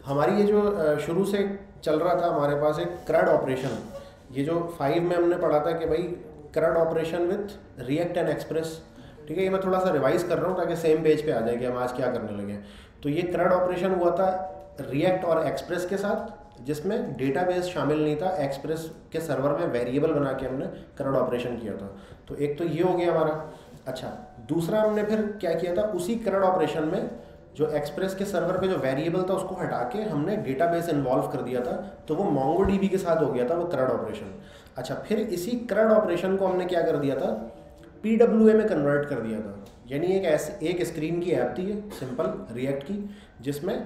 हमारी ये जो शुरू से चल रहा था हमारे पास एक CRUD ऑपरेशन, ये जो 5 में हमने पढ़ा था कि भाई CRUD operation with React and Express. ठीक है, ये मैं थोड़ा सा रिवाइज कर रहा हूँ ताकि सेम पेज पे आ जाए कि हम आज क्या करने लगे। तो ये CRUD ऑपरेशन हुआ था रिएक्ट और एक्सप्रेस के साथ, जिसमें डेटाबेस शामिल नहीं था। एक्सप्रेस के सर्वर में वेरिएबल बना के हमने CRUD ऑपरेशन किया था। तो एक तो ये हो गया हमारा। अच्छा, दूसरा हमने फिर क्या किया था, उसी CRUD ऑपरेशन में जो एक्सप्रेस के सर्वर पे जो वेरिएबल था उसको हटा के हमने डेटाबेस इन्वॉल्व कर दिया था, तो वो MongoDB के साथ हो गया था वो CRUD ऑपरेशन। अच्छा, फिर इसी CRUD ऑपरेशन को हमने क्या कर दिया था, PWA में कन्वर्ट कर दिया था। यानी एक स्क्रीन की ऐप थी सिंपल रिएक्ट की, जिसमें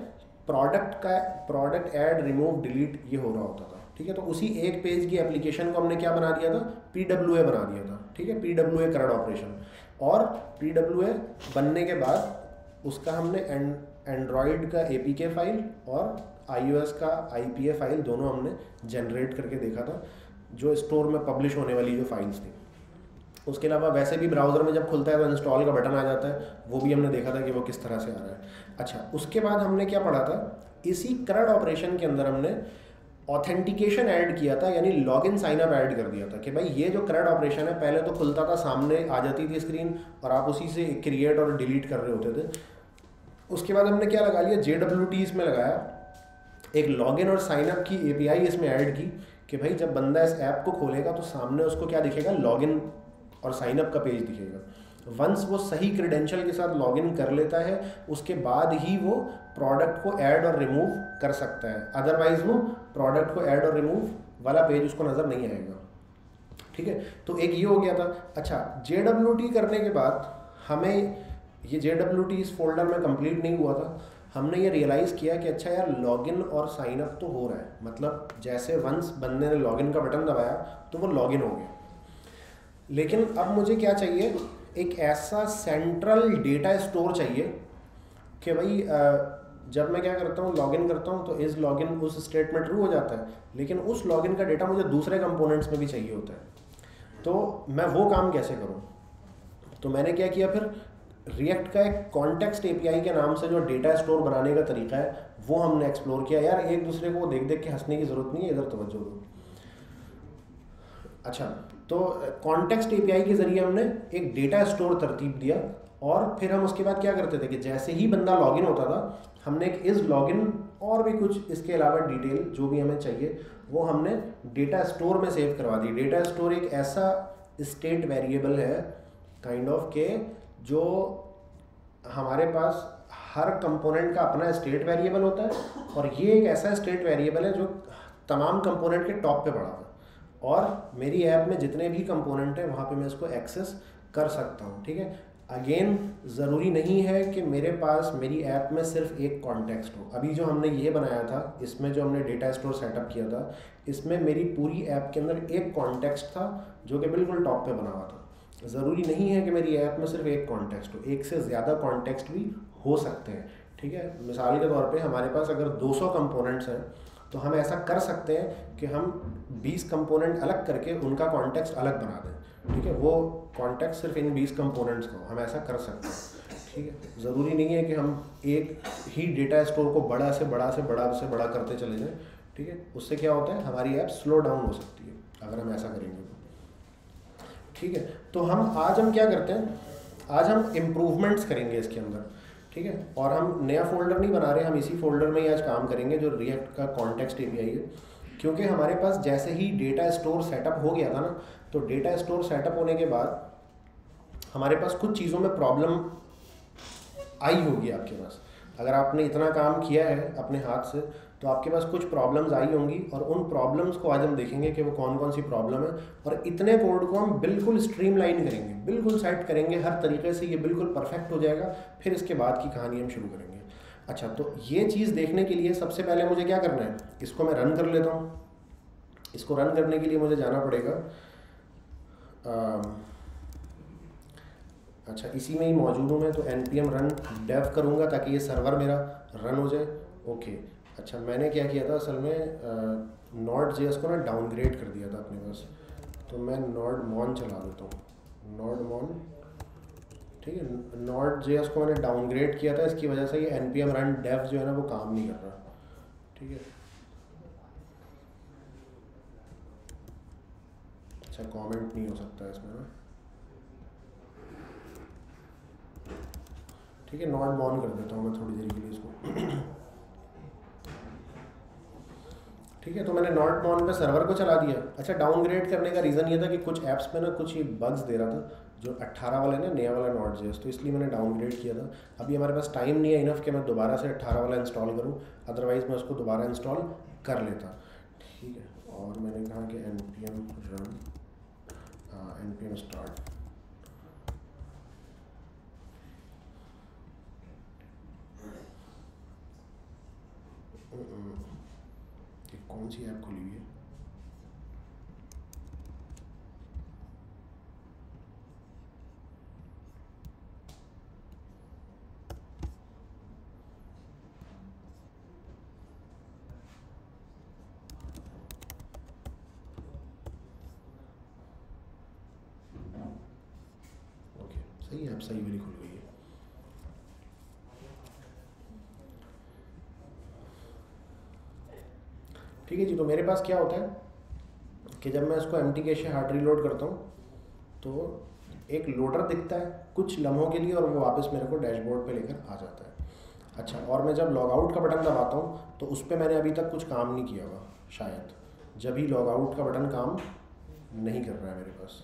प्रोडक्ट ऐड रिमूव डिलीट ये हो रहा होता था। ठीक है, तो उसी एक पेज की एप्लीकेशन को हमने क्या बना दिया था, PWA बना दिया था। ठीक है, PWA CRUD ऑपरेशन। और PWA बनने के बाद उसका हमने एंड्रॉयड का APK फाइल और iOS का IPA फाइल दोनों हमने जनरेट करके देखा था, जो स्टोर में पब्लिश होने वाली जो फाइल्स थी। उसके अलावा वैसे भी ब्राउज़र में जब खुलता है तो इंस्टॉल का बटन आ जाता है, वो भी हमने देखा था कि वो किस तरह से आ रहा है। अच्छा, उसके बाद हमने क्या पढ़ा था, इसी CRUD ऑपरेशन के अंदर हमने ऑथेंटिकेशन ऐड किया था, यानी लॉगिन साइन अप ऐड कर दिया था कि भाई ये जो CRUD ऑपरेशन है, पहले तो खुलता था, सामने आ जाती थी स्क्रीन और आप उसी से क्रिएट और डिलीट कर रहे होते थे। उसके बाद हमने क्या लगा लिया, JWT इसमें लगाया, एक लॉगिन और साइन अप की API इसमें ऐड की कि भाई जब बंदा इस ऐप को खोलेगा तो सामने उसको क्या दिखेगा, लॉगिन और साइन अप का पेज दिखेगा। वंस वो सही क्रेडेंशियल के साथ लॉगिन कर लेता है, उसके बाद ही वो प्रोडक्ट को ऐड और रिमूव कर सकता है, अदरवाइज वो प्रोडक्ट को ऐड और रिमूव वाला पेज उसको नज़र नहीं आएगा। ठीक है, तो एक ये हो गया था। अच्छा, JWT करने के बाद हमें ये JWT इस फोल्डर में कंप्लीट नहीं हुआ था। हमने ये रियलाइज़ किया कि अच्छा यार, लॉगिन और साइन अप तो हो रहा है, मतलब जैसे वंस बंदे ने लॉगिन का बटन दबाया तो वो लॉगिन हो गया। लेकिन अब मुझे क्या चाहिए, एक ऐसा सेंट्रल डेटा स्टोर चाहिए कि भाई जब मैं क्या करता हूँ, लॉगिन करता हूँ तो इस लॉगिन उस स्टेट में ट्रू हो जाता है, लेकिन उस लॉगिन का डेटा मुझे दूसरे कंपोनेंट्स में भी चाहिए होता है। तो मैं वो काम कैसे करूँ, तो मैंने क्या किया, फिर रिएक्ट का एक कॉन्टेक्स्ट API के नाम से जो डेटा स्टोर बनाने का तरीका है वो हमने एक्सप्लोर किया। यार एक दूसरे को देख देख के हंसने की ज़रूरत नहीं है, इधर तवज्जो दो। अच्छा, तो कॉन्टेक्स्ट API के ज़रिए हमने एक डेटा स्टोर तरतीब दिया, और फिर हम उसके बाद क्या करते थे कि जैसे ही बंदा लॉगिन होता था, हमने एक इज़ लॉगिन और भी कुछ इसके अलावा डिटेल जो भी हमें चाहिए वो हमने डेटा स्टोर में सेव करवा दी। डेटा स्टोर एक ऐसा स्टेट वेरिएबल है काइंड ऑफ के, जो हमारे पास हर कंपोनेंट का अपना स्टेट वेरिएबल होता है, और ये एक ऐसा स्टेट वेरिएबल है जो तमाम कंपोनेंट के टॉप पे पड़ा हुआ है, और मेरी ऐप में जितने भी कंपोनेंट हैं वहाँ पे मैं इसको एक्सेस कर सकता हूँ। ठीक है, अगेन ज़रूरी नहीं है कि मेरे पास मेरी ऐप में सिर्फ एक कॉन्टेक्स्ट हो। अभी जो हमने ये बनाया था, इसमें जो हमने डेटा स्टोर सेटअप किया था, इसमें मेरी पूरी ऐप के अंदर एक कॉन्टेक्स्ट था जो कि बिल्कुल टॉप पे बना हुआ था। ज़रूरी नहीं है कि मेरी ऐप में सिर्फ एक कॉन्टेक्स्ट हो, एक से ज़्यादा कॉन्टेक्स्ट भी हो सकते हैं। ठीक है, मिसाल के तौर पे हमारे पास अगर 200 कंपोनेंट्स हैं तो हम ऐसा कर सकते हैं कि हम 20 कंपोनेंट अलग करके उनका कॉन्टेक्स्ट अलग बना दें। ठीक है, वो कॉन्टेक्स्ट सिर्फ इन 20 कंपोनेंट्स का, हम ऐसा कर सकते हैं। ठीक है, ज़रूरी नहीं है कि हम एक ही डेटा स्टोर को बड़ा से बड़ा से बड़ा से बड़ा करते चले जाएं। ठीक है, उससे क्या होता है, हमारी ऐप स्लो डाउन हो सकती है अगर हम ऐसा करेंगे तो। ठीक है, तो आज हम क्या करते हैं, आज हम इम्प्रूवमेंट्स करेंगे इसके अंदर। ठीक है, और हम नया फोल्डर नहीं बना रहे, हम इसी फोल्डर में ही आज काम करेंगे जो रिएक्ट का कॉन्टेक्स्ट API है। क्योंकि हमारे पास जैसे ही डेटा स्टोर सेटअप हो गया था ना, तो डेटा स्टोर सेटअप होने के बाद हमारे पास कुछ चीज़ों में प्रॉब्लम आई होगी आपके पास। अगर आपने इतना काम किया है अपने हाथ से तो आपके पास कुछ प्रॉब्लम्स आई होंगी, और उन प्रॉब्लम्स को आज हम देखेंगे कि वो कौन कौन सी प्रॉब्लम है, और इतने कोड को हम बिल्कुल स्ट्रीमलाइन करेंगे, बिल्कुल सेट करेंगे हर तरीके से, ये बिल्कुल परफेक्ट हो जाएगा। फिर इसके बाद की कहानी हम शुरू करेंगे। अच्छा, तो ये चीज़ देखने के लिए सबसे पहले मुझे क्या करना है, इसको मैं रन कर लेता हूँ। इसको रन करने के लिए मुझे जाना पड़ेगा, अच्छा इसी में ही मौजूद हूँ मैं, तो npm run dev करूँगा ताकि ये सर्वर मेरा रन हो जाए। ओके, अच्छा मैंने क्या किया था असल में, Node.js को ना डाउनग्रेड कर दिया था अपने पास, तो मैं Nodemon चला देता हूँ। Nodemon, ठीक है, Node.js को मैंने डाउनग्रेड किया था, इसकी वजह से ये npm run dev जो है ना वो काम नहीं कर रहा। ठीक है। अच्छा कमेंट नहीं हो सकता है इसमें ना, ठीक है। नॉट बॉन कर देता हूँ मैं थोड़ी देर के लिए इसको। ठीक है, तो मैंने नॉट बॉन पे सर्वर को चला दिया। अच्छा डाउनग्रेड करने का रीज़न ये था कि कुछ ऐप्स में ना कुछ ये बग्स दे रहा था, जो 18 वाला है ना नया वाला Node.js, तो इसलिए मैंने डाउनग्रेड किया था। अभी हमारे पास टाइम नहीं है इनफ कि मैं दोबारा से 18 वाला इंस्टॉल करूँ, अदरवाइज़ मैं उसको दोबारा इंस्टॉल कर लेता। ठीक है, और मैंने कहा कि npm run npm start, कौन सी ऐप खुली हुई है? ओके सही है, ऐप सही मेरी खुल गई है। ठीक है जी, तो मेरे पास क्या होता है कि जब मैं इसको एम्प्टी कैश से हार्ड रीलोड करता हूँ तो एक लोडर दिखता है कुछ लम्हों के लिए और वो वापस मेरे को डैशबोर्ड पे लेकर आ जाता है। अच्छा, और मैं जब लॉग आउट का बटन दबाता हूँ तो उस पर मैंने अभी तक कुछ काम नहीं किया हुआ, शायद जब ही लॉग आउट का बटन काम नहीं कर रहा है मेरे पास।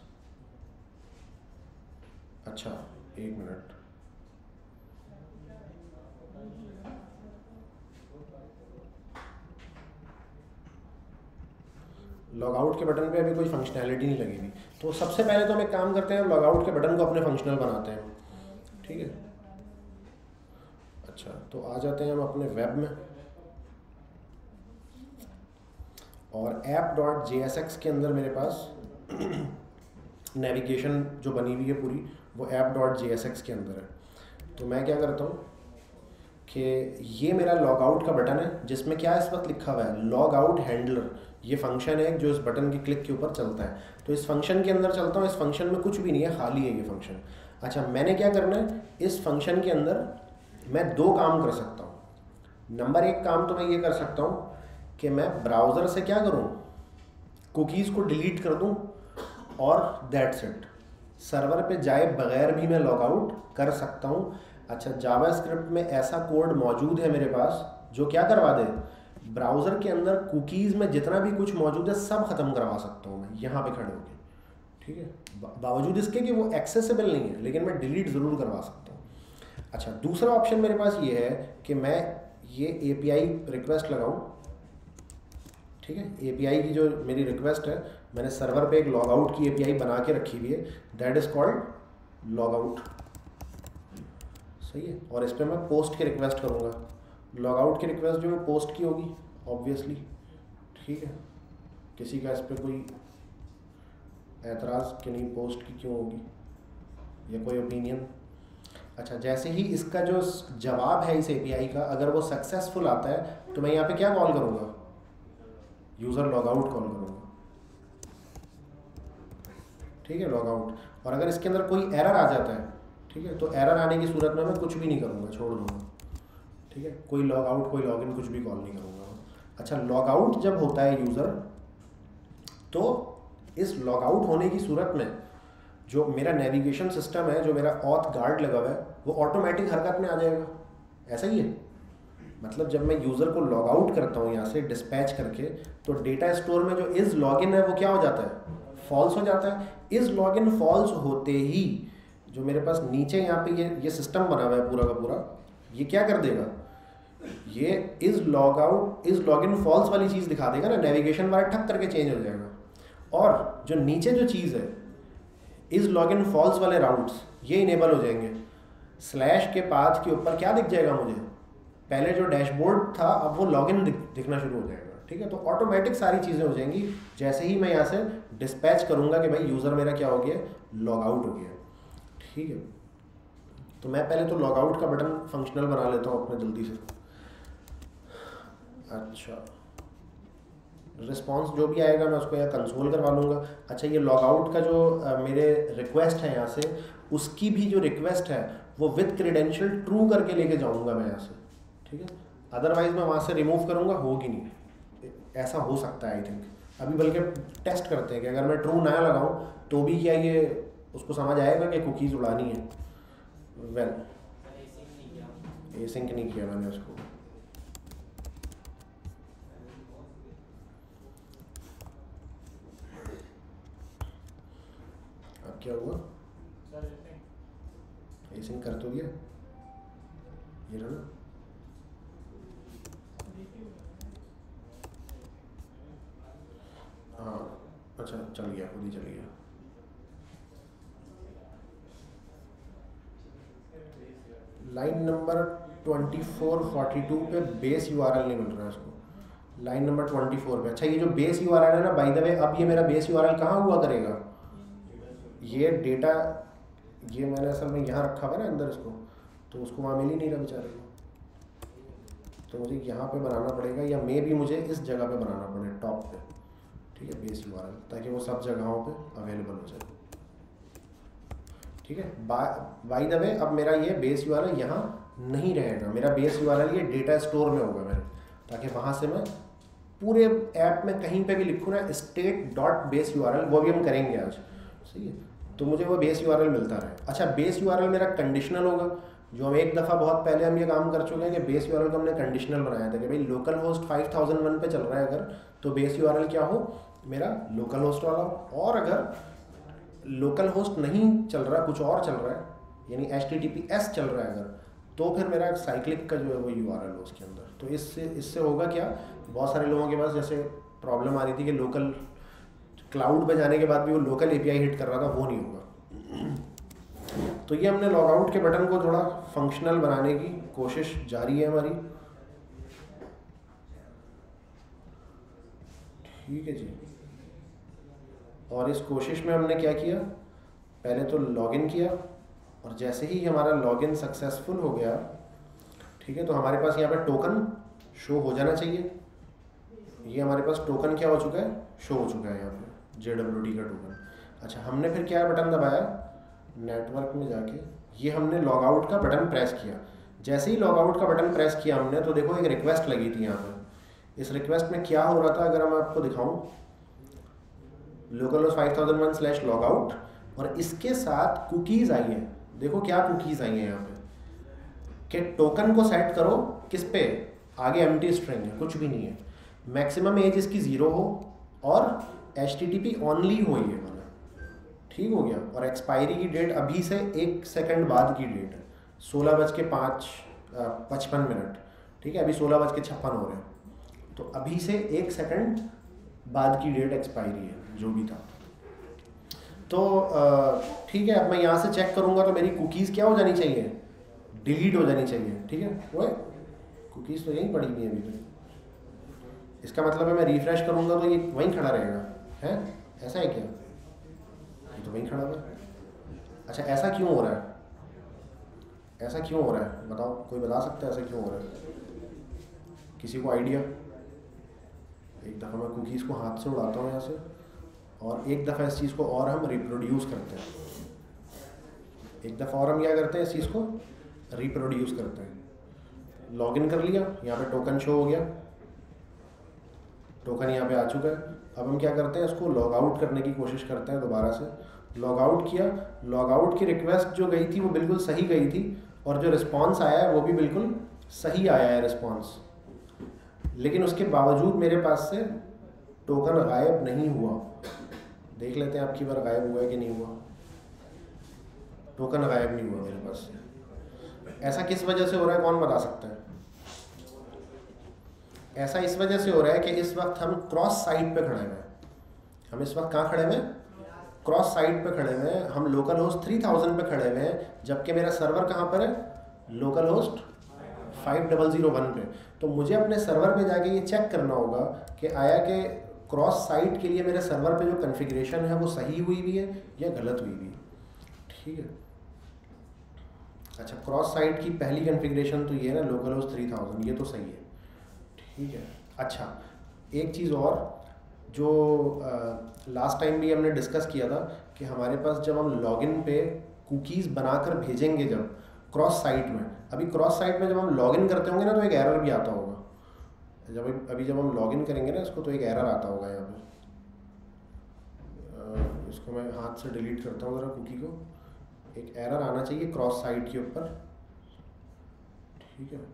अच्छा एक मिनट, लॉग आउट के बटन पे अभी कोई फंक्शनैलिटी नहीं लगी हुई, तो सबसे पहले तो हम एक काम करते हैं, लॉग आउट के बटन को अपने फंक्शनल बनाते हैं। ठीक है, अच्छा तो आ जाते हैं हम अपने वेब में और app.jsx के अंदर मेरे पास नेविगेशन जो बनी हुई है पूरी वो app.jsx के अंदर है। तो मैं क्या करता हूँ कि ये मेरा लॉग आउट का बटन है जिसमें क्या इस वक्त लिखा हुआ है लॉग आउट हैंडलर, ये फंक्शन है जो इस बटन के क्लिक के ऊपर चलता है। तो इस फंक्शन के अंदर चलता हूँ, इस फंक्शन में कुछ भी नहीं है, खाली है ये फंक्शन। अच्छा मैंने क्या करना है, इस फंक्शन के अंदर मैं दो काम कर सकता हूँ। नंबर एक काम तो मैं ये कर सकता हूँ कि मैं ब्राउज़र से क्या करूँ, कुकीज़ को डिलीट कर दूँ और दैट्स इट, सर्वर पे जाए बगैर भी मैं लॉग आउट कर सकता हूँ। अच्छा जावास्क्रिप्ट में ऐसा कोड मौजूद है मेरे पास जो क्या करवा दे, ब्राउज़र के अंदर कुकीज़ में जितना भी कुछ मौजूद है सब ख़त्म करवा सकता हूँ मैं यहाँ पे खड़े होकर। ठीक है, बावजूद इसके कि वो एक्सेसिबल नहीं है, लेकिन मैं डिलीट ज़रूर करवा सकता हूँ। अच्छा दूसरा ऑप्शन मेरे पास ये है कि मैं ये API रिक्वेस्ट लगाऊँ। ठीक है, API की जो मेरी रिक्वेस्ट है, मैंने सर्वर पे एक लॉग आउट की API बना के रखी हुई है, that is called log out. सही है, और इस पर मैं पोस्ट की रिक्वेस्ट करूँगा। लॉग आउट की रिक्वेस्ट जो है पोस्ट की होगी ऑब्वियसली। ठीक है, किसी का इस पर कोई एतराज़ कि नहीं पोस्ट की क्यों होगी या कोई ओपिनियन? अच्छा जैसे ही इसका जो जवाब है इस API का अगर वो सक्सेसफुल आता है तो मैं यहाँ पे क्या कॉल करूँगा, यूज़र लॉग आउट कॉल करूँगा। ठीक है, लॉग आउट, और अगर इसके अंदर कोई एरर आ जाता है, ठीक है, तो एरर आने की सूरत में मैं कुछ भी नहीं करूँगा, छोड़ दूँगा। ठीक है, कोई लॉग आउट कोई लॉग इन कुछ भी कॉल नहीं करूँगा। अच्छा लॉग आउट जब होता है यूज़र, तो इस लॉग आउट होने की सूरत में जो मेरा नेविगेशन सिस्टम है, जो मेरा ऑथ गार्ड लगा हुआ है, वो ऑटोमेटिक हरकत में आ जाएगा। ऐसा ही है, मतलब जब मैं यूज़र को लॉग आउट करता हूँ यहाँ से डिस्पैच करके, तो डेटा स्टोर में जो इज़ लॉगिन है वो क्या हो जाता है, फॉल्स हो जाता है। इज़ लॉगिन फॉल्स होते ही जो मेरे पास नीचे यहाँ पे ये सिस्टम बना हुआ है पूरा का पूरा, ये क्या कर देगा, ये is log out is login false वाली चीज़ दिखा देगा ना, नेविगेशन वाला ठक करके चेंज हो जाएगा। और जो नीचे जो चीज़ है इज़ लॉगिन फॉल्स वाले राउट्स, ये इनेबल हो जाएंगे। स्लैश के पाथ के ऊपर क्या दिख जाएगा मुझे, पहले जो डैशबोर्ड था अब वो लॉगिन दिखना शुरू हो जाएगा। ठीक है, तो ऑटोमेटिक सारी चीज़ें हो जाएंगी जैसे ही मैं यहाँ से डिस्पैच करूँगा कि भाई यूज़र मेरा क्या हो गया, लॉग आउट हो गया। ठीक है, तो मैं पहले तो लॉग आउट का बटन फंक्शनल बना लेता हूँ अपने जल्दी से। अच्छा रिस्पॉन्स जो भी आएगा मैं उसको यहाँ कंसोल करवा लूँगा। अच्छा ये लॉग आउट का जो मेरे रिक्वेस्ट है यहाँ से, उसकी भी जो रिक्वेस्ट है वो विद क्रेडेंशियल ट्रू करके लेके जाऊँगा मैं यहाँ से। ठीक है, अदरवाइज मैं वहाँ से रिमूव करूँगा, होगी नहीं। ऐसा हो सकता है आई थिंक। अभी बल्कि टेस्ट करते हैं कि अगर मैं ट्रू ना लगाऊँ तो भी क्या ये उसको समझ आएगा कि कुकीज़ उड़ानी है। वेल एसिंक नहीं किया मैंने उसको। अब क्या हुआ? एसिंक कर तो दिया ये रहा ना। हाँ अच्छा चल गया, खुद ही चल गया। लाइन नंबर 2442 पे बेस यूआरएल नहीं मिल रहा है उसको। लाइन नंबर 24 पे। अच्छा ये जो बेस यूआरएल है ना, बाय द वे अब ये मेरा बेस यूआरएल कहाँ हुआ करेगा? ये डेटा ये मैंने असल में यहाँ रखा हुआ है ना अंदर इसको, तो उसको वहाँ मिल ही नहीं रहा बेचारे को। तो मुझे यहाँ पे बनाना पड़ेगा, या मे भी मुझे इस जगह पे बनाना पड़े टॉप पे, ठीक है, बेस यूआरएल, ताकि वो सब जगहों पे अवेलेबल हो जाए। ठीक है, बाय द वे अब मेरा ये बेस यूआरएल यहाँ नहीं रहेगा, मेरा बेस यूआरएल ये डेटा स्टोर में होगा मेरे, ताकि वहाँ से मैं पूरे ऐप में कहीं पे भी लिखूँ ना state.base URL, वो भी हम करेंगे आज, सही है, तो मुझे वो बेस यूआरएल मिलता रहे। अच्छा बेस यूआरएल मेरा कंडीशनल होगा, जो हम एक दफ़ा बहुत पहले हम ये काम कर चुके हैं कि बेस यूआरएल को हमने कंडीशनल बनाया था कि भाई लोकल होस्ट 5001 पे चल रहा है अगर, तो बेस यूआरएल क्या हो, मेरा लोकल होस्ट वाला हो। और अगर लोकल होस्ट नहीं चल रहा, कुछ और चल रहा है, यानी HTTPS चल रहा है अगर, तो फिर मेरा साइक्लिक का जो है वो यूआरएल हो उसके अंदर। तो इससे होगा क्या, बहुत सारे लोगों के पास जैसे प्रॉब्लम आ रही थी कि लोकल क्लाउड पे जाने के बाद भी वो लोकल एपीआई हिट कर रहा था, वो नहीं होगा। तो ये हमने लॉग आउट के बटन को थोड़ा फंक्शनल बनाने की कोशिश जारी है हमारी। ठीक है जी, और इस कोशिश में हमने क्या किया, पहले तो लॉगिन किया, और जैसे ही हमारा लॉगिन सक्सेसफुल हो गया, ठीक है, तो हमारे पास यहाँ पे टोकन शो हो जाना चाहिए। ये हमारे पास टोकन क्या हो चुका है, शो हो चुका है यहाँ पे JWT का टोकन। अच्छा हमने फिर क्या बटन दबाया, नेटवर्क में जाके ये हमने लॉग आउट का बटन प्रेस किया। जैसे ही लॉग आउट का बटन प्रेस किया हमने, तो देखो एक रिक्वेस्ट लगी थी यहाँ पर। इस रिक्वेस्ट में क्या हो रहा था, अगर मैं आपको दिखाऊँ, लोकल होस्ट 5001/logout, और इसके साथ कुकीज़ आई हैं। देखो क्या कुकीज़ आई हैं यहाँ पे, कि टोकन को सेट करो किस पे, आगे एम्प्टी स्ट्रिंग है, कुछ भी नहीं है, मैक्सिमम एज इसकी 0 हो, और HTTP ओनली हो ये वाला, ठीक हो गया। और एक्सपायरी की डेट अभी से 1 सेकंड बाद की डेट है, 16:55, ठीक है, अभी 16:56 हो रहे हैं, तो अभी से 1 सेकंड बाद की डेट एक्सपायरी है जो भी था। तो ठीक है, अब मैं यहाँ से चेक करूँगा तो मेरी कुकीज़ क्या हो जानी चाहिए, डिलीट हो जानी चाहिए, ठीक है, वो कुकीज़ तो यहीं पड़ी हुई है अभी तो। इसका मतलब है मैं रिफ्रेश करूँगा तो ये वहीं खड़ा रहेगा, है ऐसा है क्या, ये तो वहीं खड़ा हुआ है। अच्छा ऐसा क्यों हो रहा है, ऐसा क्यों हो रहा है बताओ, कोई बता सकता है ऐसा क्यों हो रहा है, किसी को आइडिया? एक दफ़ा मैं कुकीज़ को हाथ से उड़ाता हूँ यहाँ से, और एक दफ़ा इस चीज़ को और हम रिप्रोड्यूस करते हैं, एक दफ़ा और हम क्या करते हैं, इस चीज़ को रिप्रोड्यूस करते हैं। लॉगिन कर लिया, यहाँ पे टोकन शो हो गया, टोकन यहाँ पे आ चुका है। अब हम क्या करते हैं, इसको लॉग आउट करने की कोशिश करते हैं, दोबारा से लॉग आउट किया, लॉग आउट की रिक्वेस्ट जो गई थी वो बिल्कुल सही गई थी, और जो रिस्पॉन्स आया है वो भी बिल्कुल सही आया है रिस्पॉन्स, लेकिन उसके बावजूद मेरे पास से टोकन गायब नहीं हुआ। देख लेते हैं आपकी बार गायब हुआ है कि नहीं हुआ। टोकन गायब नहीं हुआ मेरे पास से। ऐसा किस वजह से हो रहा है, कौन बता सकता है? ऐसा इस वजह से हो रहा है कि इस वक्त हम क्रॉस साइट पे खड़े हैं। हम इस वक्त कहाँ खड़े हुए हैं, क्रॉस साइट पे खड़े हुए हैं। हम लोकल होस्ट 3000 पे खड़े हुए हैं, जबकि मेरा सर्वर कहाँ पर है, लोकल होस्ट 5001 पे। तो मुझे अपने सर्वर पे जाके ये चेक करना होगा कि आया कि क्रॉस साइट के लिए मेरे सर्वर पे जो कॉन्फ़िगरेशन है वो सही हुई भी है या गलत हुई भी है, ठीक है। अच्छा क्रॉस साइट की पहली कॉन्फ़िगरेशन तो ये है ना, लोकल होस्ट 3000, ये तो सही है, ठीक है। अच्छा एक चीज़ और जो लास्ट टाइम भी हमने डिस्कस किया था कि हमारे पास जब हम लॉगिन पे कुकीज़ बनाकर भेजेंगे जब, क्रॉस साइट में, अभी क्रॉस साइट में जब हम लॉगिन करते होंगे ना तो एक एरर भी आता होगा, जब हम लॉगिन करेंगे ना इसको तो एक एरर आता होगा यहाँ पे। इसको मैं हाथ से डिलीट करता हूँ ज़रा कुकी को। एक एरर आना चाहिए क्रॉस साइट के ऊपर, ठीक है।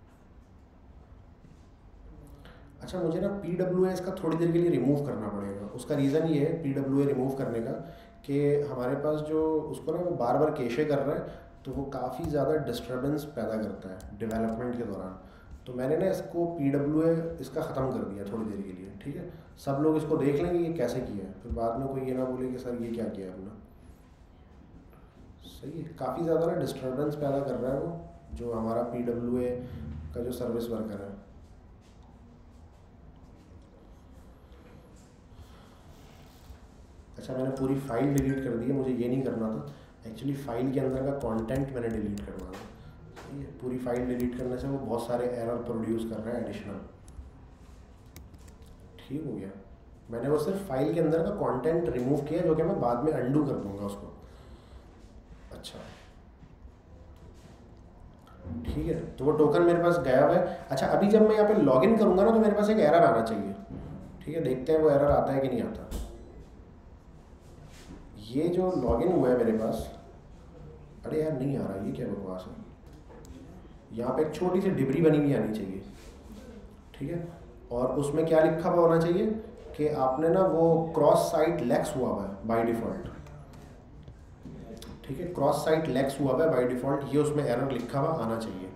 अच्छा मुझे ना PWA का थोड़ी देर के लिए रिमूव करना पड़ेगा। उसका रीज़न ये है PWA रिमूव करने का कि हमारे पास जो उसको ना वो बार बार कैशे कर रहा है, तो वो काफ़ी ज़्यादा डिस्टर्बेंस पैदा करता है डेवलपमेंट के दौरान। तो मैंने ना इसको PWA इसका ख़त्म कर दिया थोड़ी देर के लिए, ठीक है। सब लोग इसको देख लेंगे ये कैसे किया है, फिर बाद में कोई ये ना बोले कि सर ये क्या किया आपने। सही है, काफ़ी ज़्यादा ना डिस्टर्बेंस पैदा कर रहा है वो जो हमारा PWA का जो सर्विस वर्कर है। अच्छा मैंने पूरी फाइल डिलीट कर दी है, मुझे ये नहीं करना था एक्चुअली। फाइल के अंदर का कंटेंट मैंने डिलीट करवा था। सही है, पूरी फाइल डिलीट करने से वो बहुत सारे एरर प्रोड्यूस कर रहा है एडिशनल। ठीक हो गया, मैंने वो सिर्फ फाइल के अंदर का कंटेंट रिमूव किया जो कि मैं बाद में अंडू कर दूंगा उसको। अच्छा ठीक है, तो वो टोकन मेरे पास गया हुआ है। अच्छा अभी जब मैं यहाँ पे लॉगिन करूँगा ना तो मेरे पास एक एरर आना चाहिए, ठीक है। देखते हैं वो एरर आता है कि नहीं आता। ये जो लॉगिन हुआ है मेरे पास, अरे यार नहीं आ रहा, ये क्या बकवास है। यहाँ पे एक छोटी सी डिबरी बनी हुई आनी चाहिए, ठीक है। और उसमें क्या लिखा हुआ होना चाहिए कि आपने ना वो क्रॉस साइट लेक्स हुआ हुआ है बाय डिफ़ॉल्ट, ठीक है। क्रॉस साइट लेक्स हुआ हुआ है बाय डिफ़ॉल्ट, ये उसमें एरर लिखा हुआ आना चाहिए।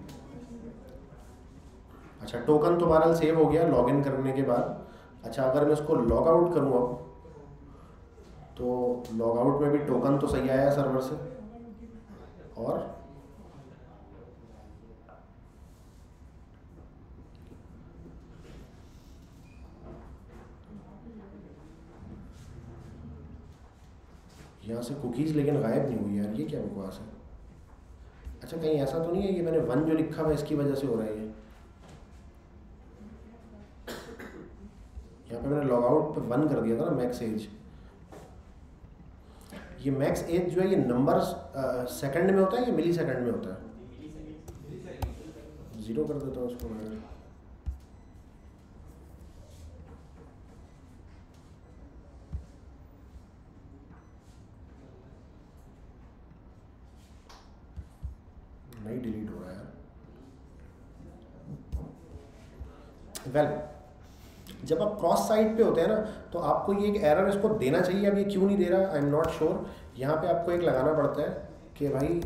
अच्छा टोकन तो बहरहाल सेव हो गया लॉगिन करने के बाद। अच्छा अगर मैं इसको लॉग आउट करूँ अब, तो लॉग आउट में भी टोकन तो सही आया सर्वर से, और यहाँ से कुकीज़ लेकिन गायब नहीं हुई यार, ये क्या बकवास है। अच्छा कहीं ऐसा तो नहीं है ये मैंने 1 जो लिखा हुआ है इसकी वजह से हो रहा है ये। यहाँ पे मैंने लॉग आउट पे 1 कर दिया था ना मैक्स एज। ये मैक्स एज जो है ये नंबर सेकंड में होता है या मिली सेकंड में होता है? 0 कर देता हूँ उसको मैं। नहीं डिलीट हो रहा है वेल जब आप क्रॉस साइट पे होते हैं ना तो आपको ये एक एरर इसको देना चाहिए। अब ये क्यों नहीं दे रहा आई एम नॉट श्योर। यहाँ पे आपको एक लगाना पड़ता है कि भाई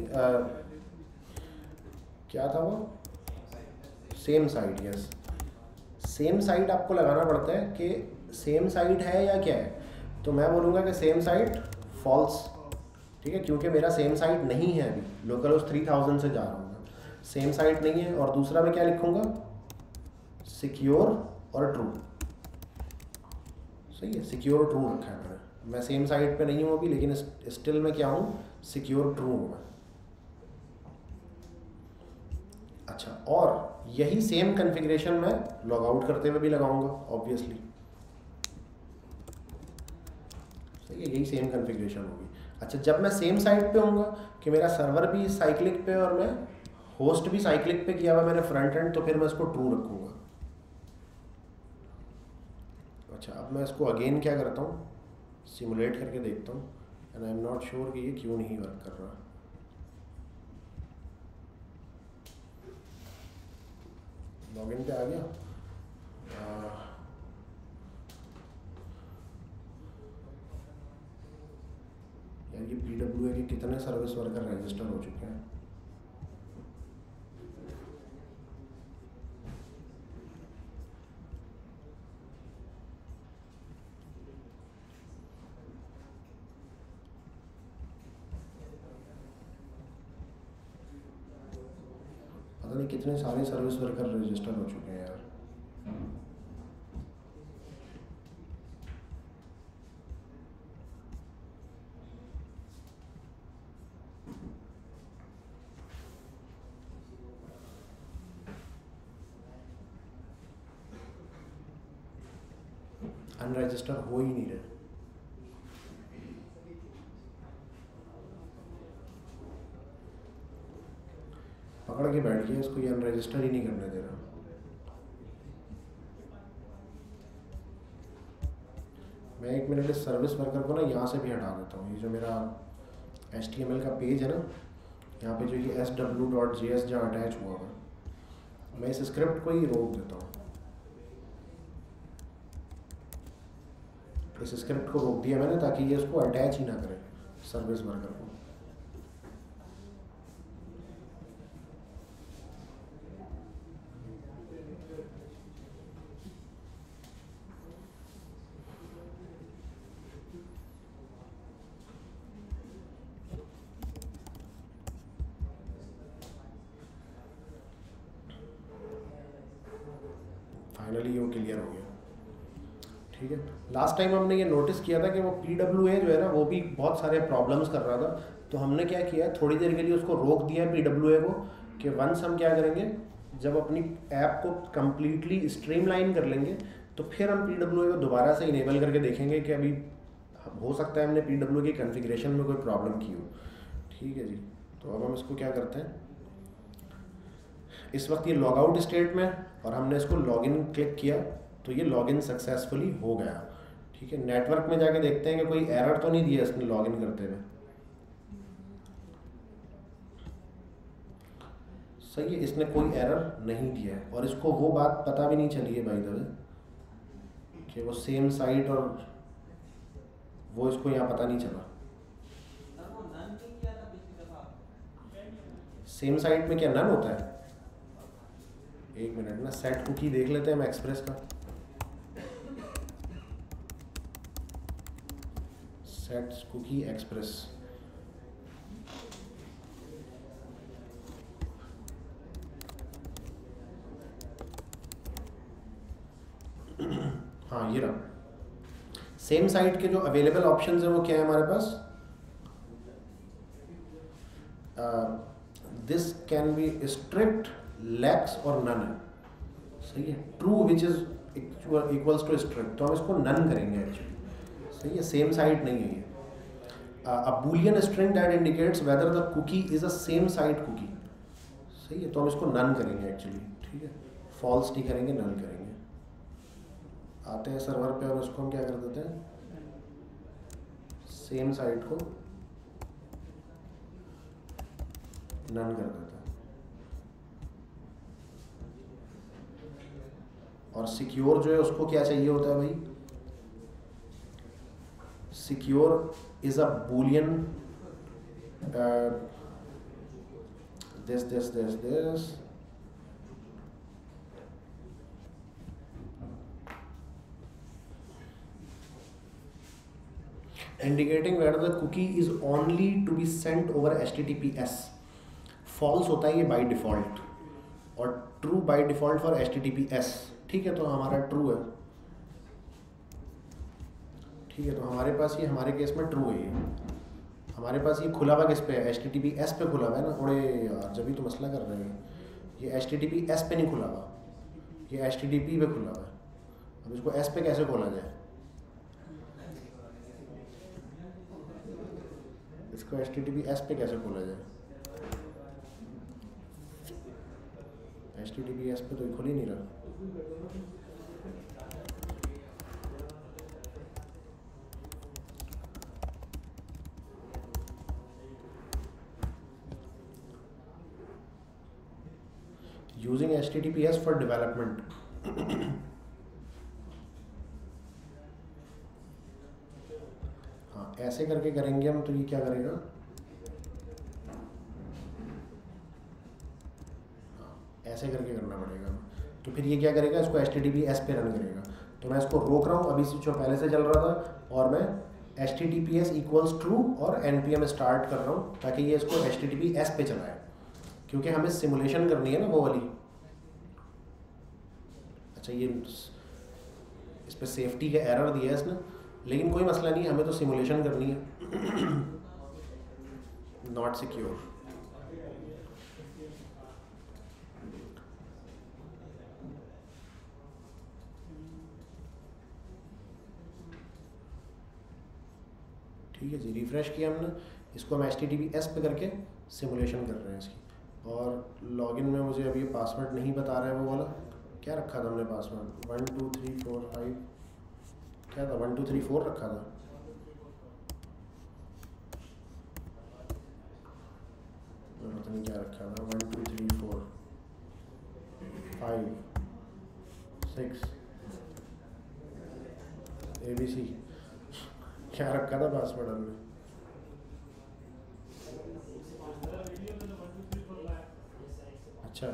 क्या था वो, same site. Yes same site आपको लगाना पड़ता है कि सेम साइट है या क्या है। तो मैं बोलूँगा कि सेम साइट फॉल्स, ठीक है, क्योंकि मेरा सेम साइट नहीं है अभी, लोकल होस्ट 3000 से जा रहा हूँ, सेम साइट नहीं है। और दूसरा मैं क्या लिखूँगा, सिक्योर और ट्रू। सही है, सिक्योर और ट्रू रखा है मैंने। मैं सेम साइट पे नहीं हूँ अभी, लेकिन स्टिल मैं क्या हूँ, सिक्योर ट्रू हूँ मैं। अच्छा और यही सेम कॉन्फ़िगरेशन मैं लॉग आउट करते हुए भी लगाऊंगा ऑब्वियसली। सही है, यही सेम कॉन्फ़िगरेशन होगी। अच्छा जब मैं सेम साइट पे होऊंगा कि मेरा सर्वर भी साइक्लिक पे और मैं होस्ट भी साइक्लिक पे किया हुआ मैंने फ्रंट एंड, तो फिर मैं इसको ट्रू रखूँगा। अच्छा अब मैं इसको अगेन क्या करता हूँ, सिमुलेट करके देखता हूँ and I am not sure कि ये क्यों नहीं वर्क कर रहा। लॉगिन पे आ गया। यार ये PWA के कितने सर्विस वर्कर रजिस्टर हो चुके हैं। पता नहीं कितने सारे सर्विस वर्कर रजिस्टर हो चुके हैं यार। अनरजिस्टर हो ही नहीं रहे। करके बैठ गया, इसको ये अनरजिस्टर ही नहीं करने दे रहा। मैं 1 मिनट इस सर्विस वर्कर को ना यहाँ से भी हटा देता हूँ। ये जो मेरा HTML का पेज है ना, यहाँ पे जो ये sw.js जहाँ अटैच हुआ हुआ, मैं इस स्क्रिप्ट को ही रोक देता हूँ। इस स्क्रिप्ट को रोक दिया मैंने ताकि ये इसको अटैच ही ना करे सर्विस वर्कर को। फाइनली वो क्लियर हो गया। ठीक है, लास्ट टाइम हमने ये नोटिस किया था कि वो PWA जो है ना, वो भी बहुत सारे प्रॉब्लम्स कर रहा था। तो हमने क्या किया, थोड़ी देर के लिए उसको रोक दिया PWA को, कि वंस हम क्या करेंगे, जब अपनी ऐप को कम्प्लीटली स्ट्रीमलाइन कर लेंगे तो फिर हम PWA को दोबारा से इनेबल करके देखेंगे कि अभी हो सकता है हमने PWA की कॉन्फ़िगरेशन में कोई प्रॉब्लम की हो। ठीक है जी, तो अब हम इसको क्या करते हैं, इस वक्त ये लॉग आउट स्टेट में, और हमने इसको लॉगिन क्लिक किया तो ये लॉगिन सक्सेसफुली हो गया। ठीक है, नेटवर्क में जाके देखते हैं कि कोई एरर तो नहीं दिया इसने लॉगिन करते हुए। सही है, इसने कोई एरर नहीं दिया है, और इसको वो बात पता भी नहीं चली है बाय द वे कि वो सेम साइट, और वो इसको यहाँ पता नहीं चला। सेम साइट में क्या नन होता है? एक मिनट ना, सेट कुकी देख लेते हैं हम एक्सप्रेस का। सेट कुकी एक्सप्रेस, हाँ ये रहा। सेम साइट के जो अवेलेबल ऑप्शंस हैं वो क्या है हमारे पास? This can be strict, lax और नन है। सही है, true which is equals to strict, तो हम इसको नन करेंगे एक्चुअली। सही है, सेम साइट नहीं है ये। A boolean string that indicates whether the cookie is a same site cookie. सही है, तो हम इसको नन करेंगे एक्चुअली। ठीक है, फॉल्स नहीं करेंगे, नन करेंगे। आते हैं सर्वर पे, और इसको हम क्या कर देते हैं, सेम साइट को नन कर देते हैं। और सिक्योर जो है उसको क्या चाहिए होता है भाई? Secure is a boolean this indicating whether the cookie is only to be sent over HTTPS। False होता है ये बाय डिफ़ॉल्ट, और true by default for HTTPS। ठीक है, तो हमारा ट्रू है। ठीक है, तो हमारे पास ये, हमारे केस में ट्रू है ये। हमारे पास ये खुला हुआ किस पे है? HTTPS पे खुला हुआ है ना। अरे यार, जब भी तो मसला कर रहे हैं, ये HTTPS पे नहीं खुला हुआ, ये HTTP पे खुला हुआ है। अब इसको S पे कैसे खोला जाए? इसको HTTPS पे कैसे खोला जाए? HTTPS पे तो खुल ही नहीं रहा। Using HTTPS for development. हाँ, ऐसे करके करेंगे हम, तो ये क्या करेगा, हाँ ऐसे करके करना पड़ेगा। तो फिर ये क्या करेगा, इसको HTTPS पे रन करेगा। तो मैं इसको रोक रहा हूँ, अभी जो पहले से चल रहा था, और मैं HTTPS इक्वल्स ट्रू और NPM स्टार्ट कर रहा हूँ, ताकि ये इसको HTTPS पे चलाए, क्योंकि हमें सिमुलेशन करनी है ना वो वाली। अच्छा, ये इस पर सेफ्टी का एरर दिया है इसने, लेकिन कोई मसला नहीं, हमें तो सिमुलेशन करनी है। Not secure. ठीक है जी, रिफ्रेश किया हमने इसको, हम HTTPS पे करके सिमुलेशन कर रहे हैं इसकी। और लॉगिन में मुझे अभी पासवर्ड नहीं बता रहा है वो वाला। क्या रखा था हमने पासवर्ड? 1 2 3 4 5 क्या था? 1 2 3 4 रखा था। पता नहीं क्या रखा था। 1 2 3 4 5 6 ABC क्या रखा था पासवर्ड हमने? अच्छा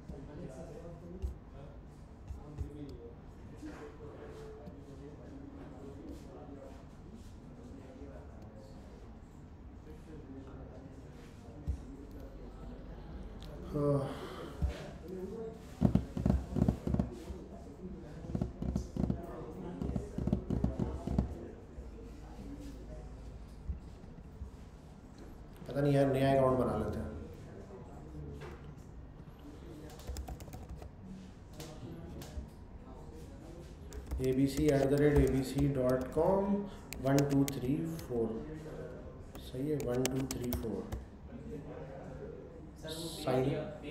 पता नहीं यार, नया अकाउंट बना लेते हैं। abc@abc.com 1 2 3 4 सही है। 1 2 3 4 sign.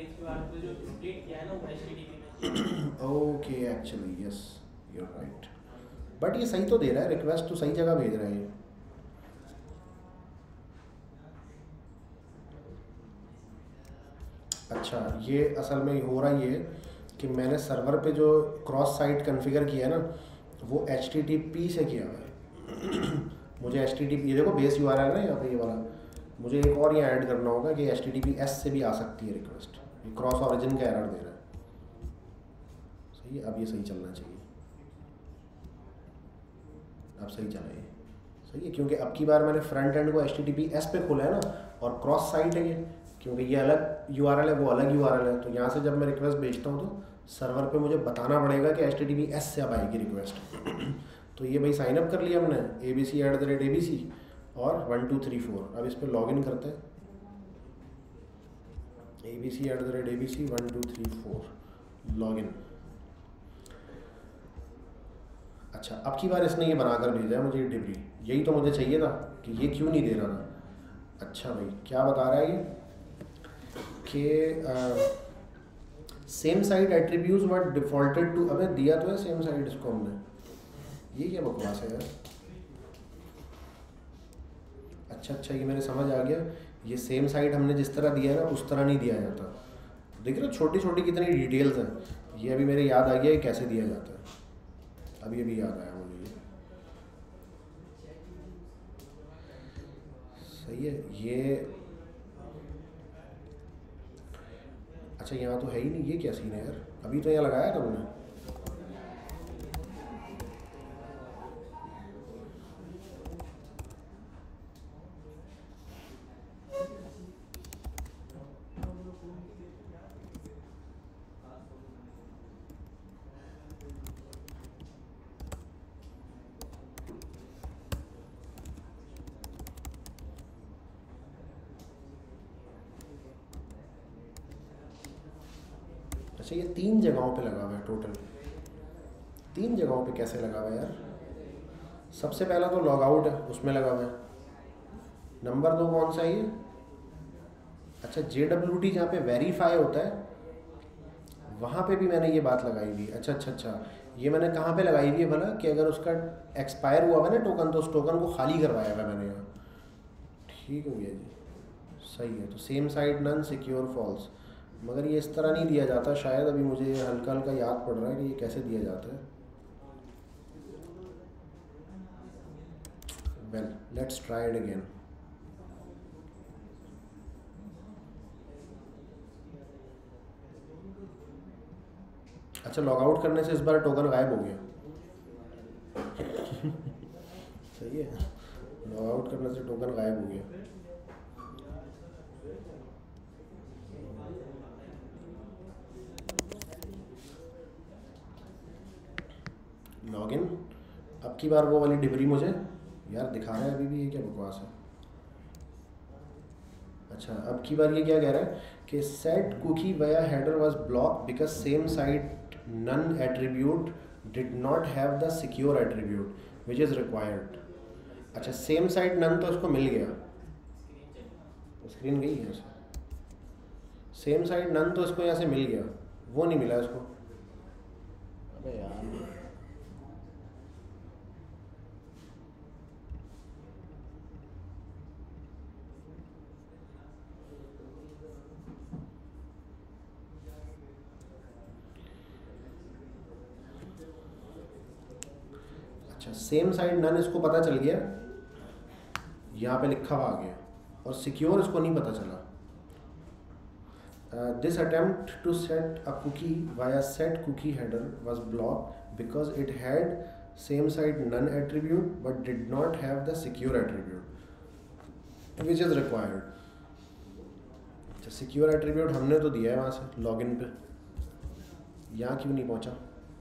Okay actually yes you are right, but ये सही तो दे रहा है, रिक्वेस्ट तो सही जगह भेज रहा है ये। अच्छा ये असल में हो रहा ये है कि मैंने सर्वर पे जो क्रॉस साइट कॉन्फ़िगर किया है ना वो HTTP से किया हुआ है। मुझे HTTP, ये देखो बेस URL है ना यहाँ पे ये वाला, मुझे एक और यहाँ ऐड करना होगा कि HTTPS से भी आ सकती है रिक्वेस्ट। ये क्रॉस ऑरिजिन का एरर दे रहा है। सही है, अब ये सही चलना चाहिए। अब सही चला ये, सही है, क्योंकि अब की बार मैंने फ्रंट एंड को HTTPS पे खोला है ना, और क्रॉस साइट है ये, क्योंकि ये अलग URL है वो अलग URL है। तो यहाँ से जब मैं रिक्वेस्ट भेजता हूँ तो सर्वर पे मुझे बताना पड़ेगा कि HTTPS से अब आएगी रिक्वेस्ट। तो ये भाई साइन अप कर लिया हमने abc@abc और 1 2 3 4। अब इस पर लॉगिन करते हैं। abc@abc 1 2 3 4 login. अच्छा अब की बार इसने ये बनाकर भेजा है मुझे डिब्री, यही तो मुझे चाहिए था कि ये क्यों नहीं दे रहा था। अच्छा भाई क्या बता रहा है ये कि same site attributes were defaulted to. अबे दिया तो है सेम साइट इसको हमने, ये क्या बकवास है यार। अच्छा ये मेरे समझ आ गया, ये सेम साइट हमने जिस तरह दिया है ना उस तरह नहीं दिया जाता। देख रहे हो छोटी छोटी कितनी डिटेल्स हैं। ये अभी मेरे याद आ गया कैसे दिया जाता है, अभी अभी याद आया मुझे। सही है ये। अच्छा यहाँ तो है ही नहीं, ये क्या सीन है यार, अभी तो यहाँ लगाया था मैंने। अच्छा ये 3 जगहों पे लगा हुआ है टोटल। 3 जगहों पे कैसे लगा हुआ है यार? सबसे पहला तो लॉग आउट है उसमें लगा हुआ है। नंबर 2 कौन सा है ये? अच्छा JWT जहाँ पे वेरीफाई होता है वहाँ पे भी मैंने ये बात लगाई हुई। अच्छा ये मैंने कहाँ पे लगाई हुई है भला, कि अगर उसका एक्सपायर हुआ है ना टोकन तो उस टोकन को खाली करवाया हुआ मैंने यहाँ। ठीक हो गया जी, सही है। तो same site none secure false, मगर ये इस तरह नहीं दिया जाता शायद। अभी मुझे हल्का हल्का याद पड़ रहा है कि ये कैसे दिया जाता है। Well let's try it again. अच्छा लॉग आउट करने से इस बार टोकन गायब हो गया। सही है, लॉग आउट करने से टोकन गायब हो गया। लॉगिन। अब की बार वो वाली डिबरी मुझे यार दिखा रहा है अभी भी, ये क्या बकवास है। अच्छा अब की बार ये क्या कह रहा है कि set cookie via header was blocked because same site none attribute did not have the secure attribute which is required. अच्छा सेम साइट नन तो इसको मिल गया, स्क्रीन गई है। सेम साइड नन तो इसको यहाँ से मिल गया, वो नहीं मिला इसको। अबे यार अच्छा, सेम साइड नन इसको पता चल गया, यहाँ पे लिखा हुआ आ गया, और सिक्योर इसको नहीं पता चला। This attempt to set a cookie via set cookie header was blocked because it had same side none attribute but did not have the secure attribute which is required. अच्छा, सिक्योर एट्रीब्यूट हमने तो दिया है वहाँ से login पे, यहाँ क्यों नहीं पहुँचा?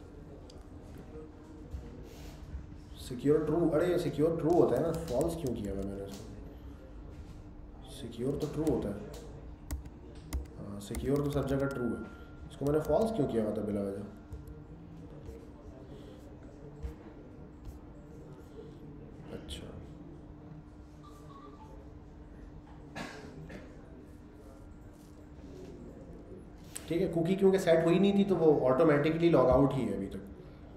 सिक्योर ट्रू, अरे सिक्योर ट्रू होता है ना, फॉल्स क्यों किया हुआ मैंने इसको? सिक्योर तो ट्रू होता है, हाँ सिक्योर तो सब जगह ट्रू है, इसको मैंने फॉल्स क्यों किया हुआ था बिला वजह? अच्छा ठीक है, कुकी क्योंकि सेट हुई नहीं थी तो वो ऑटोमेटिकली लॉग आउट ही है अभी तक।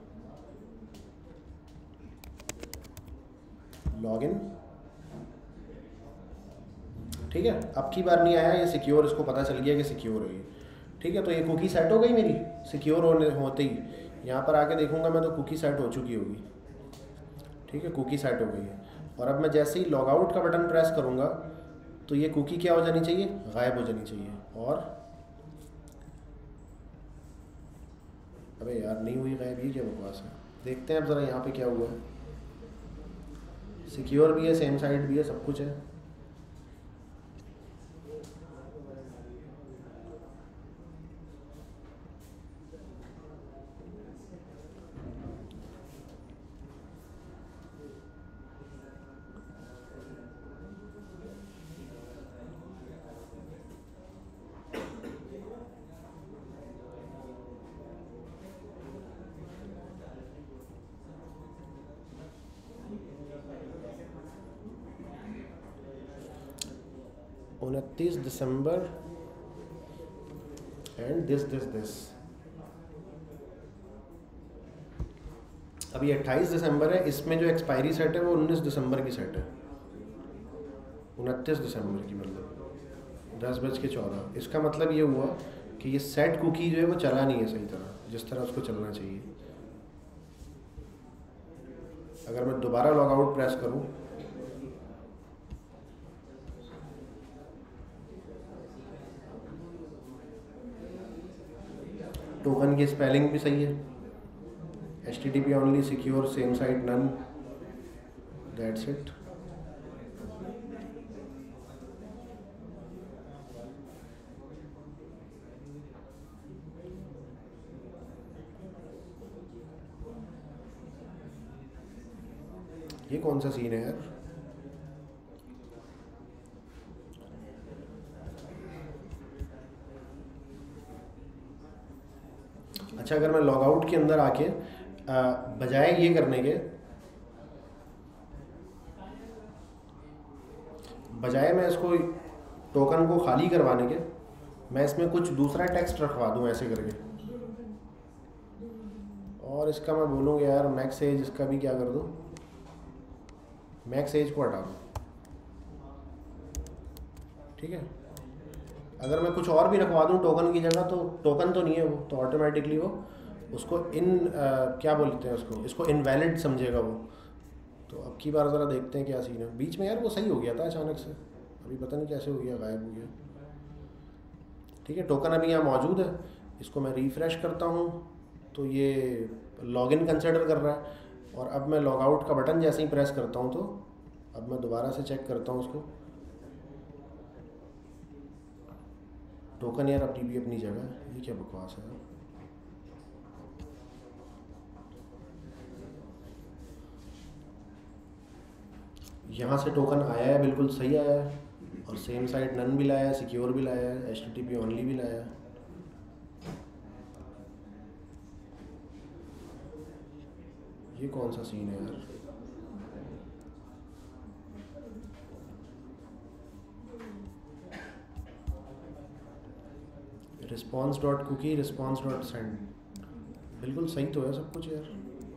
लॉगिन ठीक है, अब की बार नहीं आया ये सिक्योर, इसको पता चल गया कि सिक्योर है ये। ठीक है, तो ये कुकी सेट हो गई मेरी सिक्योर होते ही, यहाँ पर आके देखूंगा मैं तो कुकी सेट हो चुकी होगी। ठीक है, कुकी सेट हो गई है, और अब मैं जैसे ही लॉग आउट का बटन प्रेस करूँगा तो ये कुकी क्या हो जानी चाहिए? गायब हो जानी चाहिए। और अबे यार नहीं हुई गायब, ये क्या बकवास है? देखते हैं अब ज़रा यहाँ पे क्या हुआ है। सिक्योर भी है, सेम साइड भी है, सब कुछ है। December and this अभी 28 दिसंबर है, इसमें जो एक्सपायरी सेट है वो 19 दिसंबर की सेट है, 29 दिसंबर की, मतलब 10:14। इसका मतलब ये हुआ कि ये सेट कुकी जो है वो चला नहीं है सही तरह, जिस तरह उसको चलना चाहिए। अगर मैं दोबारा लॉग आउट प्रेस करूं टोकन की स्पेलिंग भी सही है, HTTP only, secure, same site none, that's it. ये कौन सा सीन है यार? अच्छा, अगर मैं लॉग आउट के अंदर आके बजाय ये करने के, बजाय मैं इसको टोकन को खाली करवाने के, मैं इसमें कुछ दूसरा टेक्स्ट रखवा दूं ऐसे करके, और इसका मैं बोलूँगा यार मैक्स एज, इसका भी क्या कर दूं, मैक्स एज को हटा दूं। ठीक है, अगर मैं कुछ और भी रखवा दूं टोकन की जगह, तो टोकन तो नहीं है वो, तो ऑटोमेटिकली वो उसको क्या बोलते हैं उसको, इसको इनवैलिड समझेगा वो। तो अब की बार ज़रा देखते हैं क्या सीन है। बीच में यार वो सही हो गया था अचानक से, अभी पता नहीं कैसे हो गया, गायब हो गया। ठीक है, टोकन अभी यहाँ मौजूद है, इसको मैं रिफ़्रेश करता हूँ तो ये लॉगिन कंसिडर कर रहा है, और अब मैं लॉग आउट का बटन जैसे ही प्रेस करता हूँ तो अब मैं दोबारा से चेक करता हूँ उसको। टोकन यार अपनी भी अपनी जगह है, ये क्या बकवास है। यहाँ से टोकन आया है, बिल्कुल सही आया है, और सेम साइड नन भी लाया है, सिक्योर भी लाया है, HTTP ओनली भी लाया है। ये कौन सा सीन है यार? Response dot cookie response dot send, बिल्कुल सही तो है सब कुछ यार।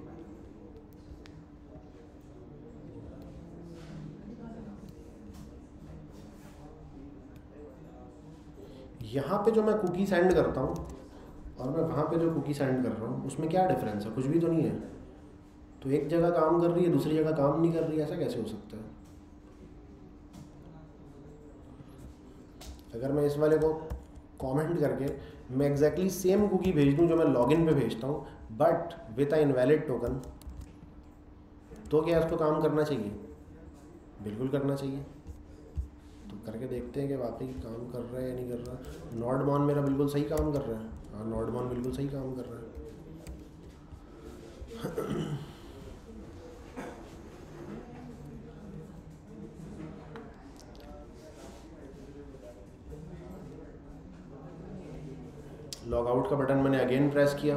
यहाँ पे जो मैं कुकी सेंड करता हूँ और मैं वहाँ पे जो कुकी सेंड कर रहा हूँ उसमें क्या डिफरेंस है? कुछ भी तो नहीं है। तो एक जगह काम कर रही है, दूसरी जगह काम नहीं कर रही है, ऐसा कैसे हो सकता है? अगर मैं इस वाले को कमेंट करके मैं एग्जैक्टली सेम कुकी भेज दूँ जो मैं लॉगिन पे भेजता हूँ but with a invalid token, तो क्या इसको काम करना चाहिए? बिल्कुल करना चाहिए। तो करके देखते हैं कि वाकई काम कर रहा है या नहीं कर रहा। नॉर्डमॉन मेरा बिल्कुल सही काम कर रहा है। हाँ, नॉर्डमॉन बिल्कुल सही काम कर रहा है। लॉग आउट का बटन मैंने अगेन प्रेस किया,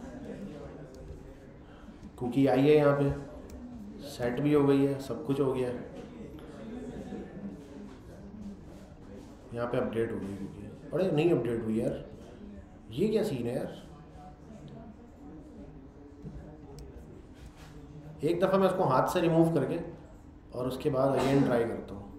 कुकी आई है, यहाँ पे सेट भी हो गई है, सब कुछ हो गया है। यहाँ पे अपडेट हो गई कुकी। अरे नहीं अपडेट हुई यार, ये क्या सीन है यार? एक दफ़ा मैं उसको हाथ से रिमूव करके और उसके बाद अगेन ट्राई करता हूँ।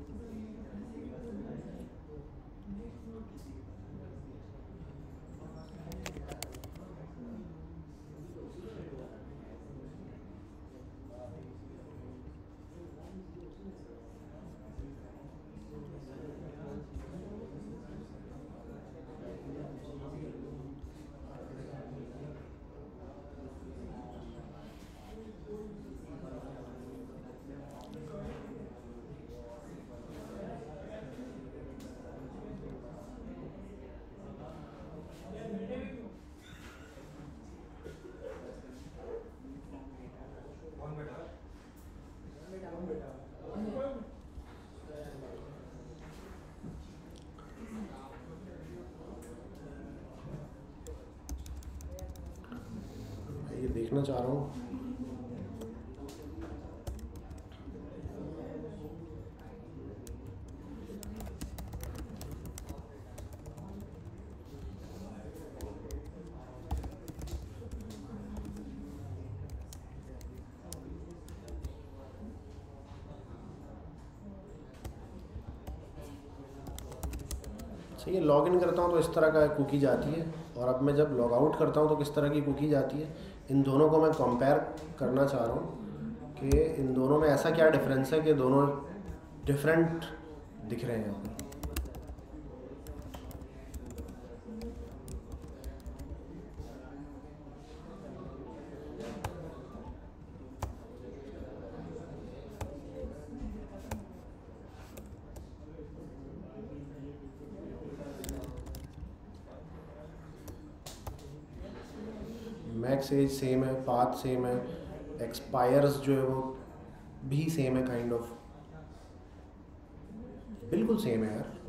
ये देखना चाह रहा हूँ। सही है, लॉग इन करता हूँ तो इस तरह का कुकी जाती है, और अब मैं जब लॉग आउट करता हूँ तो किस तरह की कुकी जाती है। इन दोनों को मैं कंपेयर करना चाह रहा हूँ कि इन दोनों में ऐसा क्या डिफरेंस है कि दोनों डिफरेंट दिख रहे हैं यहाँ पर। मैक्स एज सेम है, पाथ सेम है, एक्सपायर्स जो है वो भी सेम है, काइंड ऑफ बिल्कुल सेम है यार।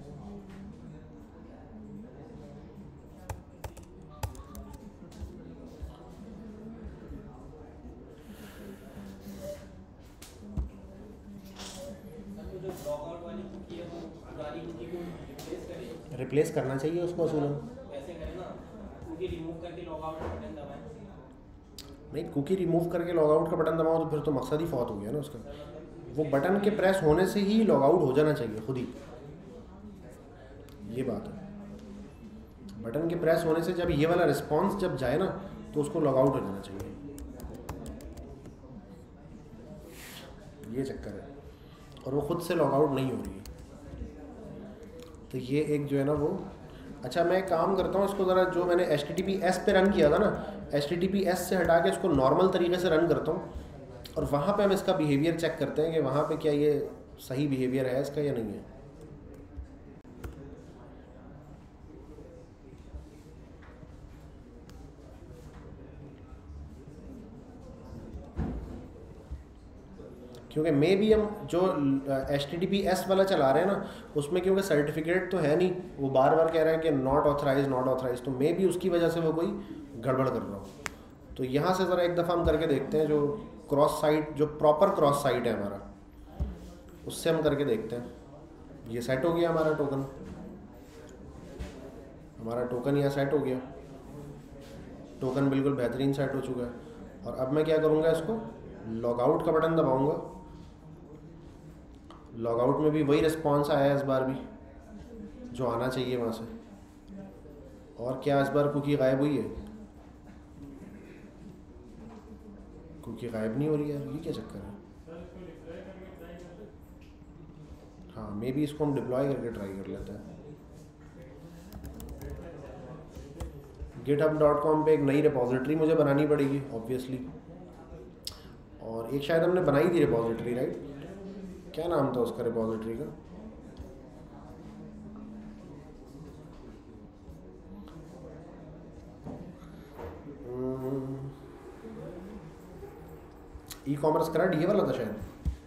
रिप्लेस करना चाहिए उसको असूलन। नहीं, कुकी रिमूव करके लॉग आउट का बटन दबाओ तो फिर तो मकसद ही फौत हो गया ना उसका। वो बटन के प्रेस होने से ही लॉग आउट हो जाना चाहिए खुद ही, ये बात है। बटन के प्रेस होने से जब ये वाला रिस्पॉन्स जब जाए ना तो उसको लॉग आउट हो जाना चाहिए, ये चक्कर है। और वो खुद से लॉग आउट नहीं हो रही है, तो ये एक जो है ना वो। अच्छा, मैं एक काम करता हूँ, इसको ज़रा जो मैंने HTTPS पे रन किया था ना, HTTPS से हटा के इसको नॉर्मल तरीके से रन करता हूँ, और वहाँ पे हम इसका बिहेवियर चेक करते हैं कि वहाँ पे क्या ये सही बिहेवियर है इसका या नहीं है। क्योंकि मे भी हम जो HTTPS वाला चला रहे हैं ना उसमें क्योंकि सर्टिफिकेट तो है नहीं, वो बार बार कह रहा है कि नॉट ऑथराइज नॉट ऑथराइज, तो मे भी उसकी वजह से वो कोई गड़बड़ कर रहा हो। तो यहाँ से ज़रा एक दफ़ा हम करके देखते हैं, जो क्रॉस साइट, जो प्रॉपर क्रॉस साइट है हमारा, उससे हम करके देखते हैं। ये सेट हो गया हमारा टोकन। हमारा टोकन यहाँ सेट हो गया, टोकन बिल्कुल बेहतरीन सेट हो चुका है। और अब मैं क्या करूँगा, इसको लॉग आउट का बटन दबाऊँगा। लॉग आउट में भी वही रिस्पॉन्स आया है इस बार भी, जो आना चाहिए वहाँ से। और क्या इस बार कुकी गायब हुई है? कुकी गायब नहीं हो रही है, ये क्या चक्कर है? हाँ, मे बी इसको हम डिप्लॉय करके ट्राई कर लेते हैं। github.com पे एक नई रिपोजिटरी मुझे बनानी पड़ेगी ऑब्वियसली, और एक शायद हमने बनाई थी रिपोजिटरी, राइट? क्या नाम था उसका रिपोजिटरी का? ई कॉमर्स क्रैड, ये वाला था शायद।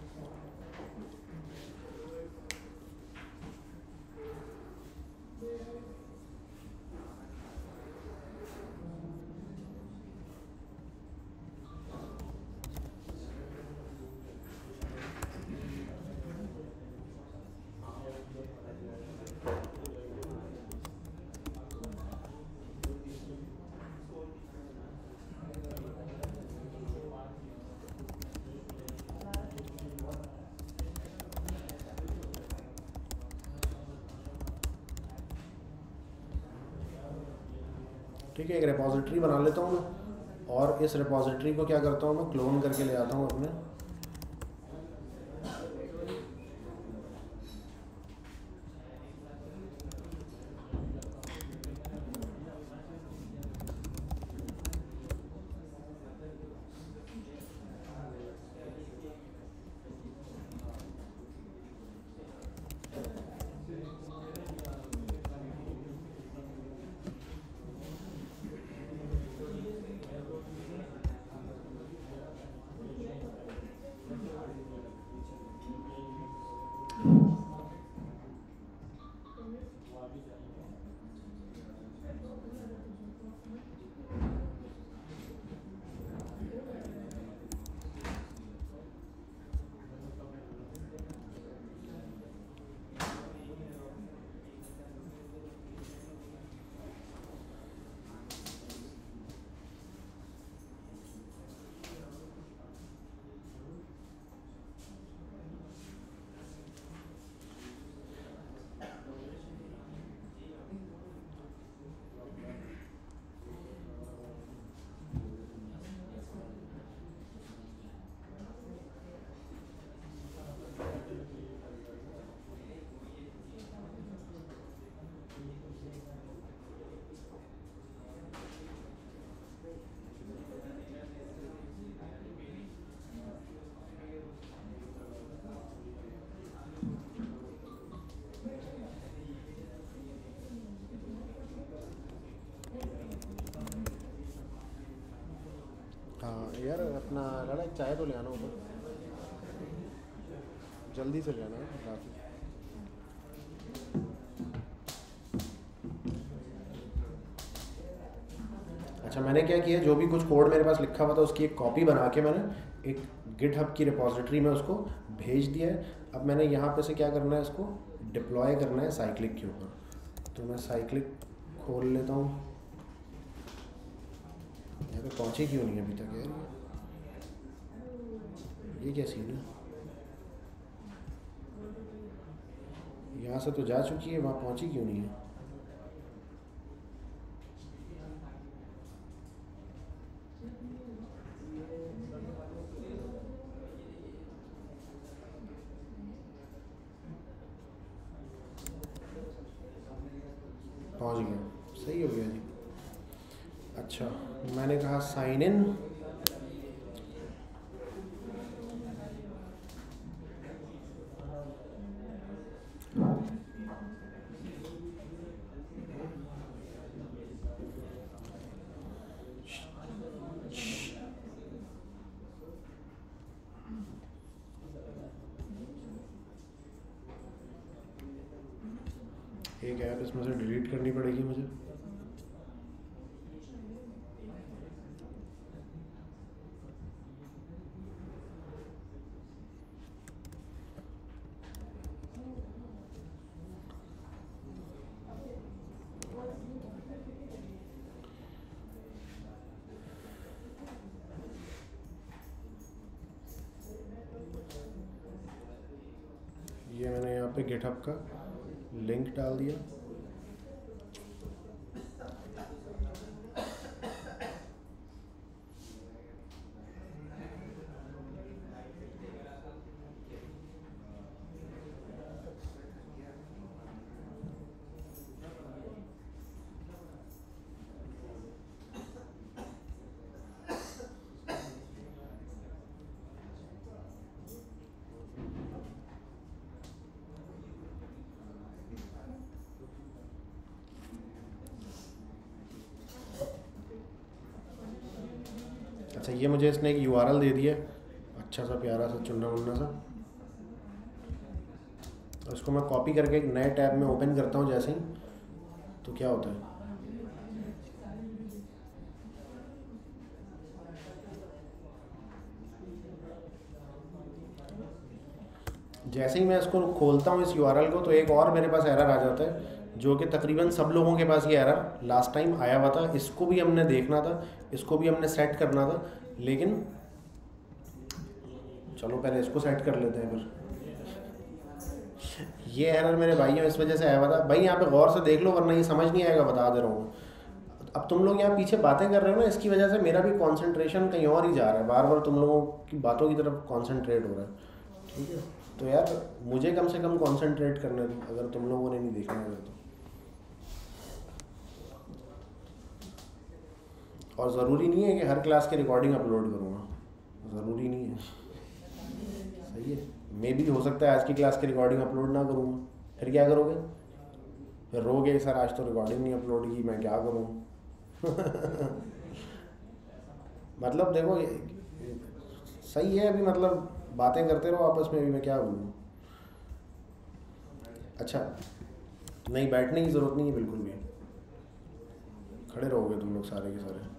ठीक है, एक रिपोजिटरी बना लेता हूँ मैं, और इस रिपोजिटरी को क्या करता हूँ मैं, क्लोन करके ले आता हूँ अपने। हाँ यार, अपना लड़ा चाय तो ले आना ऊपर, जल्दी से ले आना काफ़ी। अच्छा, मैंने क्या किया, जो भी कुछ कोड मेरे पास लिखा हुआ था उसकी एक कॉपी बना के मैंने एक गिटहब की रिपोजिटरी में उसको भेज दिया है। अब मैंने यहाँ पे से क्या करना है, इसको डिप्लॉय करना है साइक्लिक के ऊपर। तो मैं साइक्लिक खोल लेता हूँ। यहाँ पे पहुँची क्यों नहीं अभी तक यार? ये क्या सीन है? यहाँ से तो जा चुकी है, वहाँ पहुँची क्यों नहीं है? पहुँच गया, सही हो गया जी। अच्छा, मैंने कहा साइन इन, एक ऐप इसमें से डिलीट करनी पड़ेगी मुझे। पे गिटहब का लिंक डाल दिया। अच्छा, ये मुझे इसने एक URL दे दिया, अच्छा सा प्यारा सा चुनना मुन्ना सा। उसको मैं कॉपी करके एक नए टैब में ओपन करता हूँ जैसे ही, तो क्या होता है, जैसे ही मैं इसको खोलता हूँ इस URL को, तो एक और मेरे पास एरर आ जाता है, जो कि तकरीबन सब लोगों के पास ये एरर लास्ट टाइम आया हुआ था। इसको भी हमने देखना था, इसको भी हमने सेट करना था, लेकिन चलो पहले इसको सेट कर लेते हैं फिर। ये एरर मेरे भाइयों इस वजह से आया हुआ था, भाई यहाँ पे गौर से देख लो वरना ये समझ नहीं आएगा, बता दे रहा हूँ। अब तुम लोग यहाँ पीछे बातें कर रहे हो ना, इसकी वजह से मेरा भी कंसंट्रेशन कहीं और ही जा रहा है, बार बार तुम लोगों की बातों की तरफ कंसंट्रेट हो रहा है, ठीक है। तो यार मुझे कम से कम कंसंट्रेट करने दो, अगर तुम लोगों ने नहीं देखना है तो। और ज़रूरी नहीं है कि हर क्लास की रिकॉर्डिंग अपलोड करूँगा, ज़रूरी नहीं है, सही है। मे भी हो सकता है आज की क्लास की रिकॉर्डिंग अपलोड ना करूँगा, फिर क्या करोगे, फिर रोगे सर आज तो रिकॉर्डिंग नहीं अपलोड की, मैं क्या करूँ। मतलब देखो सही है, अभी मतलब बातें करते रहो आपस में, अभी मैं क्या बोलूँ। अच्छा नहीं, बैठने की ज़रूरत नहीं है बिल्कुल भी, खड़े रहोगे तुम लोग सारे के सारे।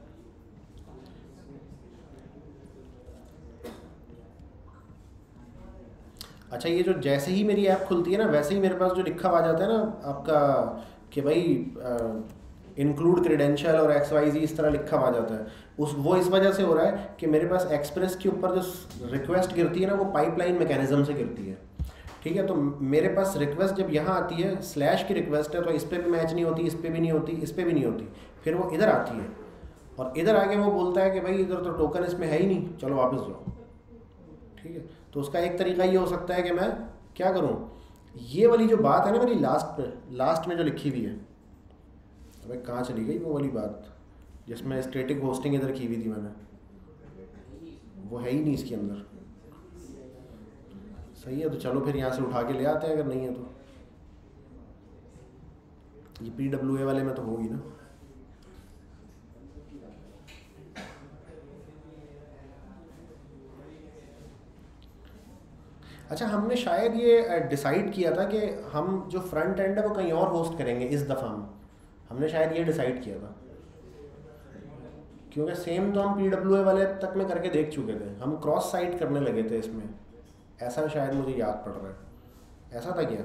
अच्छा, ये जो जैसे ही मेरी ऐप खुलती है ना, वैसे ही मेरे पास जो लिखा आ जाता है ना आपका कि भाई इंक्लूड क्रेडेंशियल और XYZ इस तरह लिखा आ जाता है, वो इस वजह से हो रहा है कि मेरे पास एक्सप्रेस के ऊपर जो रिक्वेस्ट गिरती है ना, वो पाइपलाइन मैकेनिज्म से गिरती है, ठीक है। तो मेरे पास रिक्वेस्ट जब यहाँ आती है, स्लैश की रिक्वेस्ट है, तो इस पर भी मैच नहीं होती, इस पर भी नहीं होती, इस पर भी नहीं होती, फिर वो इधर आती है और इधर आके वो बोलता है कि भाई इधर तो टोकन इसमें है ही नहीं, चलो वापस जाओ, ठीक है। तो उसका एक तरीका ये हो सकता है कि मैं क्या करूँ, ये वाली जो बात है ना मेरी लास्ट में जो लिखी हुई है, अबे कहाँ चली गई वो वाली बात जिसमें स्टैटिक होस्टिंग इधर की हुई थी मैंने, वो है ही नहीं इसके अंदर, सही है। तो चलो फिर यहाँ से उठा के ले आते हैं, अगर नहीं है तो। ये PWA वाले में तो होगी ना। अच्छा, हमने शायद ये डिसाइड किया था कि हम जो फ्रंट एंड है वो कहीं और होस्ट करेंगे इस दफ़ा, हमने शायद ये डिसाइड किया था, क्योंकि सेम तो हम PWA वाले तक में करके देख चुके थे, हम क्रॉस साइट करने लगे थे इसमें, ऐसा शायद मुझे याद पड़ रहा है, ऐसा था क्या।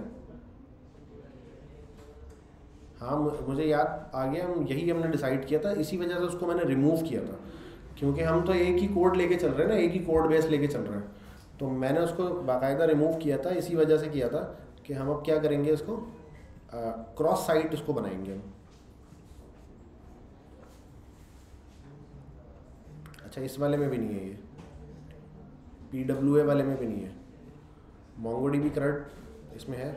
हाँ मुझे याद आ गया, हम यही हमने डिसाइड किया था, इसी वजह से उसको मैंने रिमूव किया था, क्योंकि हम तो एक ही कोड लेके चल रहे हैं ना, एक ही कोड बेस लेके चल रहे हैं, तो मैंने उसको बाकायदा रिमूव किया था, इसी वजह से किया था कि हम अब क्या करेंगे, इसको क्रॉस साइट उसको बनाएंगे हम। अच्छा, इस वाले में भी नहीं है, ये PWA वाले में भी नहीं है, MongoDB CRUD इसमें है।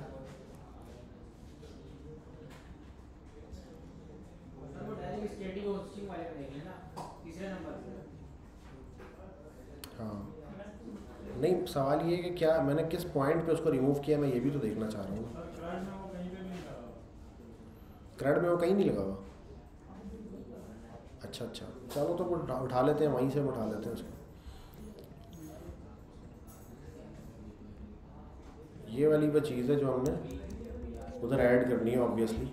हाँ नहीं, सवाल ये है कि क्या मैंने किस पॉइंट पे उसको रिमूव किया, मैं ये भी तो देखना चाह रहा हूँ। CRUD में वो कहीं नहीं लगा हुआ, अच्छा अच्छा, चलो तो उठा लेते हैं, वहीं से उठा लेते हैं उसको। ये वाली वो चीज़ है जो हमने उधर ऐड करनी है ऑब्वियसली।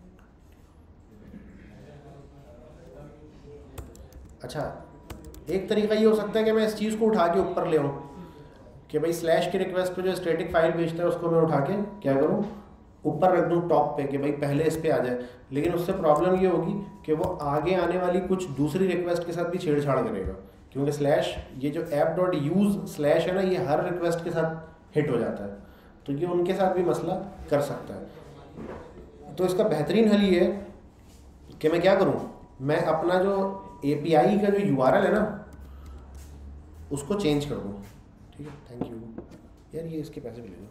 अच्छा, एक तरीका ये हो सकता है कि मैं इस चीज़ को उठा के ऊपर ले आऊँ, कि भाई स्लैश की रिक्वेस्ट पे जो स्टैटिक फाइल भेजता है उसको मैं उठा के क्या करूँ, ऊपर रख दूँ टॉप पे, कि भाई पहले इस पे आ जाए। लेकिन उससे प्रॉब्लम ये होगी कि वो आगे आने वाली कुछ दूसरी रिक्वेस्ट के साथ भी छेड़छाड़ करेगा, क्योंकि स्लैश ये जो app.use स्लैश है ना, ये हर रिक्वेस्ट के साथ हिट हो जाता है। तो ये उनके साथ भी मसला कर सकता है। तो इसका बेहतरीन हल ये है कि मैं क्या करूँ, मैं अपना जो API का जो URL है ना उसको चेंज कर दूँ। ठीक है, थैंक यू यार, ये इसके पैसे भी ले लो।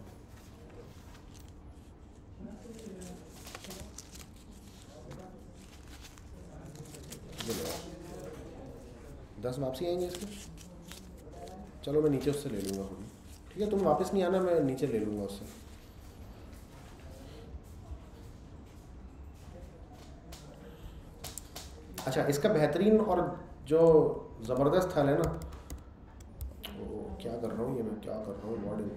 ये लो 10 वापसी आएंगे इसके। चलो मैं नीचे उससे ले लूँगा खुद। ठीक है, तुम वापस नहीं आना, मैं नीचे ले लूँगा उससे। अच्छा, इसका बेहतरीन और जो ज़बरदस्त हल है ना, क्या कर रहा हूँ ये, मैं क्या कर रहा हूँ मॉडल,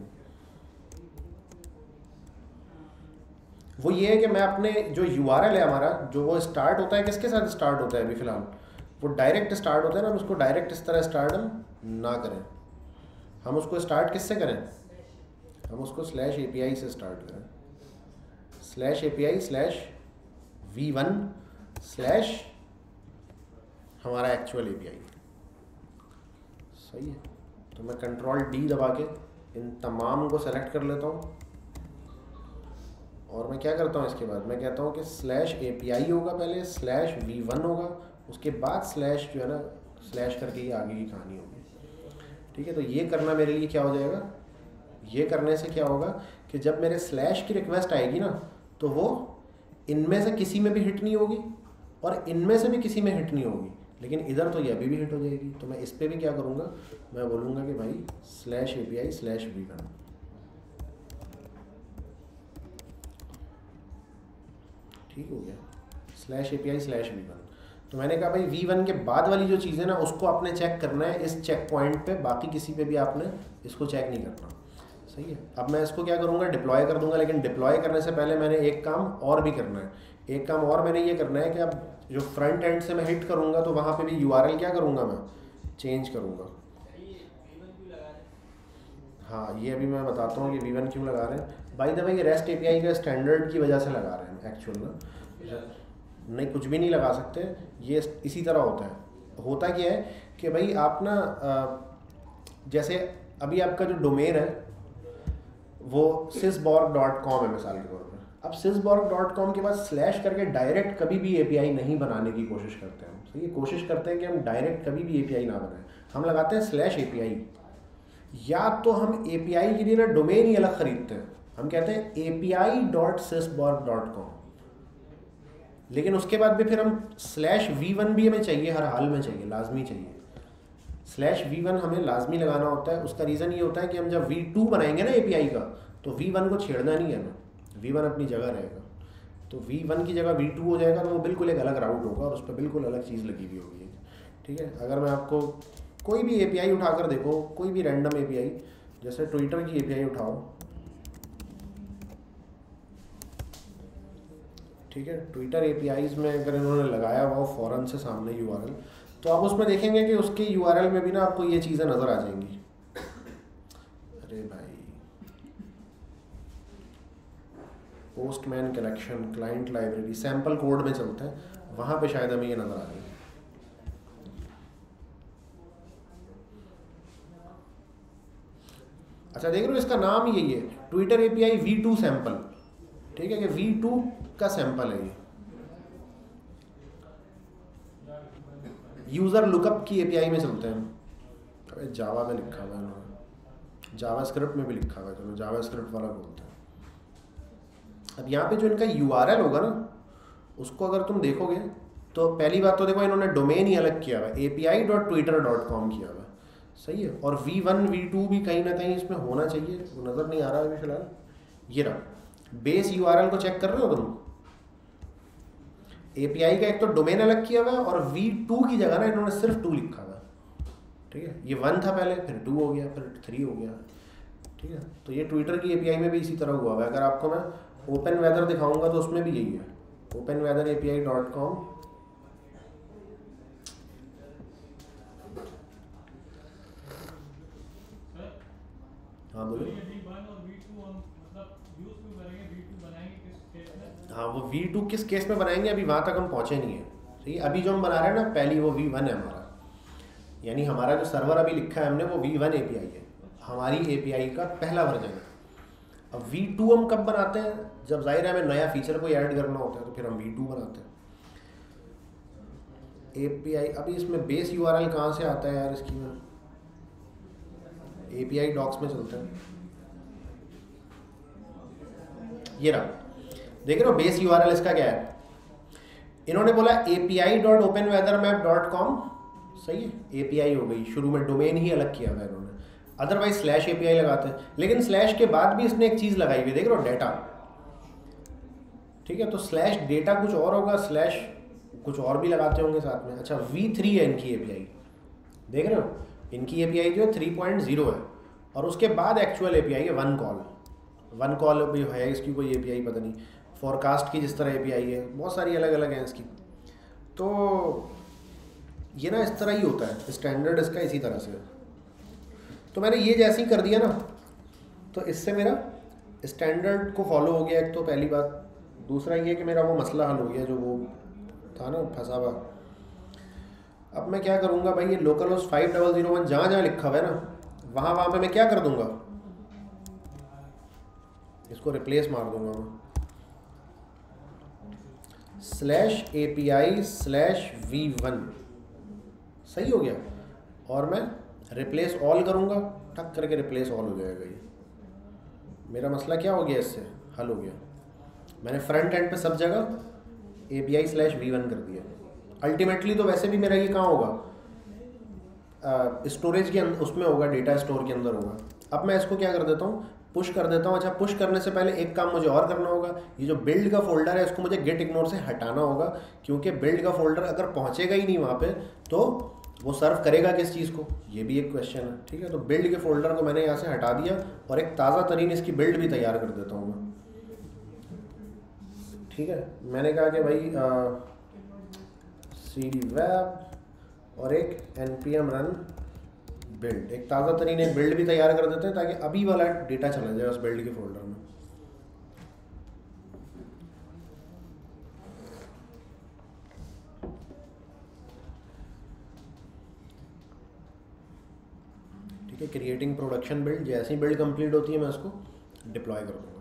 वो ये है कि मैं अपने जो URL है हमारा, जो वो स्टार्ट होता है, किसके साथ स्टार्ट होता है अभी फ़िलहाल, वो डायरेक्ट स्टार्ट होता है ना, हम उसको डायरेक्ट इस तरह स्टार्ट हम ना करें। हम उसको स्टार्ट किससे करें, हम उसको /API से स्टार्ट करें, /API/v1/ हमारा एक्चुअल API। सही है, तो मैं Ctrl+D दबा के इन तमाम को सेलेक्ट कर लेता हूँ और मैं क्या करता हूँ, इसके बाद मैं कहता हूँ कि /API होगा, पहले /v1 होगा, उसके बाद स्लैश जो है ना, स्लैश करके ही आगे की कहानी होगी। ठीक है, तो ये करना मेरे लिए क्या हो जाएगा, ये करने से क्या होगा कि जब मेरे स्लैश की रिक्वेस्ट आएगी ना, तो वो इनमें से किसी में भी हिट नहीं होगी और इनमें से भी किसी में हिट नहीं होगी, लेकिन इधर तो ये अभी भी हिट हो जाएगी। तो मैं इस पर भी क्या करूँगा, मैं बोलूँगा कि भाई /API/v1। ठीक हो गया, /API/v1। तो मैंने कहा भाई v1 के बाद वाली जो चीज़ है ना, उसको आपने चेक करना है इस चेक पॉइंट पे, बाकी किसी पे भी आपने इसको चेक नहीं करना। सही है, अब मैं इसको क्या करूँगा, डिप्लॉय कर दूंगा, लेकिन डिप्लॉय करने से पहले मैंने एक काम और भी करना है। एक काम और मैंने ये करना है कि अब जो फ्रंट एंड से मैं हिट करूँगा तो वहाँ पे भी URL क्या करूँगा, मैं चेंज करूँगा। हाँ, ये अभी मैं बताता हूँ कि v1 क्यों लगा रहे हैं। बाय द वे ये REST API का स्टैंडर्ड की वजह से लगा रहे हैं एक्चुअल ना, नहीं कुछ भी नहीं लगा सकते, ये इसी तरह होता है। होता क्या है कि भाई आप ना जैसे अभी आपका जो डोमेन है वो sysborg.com है मिसाल के तौर पर, अब sysborg.com के बाद स्लैश करके डायरेक्ट कभी भी API नहीं बनाने की कोशिश करते हैं। तो ये कोशिश करते हैं कि हम डायरेक्ट कभी भी API ना बनाएं, हम लगाते हैं /API। या तो हम API के लिए ना डोमेन ही अलग खरीदते हैं, हम कहते हैं api.sysborg.com, लेकिन उसके बाद भी फिर हम /v1 भी हमें चाहिए, हर हाल में चाहिए, लाजमी चाहिए। /v1 हमें लाजमी लगाना होता है। उसका रीज़न ये होता है कि हम जब v2 बनाएंगे ना API का, तो v1 को छेड़ना नहीं है हमें, v1 अपनी जगह रहेगा। तो v1 की जगह v2 हो जाएगा, तो वो बिल्कुल एक अलग राउट होगा और उस पर बिल्कुल अलग चीज़ लगी हुई होगी। ठीक है, अगर मैं आपको कोई भी API उठाकर देखो, कोई भी रैंडम API, जैसे ट्विटर की API उठाओ, ठीक है, ट्विटर APIs में अगर इन्होंने लगाया हुआ फ़ौरन से सामने URL, तो आप उसमें देखेंगे कि उसके URL में भी ना आपको ये चीज़ें नज़र आ जाएंगी। अरे भाई, Postman collection, client library, sample code में चलते हैं, वहाँ पे शायद हमें ये नज़र आ जाएगी। अच्छा देख रहे हो, इसका नाम यही है, ट्विटर API v2 सैम्पल। ठीक है, कि v2 का सैंपल है ये। यूज़र लुकअप की API में चलते हैं। अबे जावा में लिखा हुआ है इन्होंने, जावास्क्रिप्ट में भी लिखा हुआ है, चलो जावास्क्रिप्ट वाला बोलते हैं। अब यहाँ पे जो इनका URL होगा ना, उसको अगर तुम देखोगे तो पहली बात तो देखो इन्होंने डोमेन ही अलग किया हुआ है, api.twitter.com किया हुआ है। सही है, और v1 v2 भी कहीं ना कहीं इसमें होना चाहिए, वो नज़र नहीं आ रहा है अभी फिलहाल। ये रहा बेस URL को चेक कर रहे हो तुम, API का एक तो डोमेन अलग किया हुआ है और v2 की जगह ना इन्होंने सिर्फ 2 लिखा हुआ है। ठीक है, ये 1 था पहले, फिर 2 हो गया, फिर 3 हो गया। ठीक है, तो ये ट्विटर की API में भी इसी तरह हुआ हुआ है। अगर आपको मैं ओपन वेदर दिखाऊंगा तो उसमें भी यही है, openweatherapi.com। हाँ बोलो। हाँ, वो v2 किस केस में बनाएंगे अभी वहाँ तक हम पहुँचे नहीं है। ठीक है, अभी जो हम बना रहे हैं ना, पहली वो v1 है हमारा, यानी हमारा जो सर्वर अभी लिखा है हमने वो v1 API है, हमारी API का पहला वर्जन है। अब V2 हम कब बनाते हैं, जब जाहिर है हमें नया फीचर कोई ऐड करना होता है तो फिर हम V2 बनाते हैं। API, अभी इसमें बेस URL कहाँ से आता है यार इसकी, में API डॉक्स में चलते हैं, ये रहा, देख रहे हो बेस URL इसका क्या है, इन्होंने बोला api.openweathermap.com, सही है, API हो गई, शुरू में डोमेन ही अलग किया हुआ इन्होंने, अदरवाइज स्लैश API लगाते हैं, लेकिन स्लैश के बाद भी इसने एक चीज़ लगाई हुई, देख रहे हो, डेटा, ठीक है, तो स्लैश डेटा कुछ और होगा, स्लैश कुछ और भी लगाते होंगे साथ में। अच्छा V3 है इनकी API, देख रहे हो, इनकी API जो है 3.0 है, और उसके बाद एक्चुअल API है वन कॉल भी है इसकी कोई API, पता नहीं, फॉरकास्ट की जिस तरह API है, बहुत सारी अलग अलग हैं इसकी। तो ये ना इस तरह ही होता है, स्टैंडर्ड इसका इसी तरह से है। तो मैंने ये जैसे ही कर दिया ना, तो इससे मेरा स्टैंडर्ड को फॉलो हो गया, एक तो पहली बात, दूसरा ये कि मेरा वो मसला हल हो गया जो वो था ना फंसा हुआ। अब मैं क्या करूँगा भाई, ये लोकल होस्ट 5001 जहाँ जहाँ लिखा हुआ है ना, वहाँ पे मैं क्या कर दूँगा, इसको रिप्लेस मार दूँगा मैं, /API/V1, सही हो गया, और मैं रिप्लेस ऑल करूँगा, टक करके रिप्लेस ऑल हो जाएगा, ये मेरा मसला क्या हो गया, इससे हल हो गया। मैंने फ्रंट एंड पे सब जगह API/V1 कर दिया। अल्टीमेटली तो वैसे भी मेरा ये कहाँ होगा, स्टोरेज के उसमें होगा, डेटा स्टोर के अंदर होगा। अब मैं इसको क्या कर देता हूँ, पुश कर देता हूँ। अच्छा, पुश करने से पहले एक काम मुझे और करना होगा, ये जो बिल्ड का फोल्डर है इसको मुझे गेट इग्नोर से हटाना होगा, क्योंकि बिल्ड का फोल्डर अगर पहुँचेगा ही नहीं वहाँ पे तो वो सर्व करेगा किस चीज़ को, ये भी एक क्वेश्चन है, ठीक है। तो बिल्ड के फोल्डर को मैंने यहाँ से हटा दिया, और एक ताज़ा तरीन इसकी बिल्ड भी तैयार कर देता हूँ मैं, ठीक है। मैंने कहा कि भाई cd web और एक npm run बिल्ड, एक ताज़ा तरीन एक बिल्ड भी तैयार कर देते हैं, ताकि अभी वाला डेटा चला जाए उस बिल्ड के फोल्डर में। ठीक है, क्रिएटिंग प्रोडक्शन बिल्ड, जैसी बिल्ड कंप्लीट होती है मैं उसको डिप्लॉय कर दूँगा।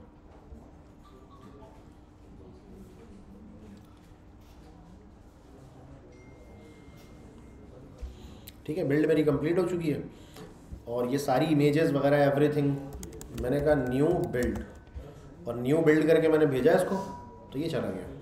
ठीक है, बिल्ड मेरी कंप्लीट हो चुकी है, और ये सारी इमेजेस वगैरह एवरीथिंग, मैंने कहा न्यू बिल्ड, और न्यू बिल्ड करके मैंने भेजा इसको, तो ये चला गया।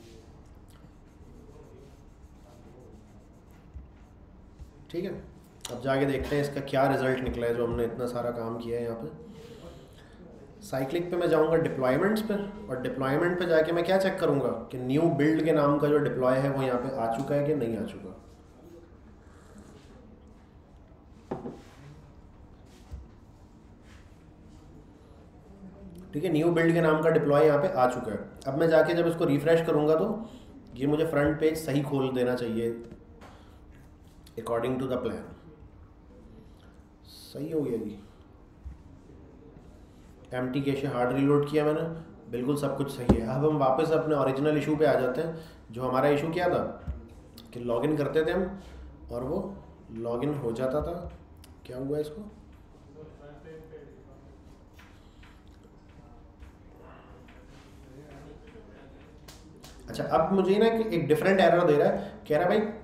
ठीक है, अब जाके देखते हैं इसका क्या रिजल्ट निकला है, जो हमने इतना सारा काम किया है यहाँ पे। साइक्लिक पे मैं जाऊँगा डिप्लॉयमेंट्स पे, और डिप्लॉयमेंट पे जाके मैं क्या चेक करूँगा कि न्यू बिल्ड के नाम का जो डिप्लॉय है वो यहाँ पे आ चुका है कि नहीं आ चुका। ठीक है, न्यू बिल्ड के नाम का डिप्लॉय यहाँ पे आ चुका है। अब मैं जाके जब इसको रिफ्रेश करूँगा तो ये मुझे फ्रंट पेज सही खोल देना चाहिए अकॉर्डिंग टू द प्लान। सही हो गया जी, एम्प्टी कैशे हार्ड रीलोड किया मैंने, बिल्कुल सब कुछ सही है। अब हम वापस अपने ओरिजिनल इशू पे आ जाते हैं। जो हमारा इशू क्या था कि लॉगिन करते थे हम और वो लॉगिन हो जाता था। क्या हुआ इसको, अच्छा अब मुझे ना एक डिफरेंट एरर दे रहा है, कह रहा है भाई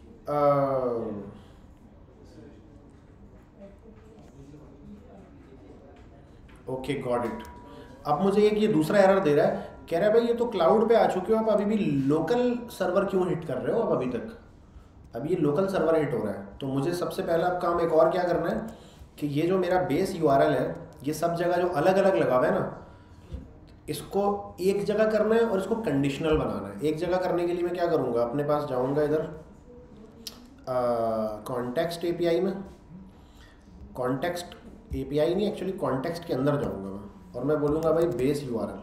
ओके गॉट इट। अब मुझे एक ये दूसरा एरर दे रहा है, कह रहा है भाई ये तो क्लाउड पे आ चुके हो, आप अभी भी लोकल सर्वर क्यों हिट कर रहे हो, अब अभी तक अभी ये लोकल सर्वर हिट हो रहा है। तो मुझे सबसे पहला अब काम एक और क्या करना है कि ये जो मेरा बेस URL है, ये सब जगह जो अलग अलग लगा हुआ है ना, इसको एक जगह करना है और इसको कंडीशनल बनाना है। एक जगह करने के लिए मैं क्या करूँगा, अपने पास जाऊँगा इधर कॉन्टेक्स्ट API में, कॉन्टेक्स्ट API नहीं एक्चुअली कॉन्टेक्स्ट के अंदर जाऊँगा मैं, और मैं बोलूँगा भाई बेस URL।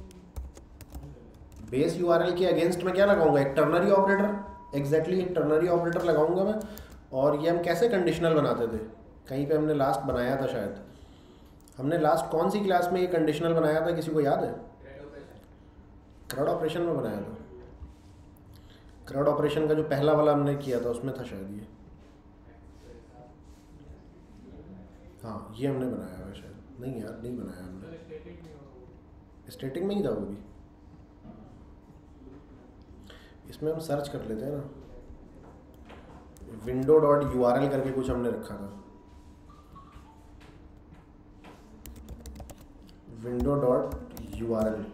बेस URL के अगेंस्ट में क्या लगाऊंगा, एक टर्नरी ऑपरेटर, एग्जैक्टली एक टर्नरी ऑपरेटर लगाऊंगा मैं। और ये हम कैसे कंडीशनल बनाते थे, कहीं पे हमने लास्ट बनाया था शायद, हमने लास्ट कौन सी क्लास में ये कंडीशनल बनाया था, किसी को याद है? CRUD ऑपरेशन में बनाया था। CRUD ऑपरेशन का जो पहला वाला हमने किया था उसमें था शायद ये, हाँ ये हमने बनाया हुआ शायद, नहीं यार, नहीं बनाया हमने, स्टैटिक में ही था वो भी। इसमें हम सर्च कर लेते हैं ना, window dot U R L करके कुछ हमने रखा था, window dot U R L,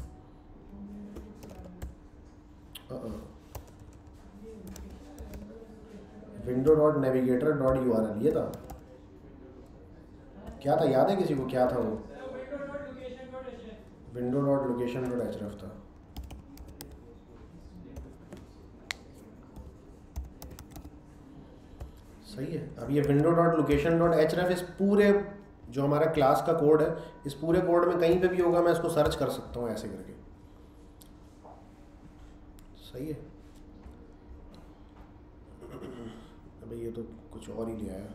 window dot navigator dot U R L, ये था क्या था, याद है किसी को क्या था वो? Window dot location dot H था। सही है। अब ये window dot location dot H इस पूरे जो हमारा क्लास का कोड है, इस पूरे कोड में कहीं पे भी होगा मैं इसको सर्च कर सकता हूँ ऐसे करके। सही है। अबे ये तो कुछ और ही लिया है।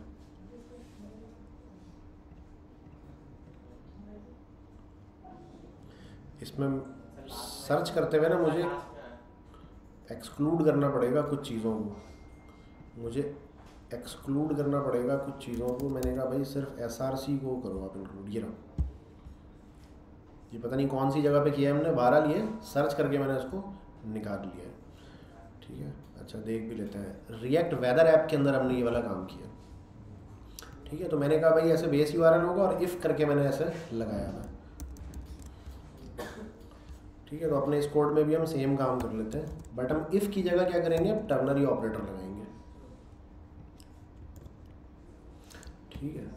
इसमें सर्च करते हुए ना मुझे एक्सक्लूड करना पड़ेगा कुछ चीज़ों को, मुझे एक्सक्लूड करना पड़ेगा कुछ चीज़ों को। मैंने कहा भाई सिर्फ SRC को करो आप इंक्लूड। ये रहा, ये पता नहीं कौन सी जगह पे किया है हमने, 12 लिए सर्च करके मैंने इसको निकाल लिया है। ठीक है, अच्छा देख भी लेते हैं। रिएक्ट वेदर ऐप के अंदर हमने ये वाला काम किया। ठीक है, तो मैंने कहा भाई ऐसे बेस URL होगा और इफ़ करके मैंने ऐसे लगाया था। ठीक है, तो अपने इस कोड में भी हम सेम काम कर लेते हैं, बट हम इफ़ की जगह क्या करेंगे, अब टर्नरी ऑपरेटर लगाएंगे। ठीक है,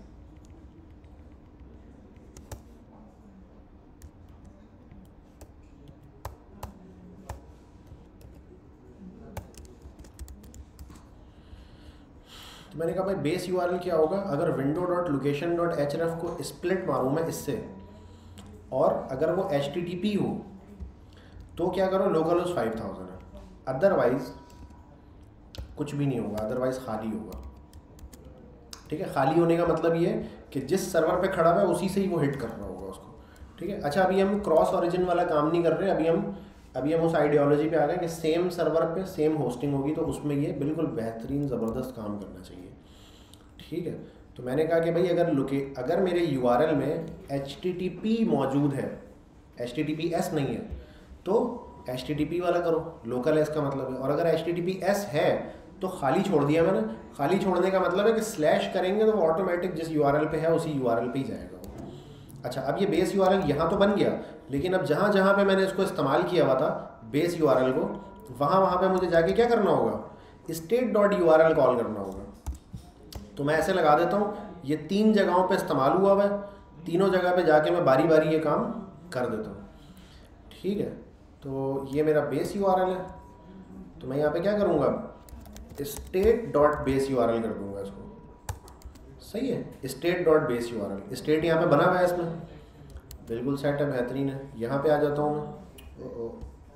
तो मैंने कहा भाई बेस URL क्या होगा, अगर window dot location dot href को स्प्लिट मारूँ मैं इससे, और अगर वो HTTP हो तो क्या करो, लोकल होस्ट 5000 है, अदरवाइज कुछ भी नहीं होगा, अदरवाइज खाली होगा। ठीक है, खाली होने का मतलब ये कि जिस सर्वर पे खड़ा हुआ है उसी से ही वो हिट कर रहा होगा उसको। ठीक है, अच्छा अभी हम क्रॉस ओरिजिन वाला काम नहीं कर रहे, अभी हम उस आइडियोलॉजी पे आ गए कि सेम सर्वर पे सेम होस्टिंग होगी, तो उसमें ये बिल्कुल बेहतरीन ज़बरदस्त काम करना चाहिए। ठीक है, तो मैंने कहा कि भाई अगर मेरे URL में HTTP मौजूद है, HTTPS नहीं है, तो HTTP वाला करो, लोकल है इसका मतलब है। और अगर HTTPS है तो खाली छोड़ दिया मैंने। खाली छोड़ने का मतलब है कि स्लैश करेंगे तो वो ऑटोमेटिक जिस URL पे है उसी URL पे ही जाएगा वो। अच्छा, अब ये बेस URL यहाँ तो बन गया, लेकिन अब जहाँ जहाँ पे मैंने इसको इस्तेमाल किया हुआ था बेस URL को, वहाँ पे मुझे जाके क्या करना होगा, state.url कॉल करना होगा। तो मैं ऐसे लगा देता हूँ, ये 3 जगहों पे इस्तेमाल हुआ हुआ है, तीनों जगह पे जाके मैं बारी बारी ये काम कर देता हूँ। ठीक है, तो ये मेरा बेस URL है, तो मैं यहाँ पे क्या करूँगा, state.base URL कर दूँगा इसको। सही है, state.base URL, स्टेट यहाँ पे बना हुआ है इसमें, बिल्कुल सेट है, बेहतरीन है। यहाँ पे आ जाता हूँ मैं,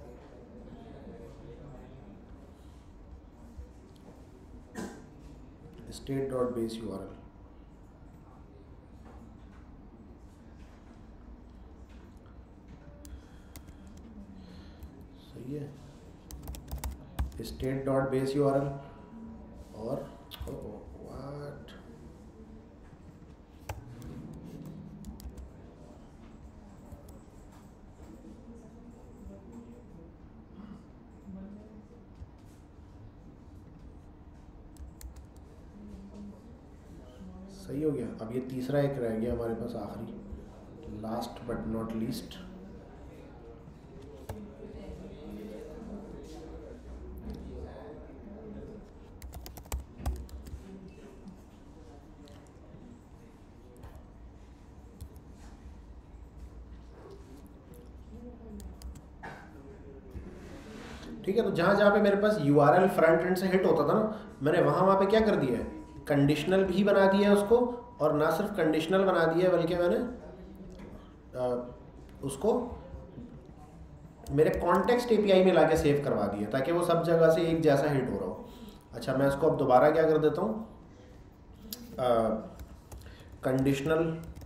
state.base URL। सही है, state.base URL और व्हाट, सही हो गया। अब ये तीसरा एक रह गया हमारे पास आखिरी, लास्ट बट नॉट लीस्ट। ठीक है, तो जहाँ जहाँ पे मेरे पास URL फ्रंट एंड से हिट होता था ना, मैंने वहाँ पे क्या कर दिया है, कंडीशनल भी बना दिया है उसको, और ना सिर्फ कंडीशनल बना दिया है बल्कि मैंने उसको मेरे कॉन्टेक्स्ट API में लाके सेव करवा दिया, ताकि वो सब जगह से एक जैसा हिट हो रहा हो। अच्छा, मैं इसको अब दोबारा क्या कर देता हूँ, कंडीशनल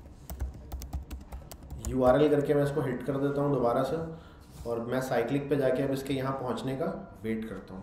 URL करके मैं इसको हिट कर देता हूँ दोबारा से, और मैं साइक्लिक पे जाके अब इसके यहाँ पहुँचने का वेट करता हूँ।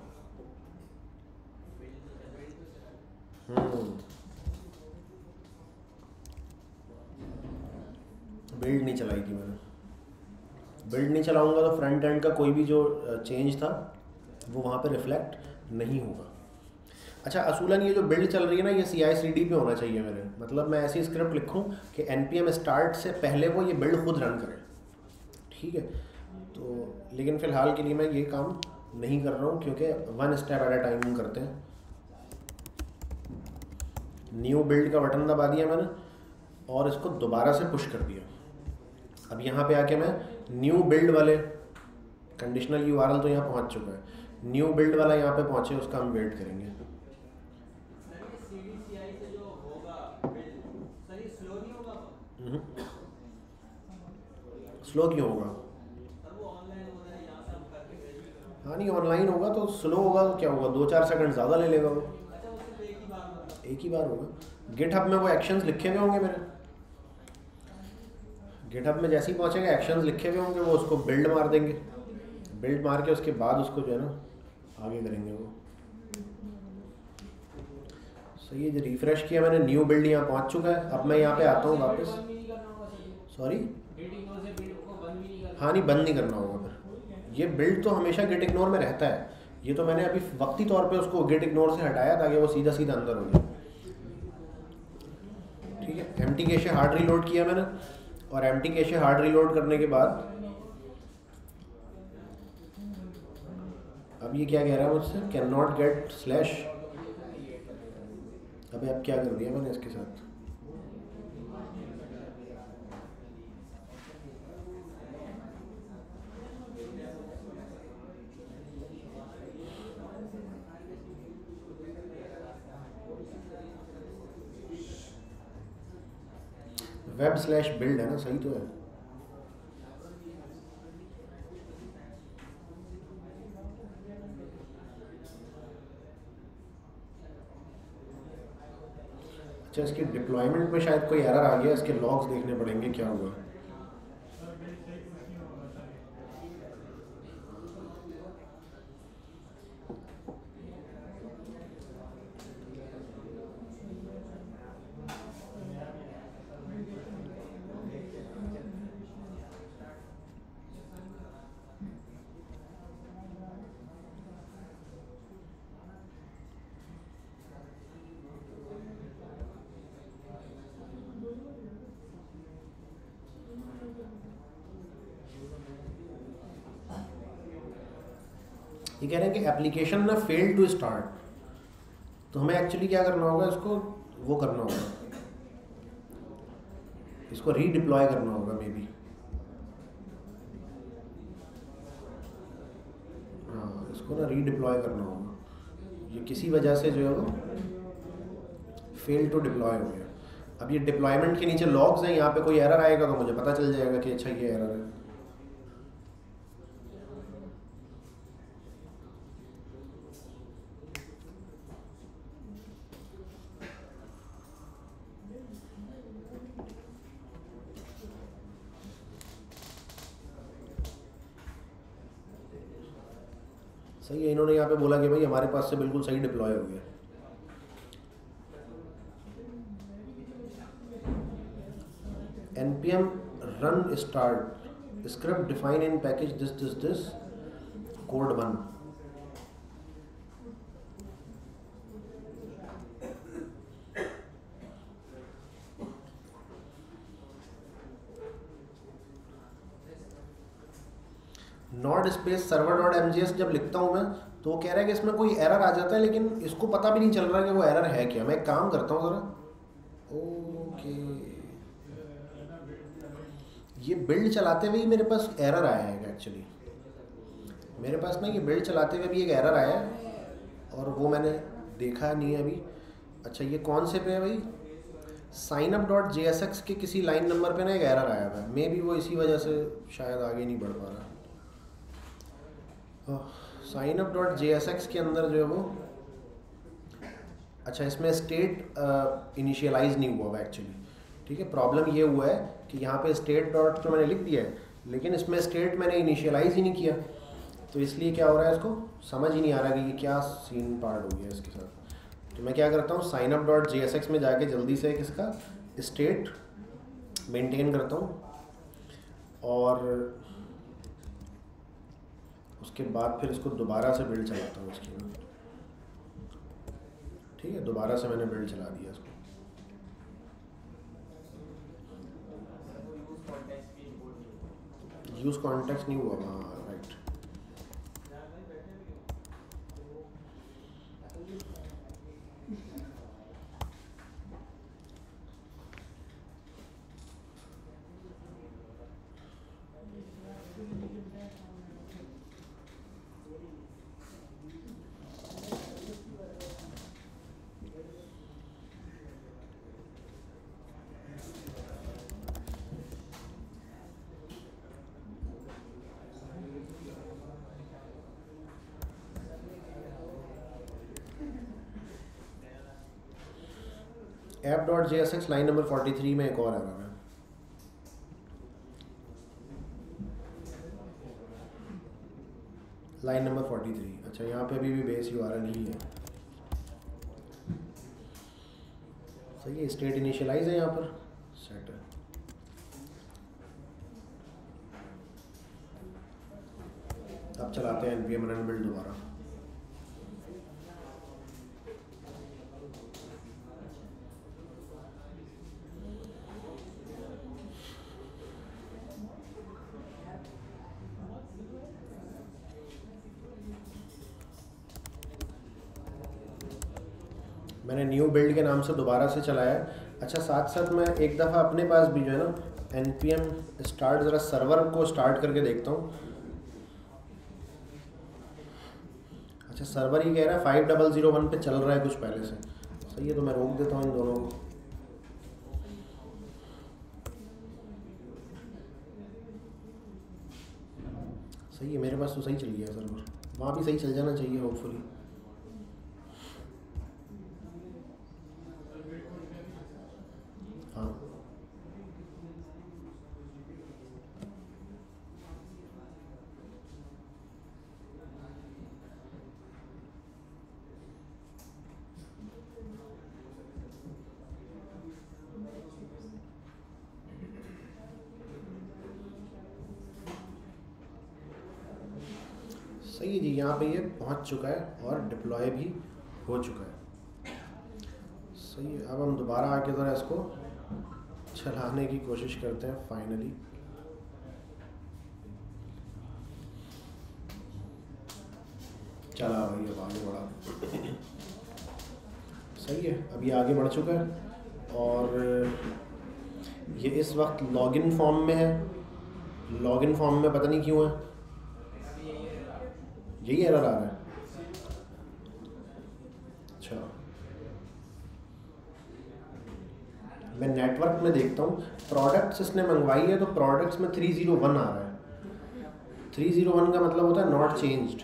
बिल्ड नहीं चलाई थी मैंने। बिल्ड नहीं चलाऊंगा तो फ्रंट एंड का कोई भी जो चेंज था वो वहाँ पे रिफ्लेक्ट नहीं होगा। अच्छा, असूलन ये जो बिल्ड चल रही है ना, ये CI/CD पे होना चाहिए मेरे, मतलब मैं ऐसी स्क्रिप्ट लिखूँ कि npm स्टार्ट से पहले वो ये बिल्ड खुद रन करे, ठीक है। तो लेकिन फ़िलहाल के लिए मैं ये काम नहीं कर रहा हूँ क्योंकि one step at a time हम करते हैं। न्यू बिल्ड का बटन दबा दिया मैंने और इसको दोबारा से पुश कर दिया। अब यहाँ पे आके मैं न्यू बिल्ड वाले कंडीशनल URL तो यहाँ पहुँच चुका है, न्यू बिल्ड वाला यहाँ पे पहुँचे उसका हम वेट करेंगे। स्लो क्यों होगा? हाँ नहीं, ऑनलाइन होगा तो स्लो होगा तो क्या होगा, 2-4 सेकंड ज़्यादा ले लेगा वो। एक ही बार होगा। गिटहब में वो एक्शंस लिखे हुए होंगे मेरे, गिटहब में जैसे ही पहुँचेंगे एक्शंस लिखे हुए होंगे, वो उसको बिल्ड मार देंगे, बिल्ड मार के उसके बाद उसको जो है ना आगे करेंगे वो। सही है, जो रिफ़्रेश किया मैंने, न्यू बिल्ड यहाँ पहुँच चुका है। अब मैं यहाँ पे आता हूँ वापस। सॉरी, हाँ नहीं, बंद नहीं करना होगा फिर। ये बिल्ड तो हमेशा गेट इग्नोर में रहता है, ये तो मैंने अभी वक्ती तौर पे उसको गेट इग्नोर से हटाया ताकि वो सीधा सीधा अंदर हो जाए, ठीक है। एम्प्टी कैशे हार्ड रीलोड किया मैंने, और एम्प्टी कैशे हार्ड रीलोड करने के बाद अब ये क्या कह रहा है मुझसे, कैन नॉट गेट स्लैश। अबे अब क्या कर दिया मैंने इसके साथ? web/build है ना, सही तो है। अच्छा, इसकी डिप्लॉयमेंट में शायद कोई एरर आ गया, इसके लॉग्स देखने पड़ेंगे क्या हुआ। ये कह रहे हैं कि एप्लीकेशन ना फेल टू स्टार्ट, तो हमें एक्चुअली क्या करना होगा, इसको वो करना होगा, इसको रीडिप्लॉय करना होगा मे बी। हाँ, इसको ना रीडिप्लॉय करना होगा, ये किसी वजह से जो है वो फेल टू डिप्लॉय हो गया। अब ये डिप्लॉयमेंट के नीचे लॉग्स हैं, यहाँ पे कोई एरर आएगा तो मुझे पता चल जाएगा कि अच्छा ये एरर है। सही है, इन्होंने यहाँ पे बोला कि भाई हमारे पास से बिल्कुल सही डिप्लॉय हो गया। npm run start script define in package this code 1। Not space server.mjs जब लिखता हूँ मैं तो वो कह रहा है कि इसमें कोई एरर आ जाता है, लेकिन इसको पता भी नहीं चल रहा कि वो एरर है क्या। मैं एक काम करता हूँ ज़रा, ओके, ये बिल्ड चलाते हुए ही मेरे पास एरर आया है एक्चुअली। मेरे पास ना ये बिल्ड चलाते हुए भी एक एरर आया है और वो मैंने देखा नहीं है अभी। अच्छा, ये कौन से पे है भाई, signup.jsx के किसी लाइन नंबर पे ना एक एरर आया था, मे बी वो इसी वजह से शायद आगे नहीं बढ़ पा रहा। signup.jsx के अंदर जो है वो, अच्छा इसमें स्टेट इनिशियलाइज नहीं हुआ हुआ एक्चुअली, ठीक है। प्रॉब्लम ये हुआ है कि यहाँ पे स्टेट डॉट तो मैंने लिख दिया है, लेकिन इसमें स्टेट मैंने इनिशियलाइज ही नहीं किया, तो इसलिए क्या हो रहा है, इसको समझ ही नहीं आ रहा कि ये क्या सीन पार्ट हो गया इसके साथ। तो मैं क्या करता हूँ, signup.jsx में जाके जल्दी से इसका स्टेट मेंटेन करता हूँ, और उसके बाद फिर इसको दोबारा से बिल्ड चलाता हूँ इसकी में। ठीक है, दोबारा से मैंने बिल्ड चला दिया इसको। यूज़ कॉन्टेक्स्ट नहीं हुआ। हाँ राइट। app.jsx लाइन नंबर 43 में एक और एरर है। Line number 43। अच्छा, यहाँ पे अभी भी बेस यूआरएल नहीं है। सही है, स्टेट इनिशियलाइज है यहाँ पर, सेट है। अब चलाते हैं npm run build दोबारा। मैंने न्यू बिल्ड के नाम से दोबारा से चलाया है। अच्छा, साथ साथ मैं एक दफ़ा अपने पास भी जो है ना npm स्टार्ट, ज़रा सर्वर को स्टार्ट करके देखता हूँ। अच्छा, सर्वर ही कह रहा है 5001 पे चल रहा है कुछ पहले से। सही है, तो मैं रोक देता हूँ इन दोनों को। सही है, मेरे पास तो सही चल गया सर्वर, वहाँ भी सही चल जाना चाहिए होपफुली। हाँ सही है जी, यहाँ पे ये पहुँच चुका है और डिप्लॉय भी हो चुका है। सही है, अब हम दोबारा आके ज़रा इसको चलाने की कोशिश करते हैं फाइनली। चला भाई, अब आगे बढ़ा। सही है, अब ये आगे बढ़ चुका है और ये इस वक्त लॉगिन फॉर्म में है। लॉगिन फॉर्म में पता नहीं क्यों है, यही एरर आ रहा है। अच्छा, मैं नेटवर्क में देखता हूँ, प्रोडक्ट्स इसने मंगवाई है तो प्रोडक्ट्स में 301 आ रहा है। 301 का मतलब होता है नॉट चेंज्ड।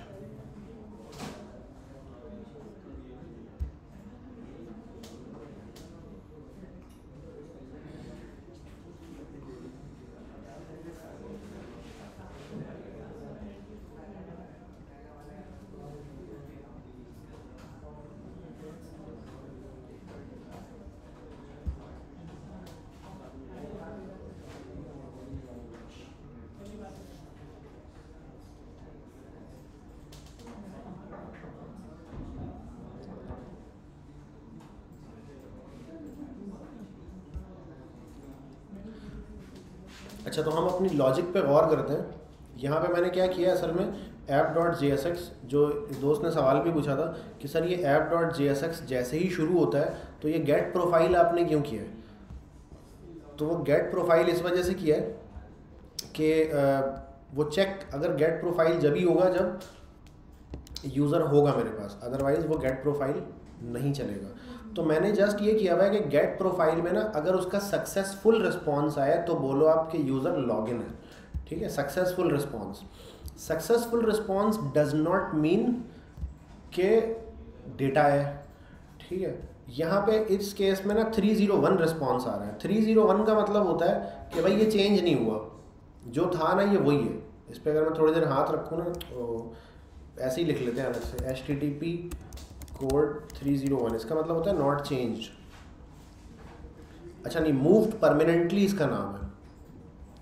अच्छा, तो हम अपनी लॉजिक पे गौर करते हैं। यहाँ पे मैंने क्या किया असल में, app.jsx, जो दोस्त ने सवाल भी पूछा था कि सर ये app.jsx जैसे ही शुरू होता है तो ये गेट प्रोफाइल आपने क्यों किया है? तो वो गेट प्रोफाइल इस वजह से किया है कि वो चेक, अगर गेट प्रोफाइल जब ही होगा जब यूज़र होगा मेरे पास, अदरवाइज़ वो गेट प्रोफाइल नहीं चलेगा। तो मैंने जस्ट ये किया हुआ है कि गेट प्रोफाइल में ना अगर उसका सक्सेसफुल रिस्पॉन्स आया तो बोलो आपके यूज़र लॉगिन है। ठीक है, successful response. Successful response does not mean के डेटा है। ठीक है, यहाँ पे इस केस में ना 301 रिस्पॉन्स आ रहा है। 301 का मतलब होता है कि भाई ये चेंज नहीं हुआ, जो था ना ये वही है। इस पर अगर मैं थोड़ी देर हाथ रखूँ ना तो ऐसे ही लिख लेते हैं अलग से, HTTP कोड 301, इसका मतलब होता है नॉट चेंज्ड। अच्छा नहीं, मूव्ड परमानेंटली इसका नाम है।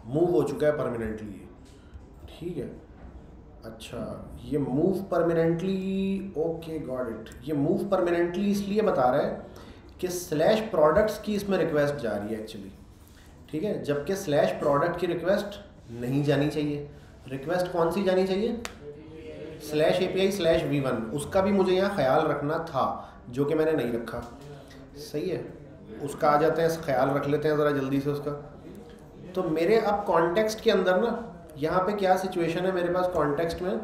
मूव हो चुका है परमानेंटली, ठीक है। अच्छा, ये move permanently, okay got it. ये मूव परमानेंटली इसलिए बता रहा है कि स्लैश प्रोडक्ट्स की इसमें रिक्वेस्ट जा रही है एक्चुअली, ठीक है, जबकि स्लैश प्रोडक्ट की रिक्वेस्ट नहीं जानी चाहिए। रिक्वेस्ट कौन सी जानी चाहिए? Slash API slash V1। उसका भी मुझे यहाँ ख्याल रखना था, जो कि मैंने नहीं रखा। सही है, उसका आ जाते हैं, ख्याल रख लेते हैं ज़रा जल्दी से उसका। तो मेरे अब कॉन्टेक्स्ट के अंदर ना, यहाँ पे क्या सिचुएशन है मेरे पास कॉन्टेक्स्ट में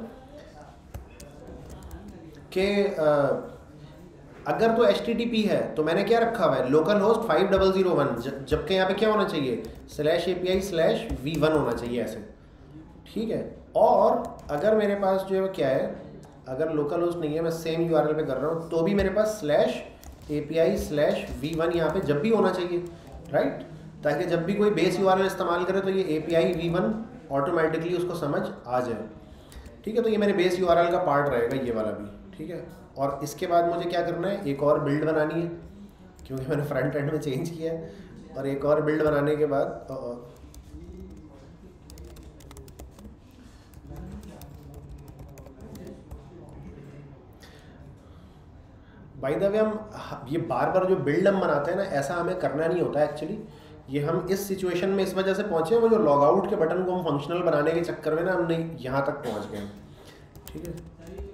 कि अगर तो HTTP है तो मैंने क्या रखा हुआ है, लोकल होस्ट 5001, जबकि यहाँ पे क्या होना चाहिए, स्लैश API स्लैश V1 होना चाहिए ऐसे, ठीक है। और अगर मेरे पास जो है वो क्या है, अगर लोकल होस्ट नहीं है, मैं सेम URL पे कर रहा हूँ, तो भी मेरे पास स्लैश API स्लैश V1 यहाँ पे जब भी होना चाहिए, राइट, ताकि जब भी कोई बेस URL इस्तेमाल करे तो ये API V1 ऑटोमेटिकली उसको समझ आ जाए, ठीक है। तो ये मेरे बेस URL का पार्ट रहेगा ये वाला भी, ठीक है। और इसके बाद मुझे क्या करना है, एक और बिल्ड बनानी है, क्योंकि मैंने फ्रंट एंड में चेंज किया है। और एक और बिल्ड बनाने के बाद बाय द वे हम ये बार बार जो बिल्ड हम बनाते हैं ना, ऐसा हमें करना नहीं होता एक्चुअली। ये हम इस सिचुएशन में इस वजह से पहुंचे, वो जो लॉग आउट के बटन को हम फंक्शनल बनाने के चक्कर में ना हमने यहाँ तक पहुंच गए, ठीक है।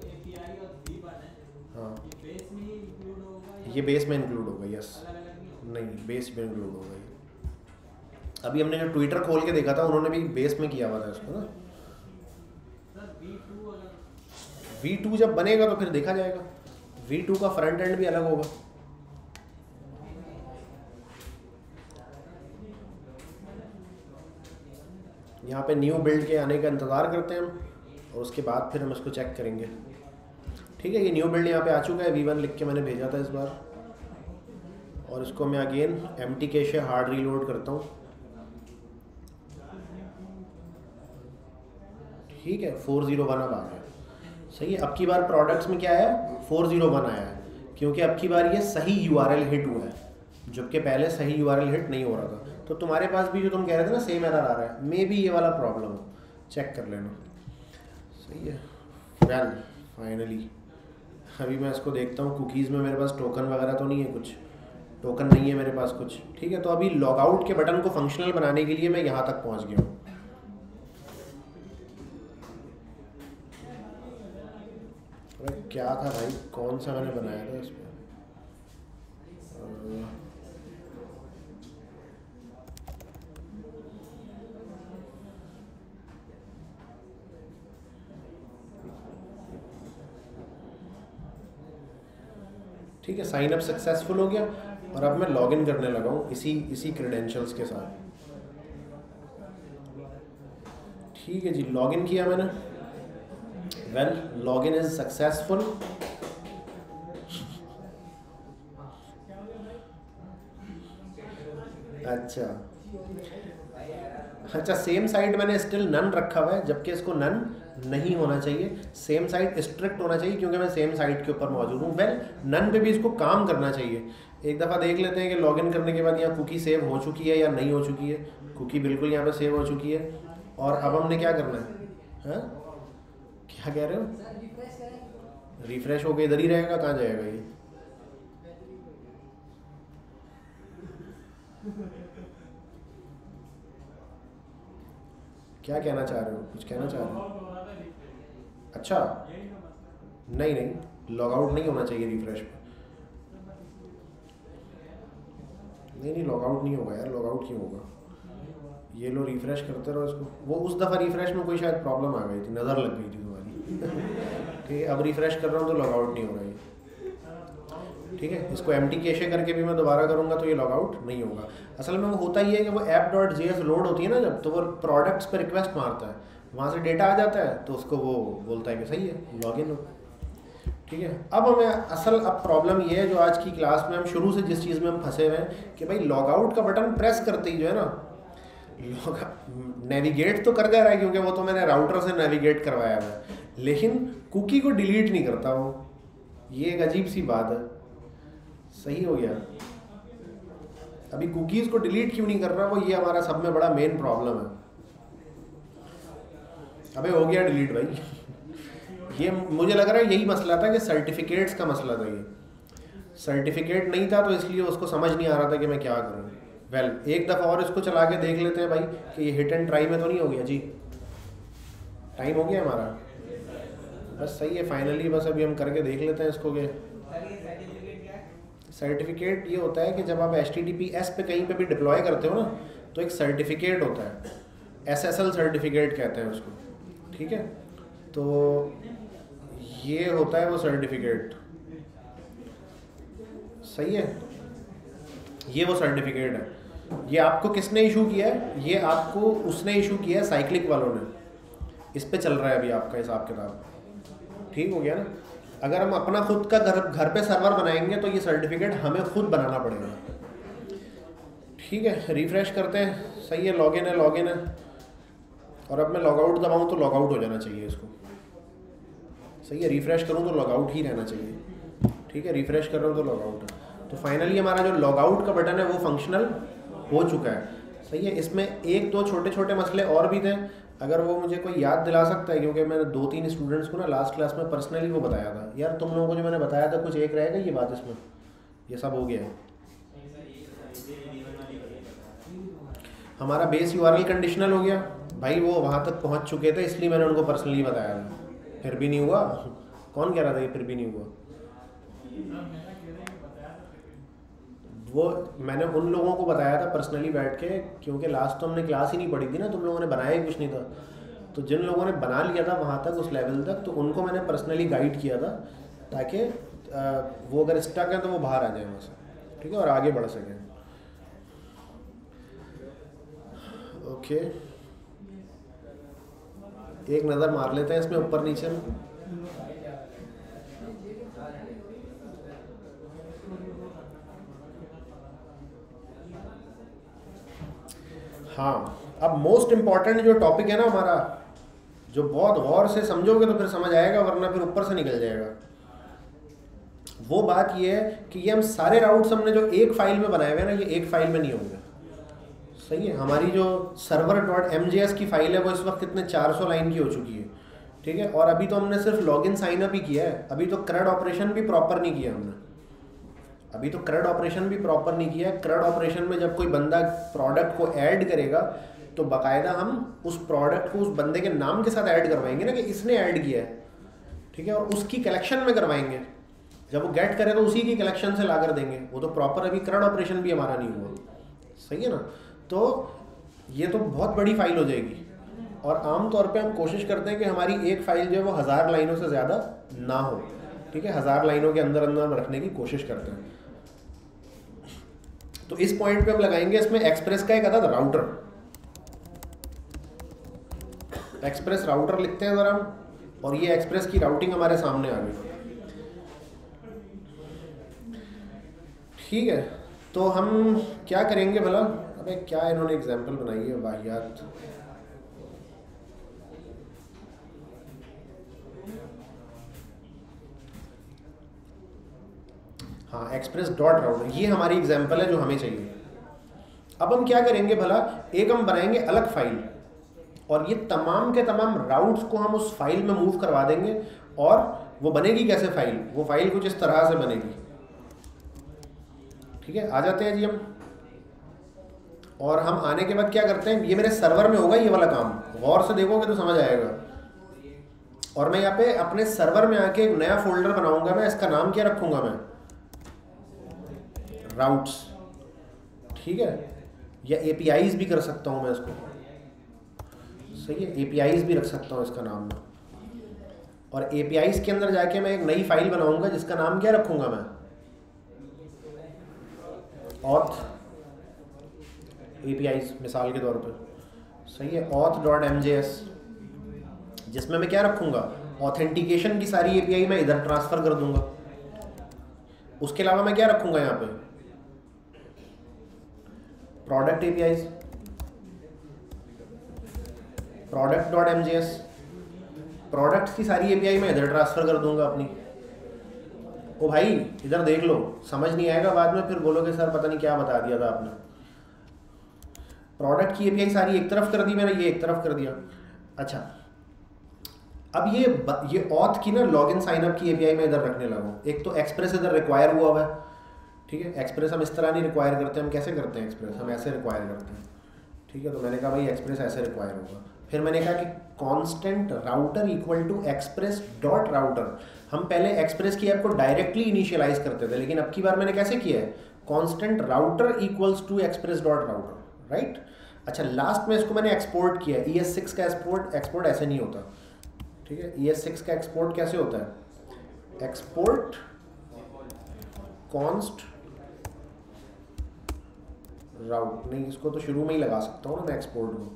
हाँ, ये बेस में इंक्लूड होगा, यस, नहीं बेस में इंक्लूड होगा ये। अभी हमने जो ट्विटर खोल के देखा था, उन्होंने भी बेस में किया हुआ था इसको ना। V2 जब बनेगा तो फिर देखा जाएगा, V2 का फ्रंट एंड भी अलग होगा। यहाँ पे न्यू बिल्ड के आने का इंतज़ार करते हैं हम, और उसके बाद फिर हम इसको चेक करेंगे, ठीक है। ये न्यू बिल्ड यहाँ पे आ चुका है, V1 लिख के मैंने भेजा था इस बार, और इसको मैं again empty cache hard reload करता हूँ, ठीक है। 401 अब आ गया, सही है। अब की बार प्रोडक्ट्स में क्या है, 401 आया है, क्योंकि अब की बार ये सही URL हिट हुआ है, जबकि पहले सही URL हिट नहीं हो रहा था। तो तुम्हारे पास भी जो तुम कह रहे थे ना सेम एरर आ रहा है, मे बी ये वाला प्रॉब्लम हो, चेक कर लेना, सही है। वेल फाइनली अभी मैं इसको देखता हूँ, कुकीज़ में मेरे पास टोकन वगैरह तो नहीं है, कुछ टोकन नहीं है मेरे पास कुछ, ठीक है। तो अभी लॉग आउट के बटन को फंक्शनल बनाने के लिए मैं यहाँ तक पहुँच गया हूँ। क्या था भाई, कौन सा मैंने बनाया था इसमें, ठीक है। साइन अप सक्सेसफुल हो गया, और अब मैं लॉगिन करने लगा हूँ इसी क्रेडेंशियल्स के साथ, ठीक है जी। लॉगिन किया मैंने, वेल लॉगिन इज सक्सेसफुल। अच्छा, सेम साइट मैंने स्टिल नन रखा हुआ है, जबकि इसको नन नहीं होना चाहिए, सेम साइट स्ट्रिक्ट होना चाहिए, क्योंकि मैं सेम साइट के ऊपर मौजूद हूँ। वेल नन पे भी इसको काम करना चाहिए। एक दफ़ा देख लेते हैं कि लॉगिन करने के बाद यहाँ कुकी सेव हो चुकी है या नहीं हो चुकी है। कुकी बिल्कुल यहाँ पे सेव हो चुकी है, और अब हमने क्या करना है, हाँ क्या कह रहे हो, रिफ्रेश होके इधर ही रहेगा, कहाँ जाएगा ये, क्या कहना चाह रहे हो, कुछ कहना चाह रहे हो? अच्छा, नहीं लॉग आउट नहीं होना चाहिए रिफ्रेश पे, नहीं लॉग आउट नहीं होगा यार, लॉग आउट क्यों होगा, ये लो रिफ्रेश करते रहो इसको। वो उस दफ़ा रिफ्रेश में कोई शायद प्रॉब्लम आ गई थी, नज़र लग गई थी तुम्हारी ठीक है। अब रिफ्रेश कर रहा हूँ तो लॉग आउट नहीं हो रहा है, ठीक है। इसको एम्प्टी कैशे करके भी मैं दोबारा करूँगा तो ये लॉग आउट नहीं होगा। असल में वो होता ही है कि वो app.js लोड होती है ना जब, तो वो प्रोडक्ट्स पर रिक्वेस्ट मारता है, वहाँ से डेटा आ जाता है, तो उसको वो बोलता है कि सही है लॉगिन हो, ठीक है। अब हमें अब प्रॉब्लम ये है जो आज की क्लास में हम शुरू से जिस चीज़ में हम फंसे हुए हैं कि भाई लॉग आउट का बटन प्रेस करते ही जो है ना, नेविगेट तो कर जा रहा है, क्योंकि वो तो मैंने राउटर से नेविगेट करवाया हुआ है, लेकिन कुकी को डिलीट नहीं करता वो, ये एक अजीब सी बात है। सही हो गया, अभी कुकीज़ को डिलीट क्यों नहीं कर रहा वो, ये हमारा सब में बड़ा मेन प्रॉब्लम है। अबे हो गया डिलीट भाई। ये मुझे लग रहा है यही मसला था कि सर्टिफिकेट्स का मसला था, ये सर्टिफिकेट नहीं था तो इसलिए उसको समझ नहीं आ रहा था कि मैं क्या करूँ। वेल एक दफ़ा और इसको चला के देख लेते हैं भाई कि ये हिट एंड ट्राई में तो नहीं हो गया जी। टाइम हो गया हमारा, बस सही है फाइनली। बस अभी हम करके देख लेते हैं इसको। कि सर्टिफिकेट ये होता है कि जब आप HTTPS पे कहीं पे भी डिप्लॉय करते हो ना तो एक सर्टिफिकेट होता है, SSL सर्टिफिकेट कहते हैं उसको, ठीक है। तो ये होता है वो सर्टिफिकेट, सही है, ये वो सर्टिफिकेट है। ये आपको किसने इशू किया है? ये आपको उसने इशू किया है, साइक्लिक वालों ने। इस पे चल रहा है अभी आपका हिसाब किताब, ठीक हो गया ना। अगर हम अपना खुद का घर पे सर्वर बनाएंगे तो ये सर्टिफिकेट हमें खुद बनाना पड़ेगा, ठीक है। रिफ्रेश करते हैं, सही है, लॉगिन है। और अब मैं लॉगआउट दबाऊँ तो लॉगआउट हो जाना चाहिए इसको, सही है। रिफ्रेश करूँ तो लॉगआउट ही रहना चाहिए, ठीक है। रिफ्रेश कर रहा हूँ तो लॉगआउट। तो फाइनली हमारा जो लॉगआउट का बटन है वो फंक्शनल हो चुका है, सही है। इसमें एक दो छोटे छोटे मसले और भी थे, अगर वो मुझे कोई याद दिला सकता है, क्योंकि मैंने 2-3 स्टूडेंट्स को ना लास्ट क्लास में पर्सनली वो बताया था, यार तुम लोगों को जो मैंने बताया था कुछ एक रहेगा ये बात, इसमें ये सब हो गया है। हमारा बेस URL कंडीशनल हो गया भाई, वो वहाँ तक पहुँच चुके थे इसलिए मैंने उनको पर्सनली बताया था, फिर भी नहीं हुआ। कौन कह रहा था ये फिर भी नहीं हुआ? वो मैंने उन लोगों को बताया था पर्सनली बैठ के, क्योंकि लास्ट तो हमने क्लास ही नहीं पढ़ी थी ना, तुम लोगों ने बनाया ही कुछ नहीं था। तो जिन लोगों ने बना लिया था वहाँ तक, उस लेवल तक, तो उनको मैंने पर्सनली गाइड किया था ताकि वो अगर स्टक है तो वो बाहर आ जाए वहाँ से, ठीक है, और आगे बढ़ सकें। ओके, एक नज़र मार लेते हैं इसमें ऊपर नीचे में। हाँ, अब मोस्ट इम्पॉर्टेंट जो टॉपिक है ना हमारा, जो बहुत गौर से समझोगे तो फिर समझ आएगा, वरना फिर ऊपर से निकल जाएगा। वो बात ये है कि ये हम सारे राउट्स हमने जो एक फाइल में बनाए हुए हैं ना, ये एक फाइल में नहीं होंगे, सही है। हमारी जो server.mjs की फाइल है वो इस वक्त कितने 400 लाइन की हो चुकी है, ठीक है। और अभी तो हमने सिर्फ लॉगिन साइन अप ही किया है, अभी तो CRUD ऑपरेशन भी प्रॉपर नहीं किया हमने, अभी तो CRUD ऑपरेशन भी प्रॉपर नहीं किया है। CRUD ऑपरेशन में जब कोई बंदा प्रोडक्ट को ऐड करेगा तो बाकायदा हम उस प्रोडक्ट को उस बंदे के नाम के साथ ऐड करवाएंगे ना, कि इसने ऐड किया है, ठीक है, और उसकी कलेक्शन में करवाएंगे। जब वो गेट करे तो उसी की कलेक्शन से ला कर देंगे। वो तो प्रॉपर अभी CRUD ऑपरेशन भी हमारा नहीं हुआ, सही है ना। तो ये तो बहुत बड़ी फाइल हो जाएगी, और आम तौर पे हम कोशिश करते हैं कि हमारी एक फाइल जो है वो 1000 लाइनों से ज़्यादा ना हो, ठीक है। 1000 लाइनों के अंदर अंदर रखने की कोशिश करते हैं। तो इस पॉइंट पे हम लगाएंगे इसमें एक्सप्रेस का एक अदद राउटर। एक्सप्रेस राउटर लिखते हैं ज़रा, और ये एक्सप्रेस की राउटिंग हमारे सामने आ गई, ठीक है। तो हम क्या करेंगे भला? अबे क्या इन्होंने एग्जाम्पल बनाई है वाहियात। हाँ, एक्सप्रेस डॉट राउटर, ये हमारी एग्जाम्पल है जो हमें चाहिए। अब हम क्या करेंगे भला, एक हम बनाएंगे अलग फाइल, और ये तमाम के तमाम राउट्स को हम उस फाइल में मूव करवा देंगे। और वो बनेगी कैसे फाइल? वो फाइल कुछ इस तरह से बनेगी, ठीक है। आ जाते हैं जी हम, और हम आने के बाद क्या करते हैं, ये मेरे सर्वर में होगा ये वाला काम, गौर से देखोगे तो समझ आएगा। और मैं यहाँ पे अपने सर्वर में आके एक नया फोल्डर बनाऊंगा, मैं इसका नाम क्या रखूंगा? मैं राउट्स, ठीक है, या APIs भी कर सकता हूँ मैं इसको, सही है, APIs भी रख सकता हूँ इसका नाम में। और APIs के अंदर जाके मैं एक नई फाइल बनाऊंगा जिसका नाम क्या रखूंगा मैं? auth APIs मिसाल के तौर पे, सही है, auth.mjs, जिसमें मैं क्या रखूंगा? ऑथेंटिकेशन की सारी API मैं इधर ट्रांसफर कर दूंगा। उसके अलावा मैं क्या रखूंगा यहाँ पे? प्रोडक्ट APIs, product.mjs, प्रोडक्ट्स की सारी API मैं इधर ट्रांसफर कर दूंगा अपनी। ओ भाई इधर देख लो, समझ नहीं आएगा बाद में फिर बोलोगे सर पता नहीं क्या बता दिया था आपने। प्रोडक्ट की API सारी एक तरफ कर दी मैंने, ये एक तरफ कर दिया। अच्छा, ये ऑथ की ना लॉगिन साइनअप की एपीआई में इधर रखने लगा हूँ। एक तो एक्सप्रेस इधर रिक्वायर हुआ है, ठीक है। एक्सप्रेस हम इस तरह नहीं रिक्वायर करते, हम कैसे करते हैं एक्सप्रेस, हम ऐसे रिक्वायर करते हैं, ठीक है। तो मैंने कहा भाई एक्सप्रेस ऐसे रिक्वायर होगा। फिर मैंने कहा कि constant router equal to express dot router. हम पहले एक्सप्रेस की ऐप को डायरेक्टली इनिशियलाइज करते थे, लेकिन अब की बार मैंने कैसे किया है, constant router equals to express dot router, right. अच्छा, लास्ट में इसको मैंने एक्सपोर्ट किया। ES6 का एक्सपोर्ट ऐसे नहीं होता, ठीक है। ES6 का एक्सपोर्ट कैसे होता है, एक्सपोर्ट कॉन्स्ट राउट, नहीं इसको तो शुरू में ही लगा सकता हूँ ना मैं एक्सपोर्ट को।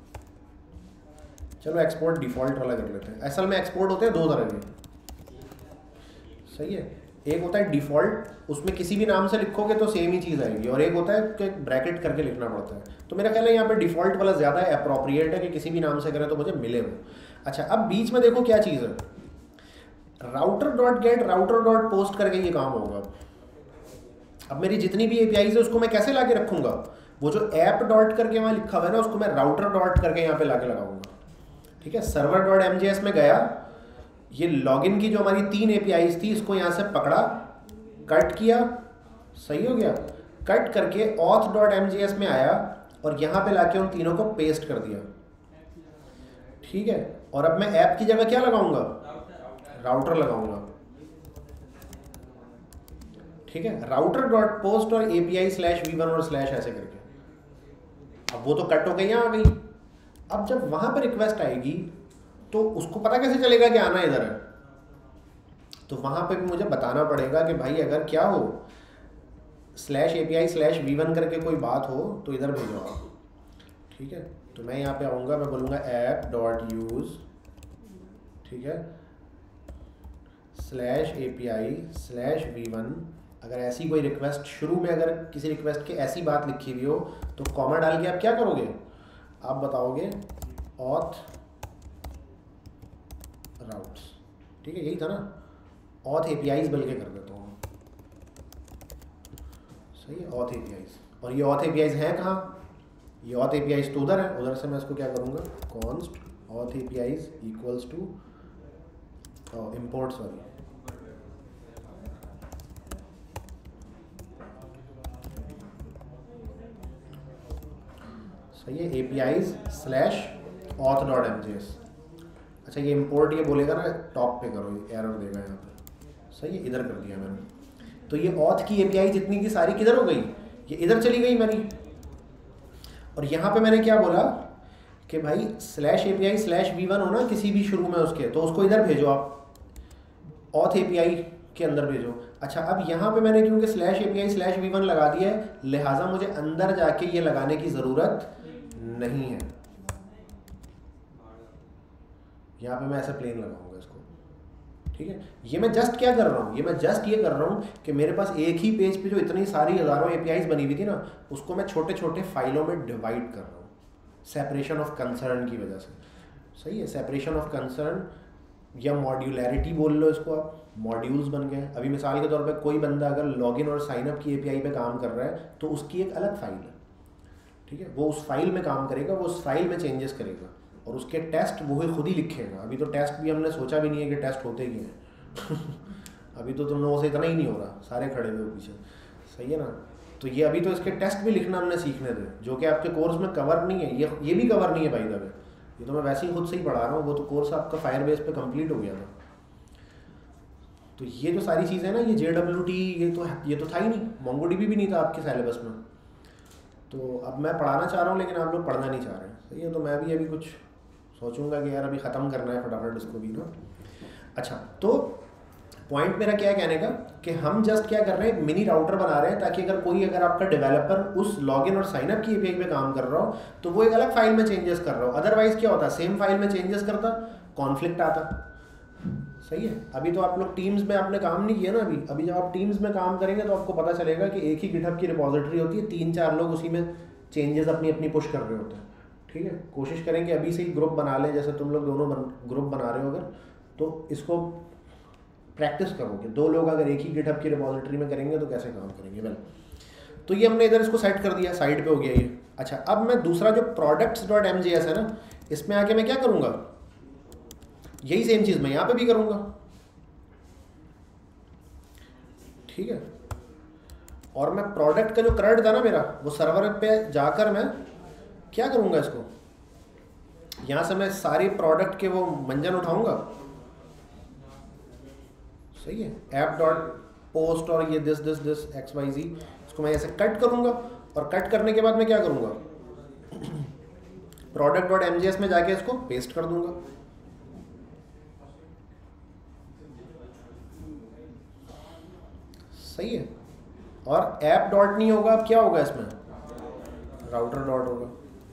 चलो एक्सपोर्ट डिफॉल्ट वाला कर लेते हैं। असल में एक्सपोर्ट होते हैं दो तरह के, सही है। एक होता है डिफॉल्ट, उसमें किसी भी नाम से लिखोगे तो सेम ही चीज़ आएगी, और एक होता है कि ब्रैकेट करके लिखना पड़ता है। तो मेरा ख्याल है यहाँ पे डिफॉल्ट वाला ज़्यादा अप्रोप्रिएट है कि किसी भी नाम से करें तो मुझे मिले वो। अच्छा, अब बीच में देखो क्या चीज़ है, router dot get router dot post करके ये काम होगा। अब मेरी जितनी भी एपीआईज है उसको मैं कैसे लाके रखूँगा, वो जो ऐप डॉट करके वहाँ लिखा हुआ है ना उसको मैं राउटर डॉट करके यहाँ पे लाके लगाऊंगा, ठीक है। सर्वर डॉट MJS में गया, ये लॉगिन की जो हमारी 3 एपीआईज थी इसको यहाँ से पकड़ा, कट किया, सही हो गया। कट करके ऑथ डॉट MJS में आया और यहाँ पे लाके उन तीनों को पेस्ट कर दिया, ठीक है। और अब मैं ऐप की जगह क्या लगाऊंगा, राउटर लगाऊंगा, ठीक है। राउटर डॉट पोस्ट और API/v1 और स्लैश ऐसे करके। अब वो तो कट हो गई, यहाँ आ गई। अब जब वहां पर रिक्वेस्ट आएगी तो उसको पता कैसे चलेगा कि आना इधर है, तो वहां पे भी मुझे बताना पड़ेगा कि भाई अगर क्या हो /API/v1 करके कोई बात हो तो इधर भेजो आप, ठीक है। तो मैं यहाँ पे आऊँगा, मैं बोलूँगा app.use, ठीक है, /API/v1। अगर ऐसी कोई रिक्वेस्ट शुरू में, अगर किसी रिक्वेस्ट की ऐसी बात लिखी हुई हो तो कॉमा डाल के आप क्या करोगे, आप बताओगे ऑथ राउट्स, ठीक है, यही था ना, ऑथ एपीआईज बल्कि कर देता हूँ, सही है, ऑथ एपीआईज। और ये ऑथ एपीआईज हैं कहाँ, ये ऑथ एपीआईज तो उधर है, उधर से मैं इसको क्या करूँगा, const auth APIs equals to import, sorry, सही है, APIs/auth.mjs। अच्छा, ये इंपोर्ट ये बोलेगा ना टॉप पे करो, ये एरर देगा यहाँ पे, सही है, इधर कर दिया मैंने। तो ये ऑथ की API जितनी की सारी किधर हो गई, ये इधर चली गई मेरी। और यहाँ पे मैंने क्या बोला कि भाई /API/v1 हो ना किसी भी शुरू में उसके, तो उसको इधर भेजो आप, ऑथ API के अंदर भेजो। अच्छा, अब यहाँ पे मैंने क्योंकि /API/v1 लगा दिया है, लिहाजा मुझे अंदर जाके ये लगाने की ज़रूरत नहीं है। यहाँ पे मैं ऐसा प्लेन लगाऊंगा इसको, ठीक है। ये मैं जस्ट क्या कर रहा हूँ, ये मैं जस्ट ये कर रहा हूँ कि मेरे पास एक ही पेज पे जो इतनी सारी हज़ारों APIs बनी हुई थी ना, उसको मैं छोटे छोटे फाइलों में डिवाइड कर रहा हूँ, सेपरेशन ऑफ कंसर्न की वजह से, सही है। सेपरेशन ऑफ कंसर्न या मॉड्यूलैरिटी बोल लो इसको आप, मॉड्यूल्स बन गए। अभी मिसाल के तौर पे कोई बंदा अगर लॉगिन और साइनअप की API पे काम कर रहा है तो उसकी एक अलग फाइल है, ठीक है, वो उस फाइल में काम करेगा, वो उस फाइल में चेंजेस करेगा और उसके टेस्ट वो खुद ही लिखेगा। अभी तो टेस्ट भी हमने सोचा भी नहीं है कि टेस्ट होते ही हैं अभी तो तुम लोगों से इतना ही नहीं हो रहा, सारे खड़े हुए पीछे, सही है ना। तो ये अभी तो इसके टेस्ट भी लिखना हमने सीखने थे, जो कि आपके कोर्स में कवर नहीं है, ये भी कवर नहीं है भाई दबे, ये तो मैं वैसे ही खुद से ही पढ़ा रहा हूँ, वो तो कोर्स आपका फायरबेस पे कंप्लीट हो गया था। तो ये जो सारी चीज़ें ना, ये JWT ये तो था ही नहीं, MongoDB भी नहीं था आपके सिलेबस में। तो अब मैं पढ़ाना चाह रहा हूँ लेकिन आप लोग पढ़ना नहीं चाह रहे, सही है। तो मैं भी अभी कुछ सोचूंगा कि यार अभी ख़त्म करना है फटाफट इसको भी ना। अच्छा, तो पॉइंट मेरा क्या है कहने का कि हम जस्ट क्या कर रहे हैं, मिनी राउटर बना रहे हैं ताकि अगर आपका डेवलपर उस लॉगिन और साइनअप की API पे काम कर रहा हो तो वो एक अलग फाइल में चेंजेस कर रहा हो। अदरवाइज क्या होता, सेम फाइल में चेंजेस करता, कॉन्फ्लिक्ट आता, सही है। अभी तो आप लोग टीम्स में आपने काम नहीं किया ना, अभी जब आप टीम्स में काम करेंगे तो आपको पता चलेगा कि एक ही गिटहब की रिपोजिटरी होती है, 3-4 लोग उसी में चेंजेस अपनी अपनी पुश कर रहे होते हैं, ठीक है। कोशिश करेंगे अभी से ही ग्रुप बना लें, जैसे तुम लोग दोनों ग्रुप बना रहे हो अगर, तो इसको प्रैक्टिस करोगे। 2 लोग अगर एक ही गिटहब की रिपोजिटरी में करेंगे तो कैसे काम करेंगे। वेल, तो ये हमने इधर इसको सेट कर दिया, साइड पे हो गया ये। अच्छा, अब मैं दूसरा जो products.mjs है ना, इसमें आके मैं क्या करूँगा, यही सेम चीज़ मैं यहाँ पे भी करूँगा, ठीक है। और मैं प्रोडक्ट का जो क्रेडिट था ना मेरा, वो सर्वर पे जाकर मैं क्या करूँगा, इसको यहाँ से मैं सारी प्रोडक्ट के वो मंजन उठाऊँगा, सही है। ऐप डॉट पोस्ट और ये this this this X Y Z, इसको मैं ऐसे कट करूँगा, और कट करने के बाद मैं क्या करूँगा, प्रोडक्ट डॉट एमजीएस में जाके इसको पेस्ट कर दूंगा। सही है। और ऐप डॉट नहीं होगा, अब क्या होगा इसमें, राउटर डॉट होगा।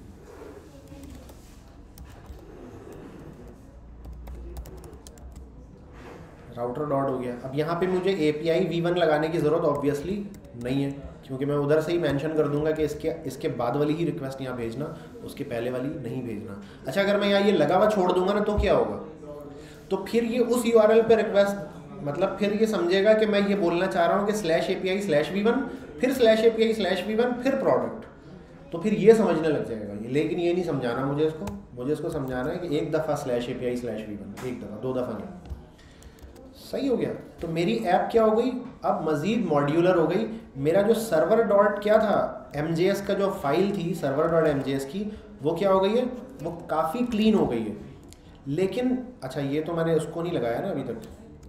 राउटर डॉट हो गया। अब यहाँ पे मुझे API v1 लगाने की ज़रूरत ऑब्वियसली नहीं है, क्योंकि मैं उधर से ही मेंशन कर दूंगा कि इसके बाद वाली ही रिक्वेस्ट यहाँ भेजना, उसके पहले वाली नहीं भेजना। अच्छा, अगर मैं यहाँ ये लगा हुआ छोड़ दूंगा ना, तो क्या होगा, तो फिर ये उस URL पे रिक्वेस्ट, मतलब फिर ये समझेगा कि मैं ये बोलना चाह रहा हूँ कि /API/v1 फिर /API/v1 फिर प्रोडक्ट, तो फिर ये समझने लग जाएगा ये। लेकिन ये नहीं समझाना मुझे इसको समझाना है कि एक दफ़ा /API/v1, एक दफ़ा, 2 दफ़ा नहीं। सही हो गया। तो मेरी ऐप क्या हो गई, अब मज़ीद मॉड्यूलर हो गई। मेरा जो सर्वर डॉट क्या था MJS का जो फाइल थी सर्वर डॉट MJS की, वो क्या हो गई है, वो काफ़ी क्लीन हो गई है। लेकिन अच्छा, ये तो मैंने उसको नहीं लगाया ना अभी तक,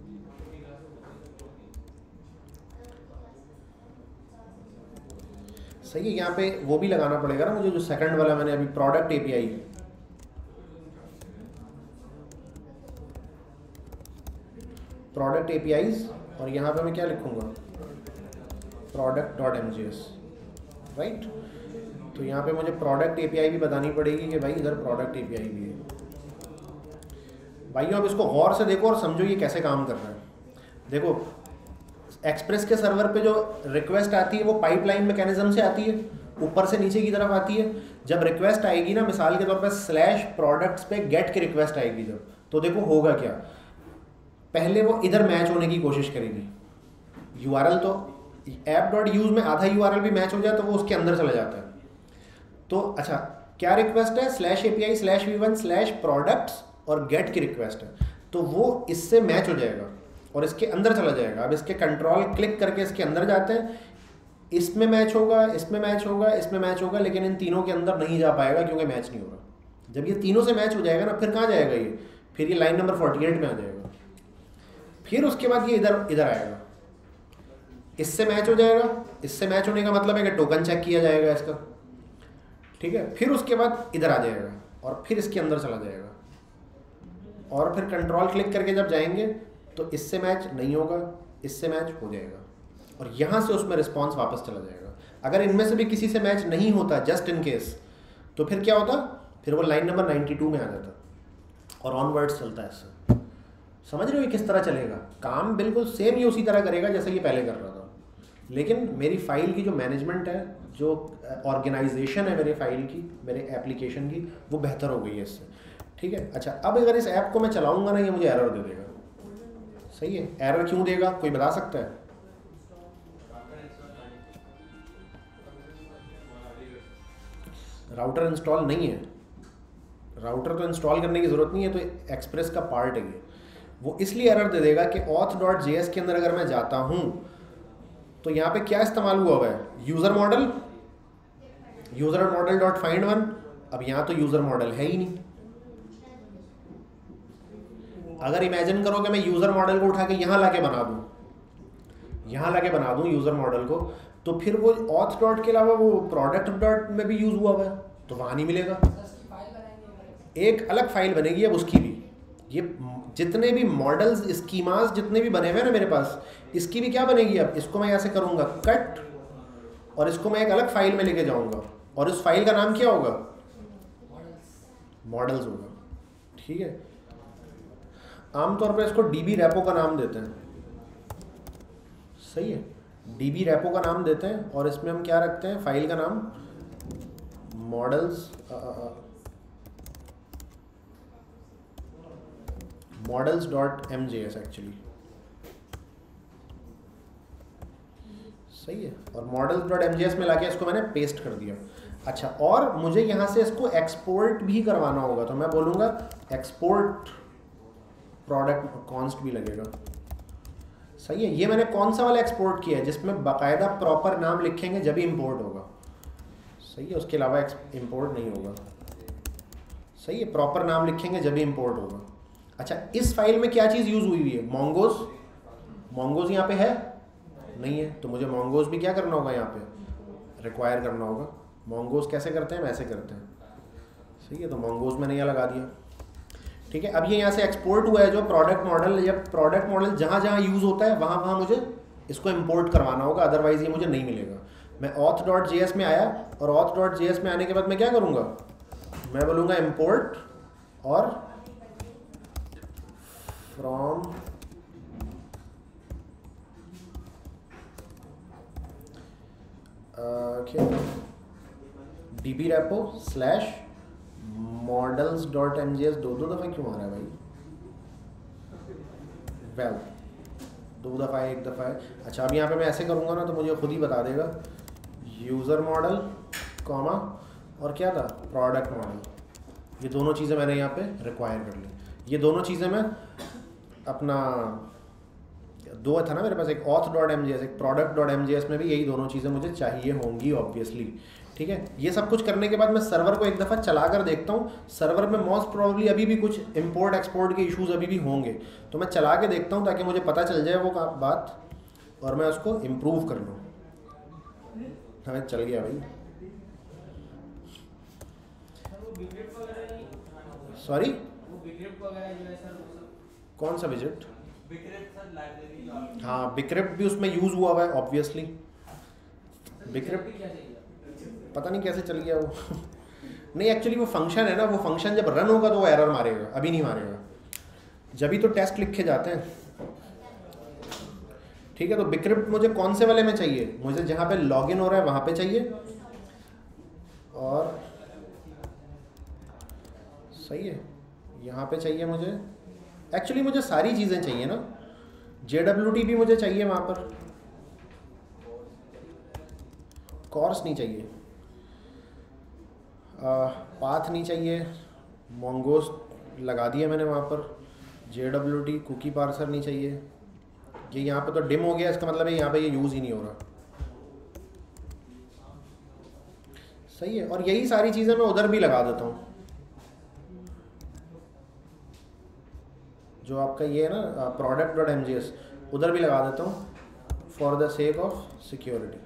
सही है। यहाँ पे वो भी लगाना पड़ेगा ना मुझे, जो सेकंड वाला मैंने अभी प्रोडक्ट API, प्रोडक्ट APIs, और यहाँ पे मैं क्या लिखूँगा, product.mjs, राइट। तो यहाँ पे मुझे प्रोडक्ट API भी बतानी पड़ेगी कि भाई इधर प्रोडक्ट API भी है। भाइयों अब इसको गौर से देखो और समझो ये कैसे काम कर रहा है। देखो, एक्सप्रेस के सर्वर पे जो रिक्वेस्ट आती है वो पाइपलाइन मैकेनिज्म से आती है, ऊपर से नीचे की तरफ आती है। जब रिक्वेस्ट आएगी ना, मिसाल के तौर पर /products पे गेट की रिक्वेस्ट आएगी जब, तो देखो होगा क्या, पहले वो इधर मैच होने की कोशिश करेगी। URL तो app.use में आधा URL भी मैच हो जाए तो वो उसके अंदर चला जाता है। तो अच्छा, क्या रिक्वेस्ट है, /API/v1/products और गेट की रिक्वेस्ट है, तो वो इससे मैच हो जाएगा और इसके अंदर चला जाएगा। अब इसके कंट्रोल क्लिक करके इसके अंदर जाते हैं, इसमें मैच होगा, इसमें मैच होगा, इसमें मैच होगा, लेकिन इन तीनों के अंदर नहीं जा पाएगा क्योंकि मैच नहीं हो रहा। जब ये तीनों से मैच हो जाएगा ना, फिर कहाँ जाएगा ये, फिर ये लाइन नंबर 48 में आ जाएगा। फिर उसके बाद ये इधर आएगा, इससे मैच हो जाएगा। इससे मैच होने का मतलब है कि टोकन चेक किया जाएगा इसका, ठीक है। फिर उसके बाद इधर आ जाएगा और फिर इसके अंदर चला जाएगा, और फिर कंट्रोल क्लिक करके जब जाएंगे तो इससे मैच नहीं होगा, इससे मैच हो जाएगा, और यहाँ से उसमें रिस्पॉन्स वापस चला जाएगा। अगर इनमें से भी किसी से मैच नहीं होता, जस्ट इन केस, तो फिर क्या होता, फिर वो लाइन नंबर 92 में आ जाता और ऑनवर्ड्स चलता है इससे। समझ रहे हो ये किस तरह चलेगा, काम बिल्कुल सेम ही उसी तरह करेगा जैसे ये पहले कर रहा था। लेकिन मेरी फ़ाइल की जो मैनेजमेंट है, जो ऑर्गेनाइजेशन है मेरे फाइल की, मेरे एप्लीकेशन की, वो बेहतर हो गई है इससे, ठीक है। अच्छा, अब अगर इस ऐप को मैं चलाऊंगा ना, ये मुझे एरर दे देगा। सही है। एरर क्यों देगा, कोई बता सकता है? राउटर इंस्टॉल नहीं है, राउटर तो इंस्टॉल करने की ज़रूरत नहीं है, तो एक्सप्रेस का पार्ट है ये। वो इसलिए एरर दे देगा कि auth.js के अंदर अगर मैं जाता हूँ तो यहाँ पे क्या इस्तेमाल हुआ है, user model dot find one. अब यहाँ तो यूज़र मॉडल है ही नहीं। अगर इमेजिन करो कि मैं यूज़र मॉडल को उठा के यहाँ ला के बना दूँ यूज़र मॉडल को, तो फिर वो auth डॉट के अलावा वो प्रोडक्ट डॉट में भी यूज़ हुआ है, तो वहाँ नहीं मिलेगा। एक अलग फाइल बनेगी अब उसकी भी। ये जितने भी मॉडल्स, स्कीमास जितने भी बने हुए हैं ना मेरे पास, इसकी भी क्या बनेगी। अब इसको मैं ऐसे करूँगा कट, और इसको मैं एक अलग फाइल में लेके जाऊँगा, और उस फाइल का नाम क्या होगा, मॉडल्स होगा, ठीक है। आमतौर पर इसको DB रेपो का नाम देते हैं, सही है, DB रेपो का नाम देते हैं, और इसमें हम क्या रखते हैं, फाइल का नाम models.mjs एक्चुअली, सही है। और models.mjs में लाके इसको मैंने पेस्ट कर दिया। अच्छा, और मुझे यहाँ से इसको एक्सपोर्ट भी करवाना होगा, तो मैं बोलूँगा एक्सपोर्ट प्रोडक्ट कॉन्स्ट भी लगेगा। सही है। ये मैंने कौन सा वाला एक्सपोर्ट किया है जिसमें बाकायदा प्रॉपर नाम लिखेंगे जब ही इंपोर्ट होगा। सही है, उसके अलावा इंपोर्ट नहीं होगा। सही है, प्रॉपर नाम लिखेंगे जब ही इंपोर्ट होगा। अच्छा, इस फाइल में क्या चीज़ यूज़ हुई है? मोंगोज। मोंगोज यहाँ पे है नहीं है, तो मुझे मोंगोज भी क्या करना होगा, यहाँ पे रिक्वायर करना होगा। मोंगोज कैसे करते हैं? वैसे करते हैं। सही है, तो मोंगोज मैंने यहाँ लगा दिया। ठीक है, अब ये यहाँ से एक्सपोर्ट हुआ है जो प्रोडक्ट मॉडल, या प्रोडक्ट मॉडल जहाँ जहाँ यूज़ होता है वहाँ वहाँ मुझे इसको इंपोर्ट करवाना होगा, अदरवाइज ये मुझे नहीं मिलेगा। मैं auth.js में आया और auth.js में आने के बाद मैं क्या करूँगा, मैं बोलूँगा import और from db repo / models.mjs। दो दफ़ा क्यों आ रहा है भाई? वेल, दो दफ़ा है, एक दफ़ा है। अच्छा, अब यहाँ पे मैं ऐसे करूँगा ना तो मुझे खुद ही बता देगा यूज़र मॉडल कॉमा और क्या था, प्रोडक्ट मॉडल। ये दोनों चीज़ें मैंने यहाँ पे रिक्वायर कर ली। ये दोनों चीज़ें मैं अपना दो था ना मेरे पास, एक auth.mjs एक product.mjs में भी यही दोनों चीज़ें मुझे चाहिए होंगी ऑब्वियसली। ठीक है, ये सब कुछ करने के बाद मैं सर्वर को एक दफ़ा चला कर देखता हूँ। सर्वर में मोस्ट प्रोबेबली अभी भी कुछ इंपोर्ट एक्सपोर्ट के इश्यूज अभी भी होंगे, तो मैं चला के देखता हूँ ताकि मुझे पता चल जाए वो बात और मैं उसको इम्प्रूव कर लूँ। हमें चल गया भाई। सॉरी, कौन सा विजिट? हाँ, बिक्रिप्ट भी उसमें यूज़ हुआ है ऑब्वियसली। बिक्रिप्ट पता नहीं कैसे चल गया वो नहीं, एक्चुअली वो फंक्शन है ना, वो फंक्शन जब रन होगा तो वो एरर मारेगा, अभी नहीं मारेगा, जब ही तो टेस्ट लिखे जाते हैं। ठीक है, तो बिक्रिप्ट मुझे कौन से वाले में चाहिए? मुझे जहाँ पे लॉगिन हो रहा है वहाँ पे चाहिए। और सही है, यहाँ पे चाहिए मुझे। एक्चुअली मुझे सारी चीज़ें चाहिए ना, JWT भी मुझे चाहिए वहाँ पर, कॉर्स नहीं चाहिए, पाथ नहीं चाहिए, मोंगोस लगा दिया मैंने वहाँ पर, JWT कुकी पार्सर नहीं चाहिए। ये यहाँ पे तो डिम हो गया, इसका मतलब है यहाँ पे ये यूज़ ही नहीं हो रहा। सही है, और यही सारी चीज़ें मैं उधर भी लगा देता हूँ, जो आपका ये है ना product.mjs, उधर भी लगा देता हूँ for the sake of security.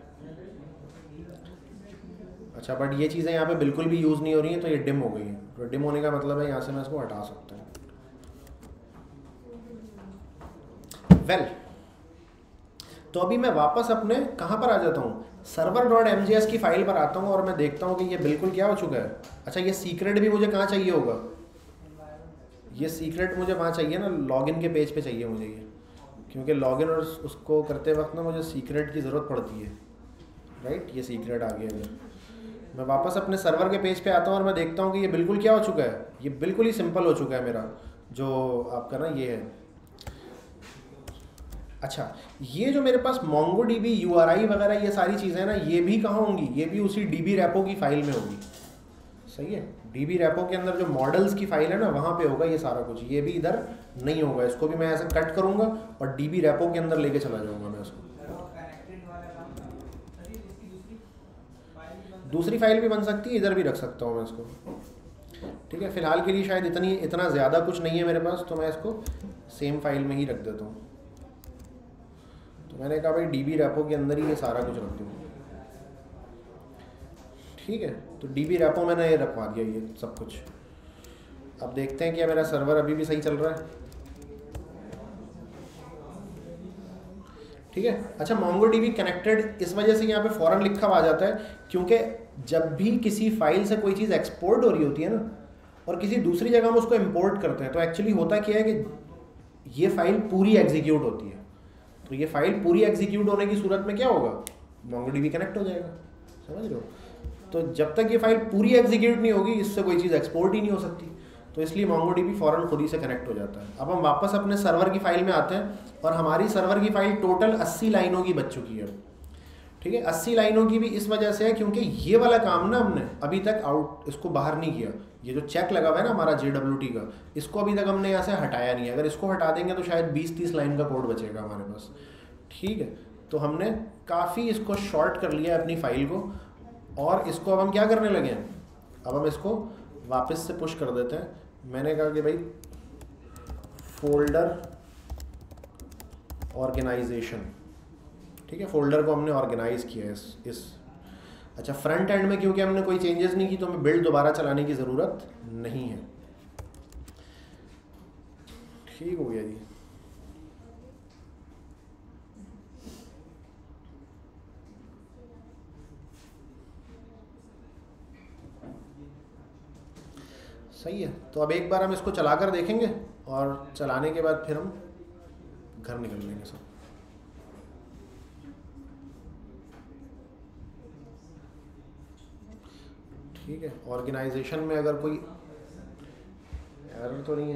अच्छा, बट ये चीज़ें यहाँ पे बिल्कुल भी यूज़ नहीं हो रही हैं, तो ये डिम हो गई है। तो डिम होने का मतलब है यहाँ से मैं इसको हटा सकता हूँ। वेल, तो अभी मैं वापस अपने कहाँ पर आ जाता हूँ, server.mjs की फाइल पर आता हूँ और मैं देखता हूँ कि ये बिल्कुल क्या हो चुका है। अच्छा, ये सीक्रेट भी मुझे कहाँ चाहिए होगा? ये सीक्रेट मुझे वहाँ चाहिए ना, लॉगिन के पेज पे चाहिए मुझे ये, क्योंकि लॉगिन और उसको करते वक्त ना मुझे सीक्रेट की ज़रूरत पड़ती है। राइट, ये सीक्रेट आ गया। मैं वापस अपने सर्वर के पेज पे आता हूँ और मैं देखता हूँ कि ये बिल्कुल क्या हो चुका है, ये बिल्कुल ही सिंपल हो चुका है मेरा जो आपका ना ये है। अच्छा, ये जो मेरे पास MongoDB URI वगैरह ये सारी चीज़ें ना, ये भी कहाँ होंगी? ये भी उसी DB रेपो की फ़ाइल में होगी। सही है, DB रेपो के अंदर जो मॉडल्स की फ़ाइल है ना, वहाँ पे होगा ये सारा कुछ। ये भी इधर नहीं होगा, इसको भी मैं ऐसे कट करूँगा और DB रेपो के अंदर लेके चला जाऊँगा मैं उसको। दूसरी फाइल भी बन सकती है, इधर भी रख सकता हूँ मैं इसको। ठीक है, फ़िलहाल के लिए शायद इतना ज़्यादा कुछ नहीं है मेरे पास, तो मैं इसको सेम फाइल में ही रख देता हूँ। तो मैंने कहा भाई DB रेपो के अंदर ही ये सारा कुछ रख दूँ। ठीक है, तो DB रेपो मैंने ये रखवा दिया ये सब कुछ। अब देखते हैं कि मेरा सर्वर अभी भी सही चल रहा है। ठीक है, अच्छा, MongoDB कनेक्टेड इस वजह से यहाँ पे फ़ौरन लिखा हुआ आ जाता है, क्योंकि जब भी किसी फाइल से कोई चीज़ एक्सपोर्ट हो रही होती है ना, और किसी दूसरी जगह हम उसको इंपोर्ट करते हैं, तो एक्चुअली होता क्या है कि ये फाइल पूरी एग्जीक्यूट होती है। तो ये फाइल पूरी एग्जीक्यूट होने की सूरत में क्या होगा, MongoDB कनेक्ट हो जाएगा। समझ रहे हो? तो जब तक ये फाइल पूरी एग्जीक्यूट नहीं होगी, इससे कोई चीज़ एक्सपोर्ट ही नहीं हो सकती। तो इसलिए MongoDB फ़ौरन खुद ही से कनेक्ट हो जाता है। अब हम वापस अपने सर्वर की फ़ाइल में आते हैं और हमारी सर्वर की फ़ाइल टोटल 80 लाइनों की बच चुकी है। ठीक है, 80 लाइनों की भी इस वजह से है क्योंकि ये वाला काम ना हमने अभी तक आउट इसको बाहर नहीं किया। ये जो चेक लगा हुआ है ना हमारा JWT का, इसको अभी तक हमने यहाँ से हटाया नहीं है। अगर इसको हटा देंगे तो शायद 20-30 लाइन का कोड बचेगा हमारे पास। ठीक है, तो हमने काफ़ी इसको शॉर्ट कर लिया है अपनी फाइल को, और इसको अब हम क्या करने लगे हैं, अब हम इसको वापस से पुश कर देते हैं। मैंने कहा कि भाई फोल्डर ऑर्गेनाइजेशन, ठीक है, फोल्डर को हमने ऑर्गेनाइज किया है इस अच्छा, फ्रंट एंड में क्योंकि हमने कोई चेंजेस नहीं की तो हमें बिल्ड दोबारा चलाने की ज़रूरत नहीं है। ठीक हो गया जी। सही है, तो अब एक बार हम इसको चला कर देखेंगे और चलाने के बाद फिर हम घर निकल लेंगे सब। ठीक है, ऑर्गेनाइजेशन में अगर कोई एरर तो नहीं है।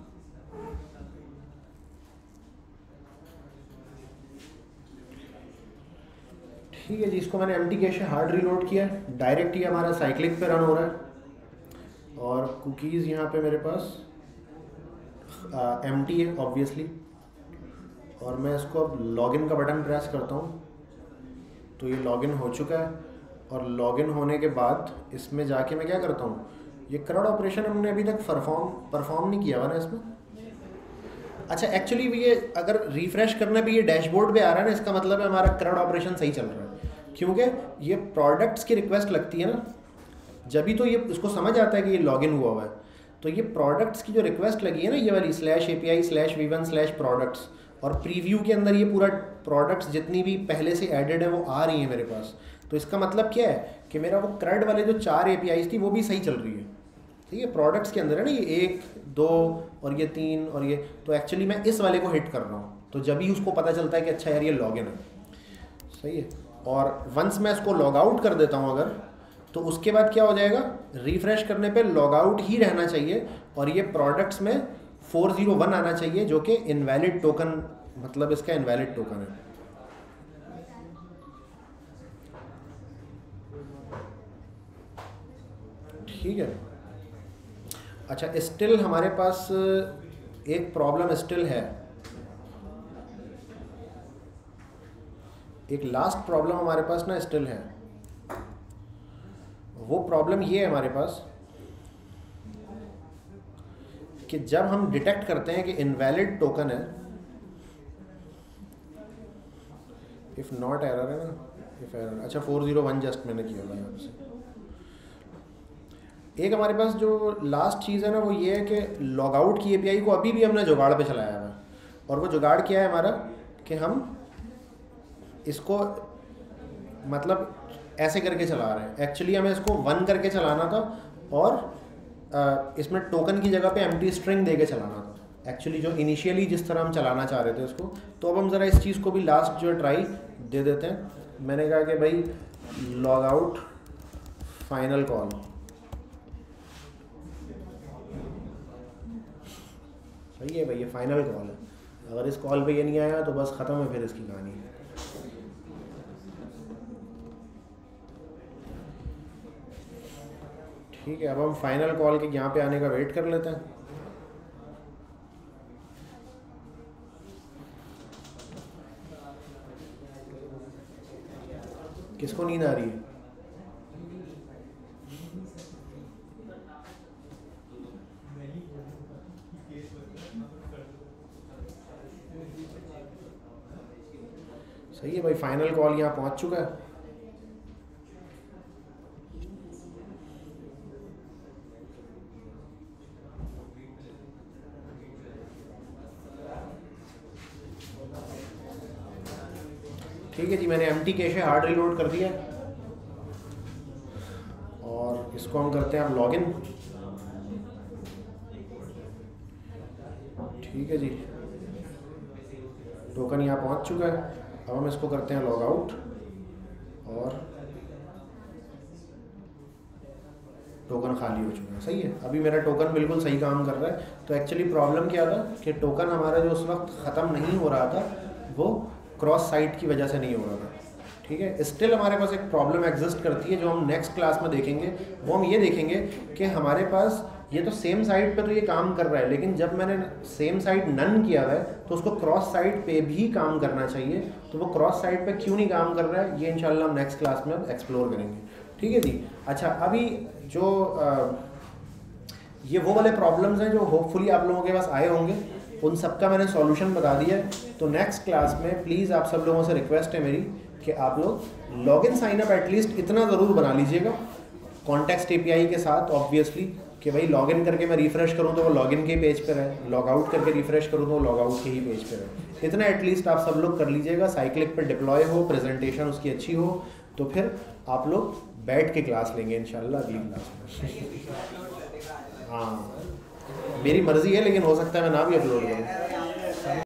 ठीक है जी, इसको मैंने एम्प्टी कैश से हार्ड रीलोड किया है, डायरेक्ट ही हमारा साइक्लिक पे रन हो रहा है, और कुकीज़ यहाँ पे मेरे पास एम्प्टी है ऑब्वियसली। और मैं इसको अब लॉगिन का बटन प्रेस करता हूँ तो ये लॉगिन हो चुका है। और लॉगिन होने के बाद इसमें जाके मैं क्या करता हूँ, ये CRUD ऑपरेशन हमने अभी तक परफॉर्म नहीं किया हुआ ना इसमें। अच्छा, एक्चुअली ये अगर रिफ्रेश करने पे ये डैशबोर्ड पे आ रहा है ना, इसका मतलब है हमारा CRUD ऑपरेशन सही चल रहा है, क्योंकि ये प्रोडक्ट्स की रिक्वेस्ट लगती है ना, जब भी तो ये उसको समझ आता है कि ये लॉगिन हुआ है। तो ये प्रोडक्ट्स की जो रिक्वेस्ट लगी है ना, ये वाली /API/v1/products, और प्रीव्यू के अंदर ये पूरा प्रोडक्ट्स जितनी भी पहले से एडेड है वो आ रही है मेरे पास। तो इसका मतलब क्या है कि मेरा वो CRUD वाले जो 4 APIs थी वो भी सही चल रही है। ठीक है, प्रोडक्ट्स के अंदर है ना, ये 1, 2 और ये 3 और ये, तो एक्चुअली मैं इस वाले को हिट कर रहा हूँ, तो जब ही उसको पता चलता है कि अच्छा यार ये लॉगिन है। सही है, और वंस मैं इसको लॉग आउट कर देता हूँ अगर, तो उसके बाद क्या हो जाएगा, रिफ्रेश करने पे लॉग आउट ही रहना चाहिए, और ये प्रोडक्ट्स में 401 आना चाहिए, जो कि इनवैलिड टोकन, मतलब इसका इनवैलिड टोकन है। ठीक है, अच्छा, स्टिल हमारे पास एक प्रॉब्लम स्टिल है, एक लास्ट प्रॉब्लम हमारे पास ना स्टिल है। वो प्रॉब्लम ये है हमारे पास कि जब हम डिटेक्ट करते हैं कि इनवैलिड टोकन है, इफ़ नॉट एरर है ना, इफ एरर, अच्छा 401 जस्ट मैंने किया था यहाँ से। एक हमारे पास जो लास्ट चीज़ है ना वो ये है कि लॉग आउट की API को अभी भी हमने जुगाड़ पे चलाया हुआ है, और वो जुगाड़ क्या है हमारा कि हम इसको मतलब ऐसे करके चला रहे हैं। एक्चुअली हमें इसको 1 करके चलाना था, और इसमें टोकन की जगह पे एम्प्टी स्ट्रिंग दे के चलाना था, एक्चुअली जो इनिशियली जिस तरह हम चलाना चाह रहे थे उसको। तो अब हम ज़रा इस चीज़ को भी लास्ट जो ट्राई दे देते हैं। मैंने कहा कि भाई लॉग आउट फाइनल कॉल, सही है भाई, ये फाइनल कॉल है। अगर इस कॉल पे ये नहीं आया तो बस ख़त्म है फिर इसकी कहानी। ठीक है, अब हम फाइनल कॉल के यहाँ पे आने का वेट कर लेते हैं। किसको नींद आ रही है? सही है भाई, फाइनल कॉल यहाँ पहुँच चुका है। ठीक है जी, मैंने एम्प्टी कैश है हार्ड रीलोड कर दिया, और इसको हम करते हैं अब लॉगिन। ठीक है जी, टोकन यहाँ पहुँच चुका है। अब हम इसको करते हैं लॉग आउट, और टोकन खाली हो चुका है। सही है, अभी मेरा टोकन बिल्कुल सही काम कर रहा है। तो एक्चुअली प्रॉब्लम क्या था कि टोकन हमारा जो उस वक्त ख़त्म नहीं हो रहा था वो क्रॉस साइट की वजह से नहीं हो रहा था। ठीक है। स्टिल हमारे पास एक प्रॉब्लम एग्जिस्ट करती है जो हम नेक्स्ट क्लास में देखेंगे। वो हम ये देखेंगे कि हमारे पास ये तो सेम साइड पे तो ये काम कर रहा है, लेकिन जब मैंने सेम साइड नन किया हुआ है तो उसको क्रॉस साइड पे भी काम करना चाहिए। तो वो क्रॉस साइड पे क्यों नहीं काम कर रहा है, ये इंशाल्लाह हम नेक्स्ट क्लास में एक्सप्लोर करेंगे। ठीक है जी। अच्छा, अभी जो ये वो वाले प्रॉब्लम्स हैं जो होपफुली आप लोगों के पास आए होंगे, उन सब का मैंने सॉल्यूशन बता दिया है। तो नेक्स्ट क्लास में प्लीज़ आप सब लोगों से रिक्वेस्ट है मेरी कि आप लोग लॉगिन साइनअप एटलीस्ट इतना ज़रूर बना लीजिएगा कॉन्टेक्स्ट एपीआई के साथ, ऑब्वियसली, कि भाई लॉगिन करके मैं रिफ़्रेश करूं तो वो लॉगिन के पेज पर है, लॉग आउट करके रिफ़्रेश करूं तो वो लॉग आउट के ही पेज पर है। इतना एटलीस्ट आप सब लोग कर लीजिएगा। साइक्लिक पर डिप्लॉय हो, प्रेजेंटेशन उसकी अच्छी हो, तो फिर आप लोग बैठ के क्लास लेंगे इंशाल्लाह अगली क्लास में। हाँ, मेरी मर्ज़ी है, लेकिन हो सकता है मैं ना भी अपलोड करूँ।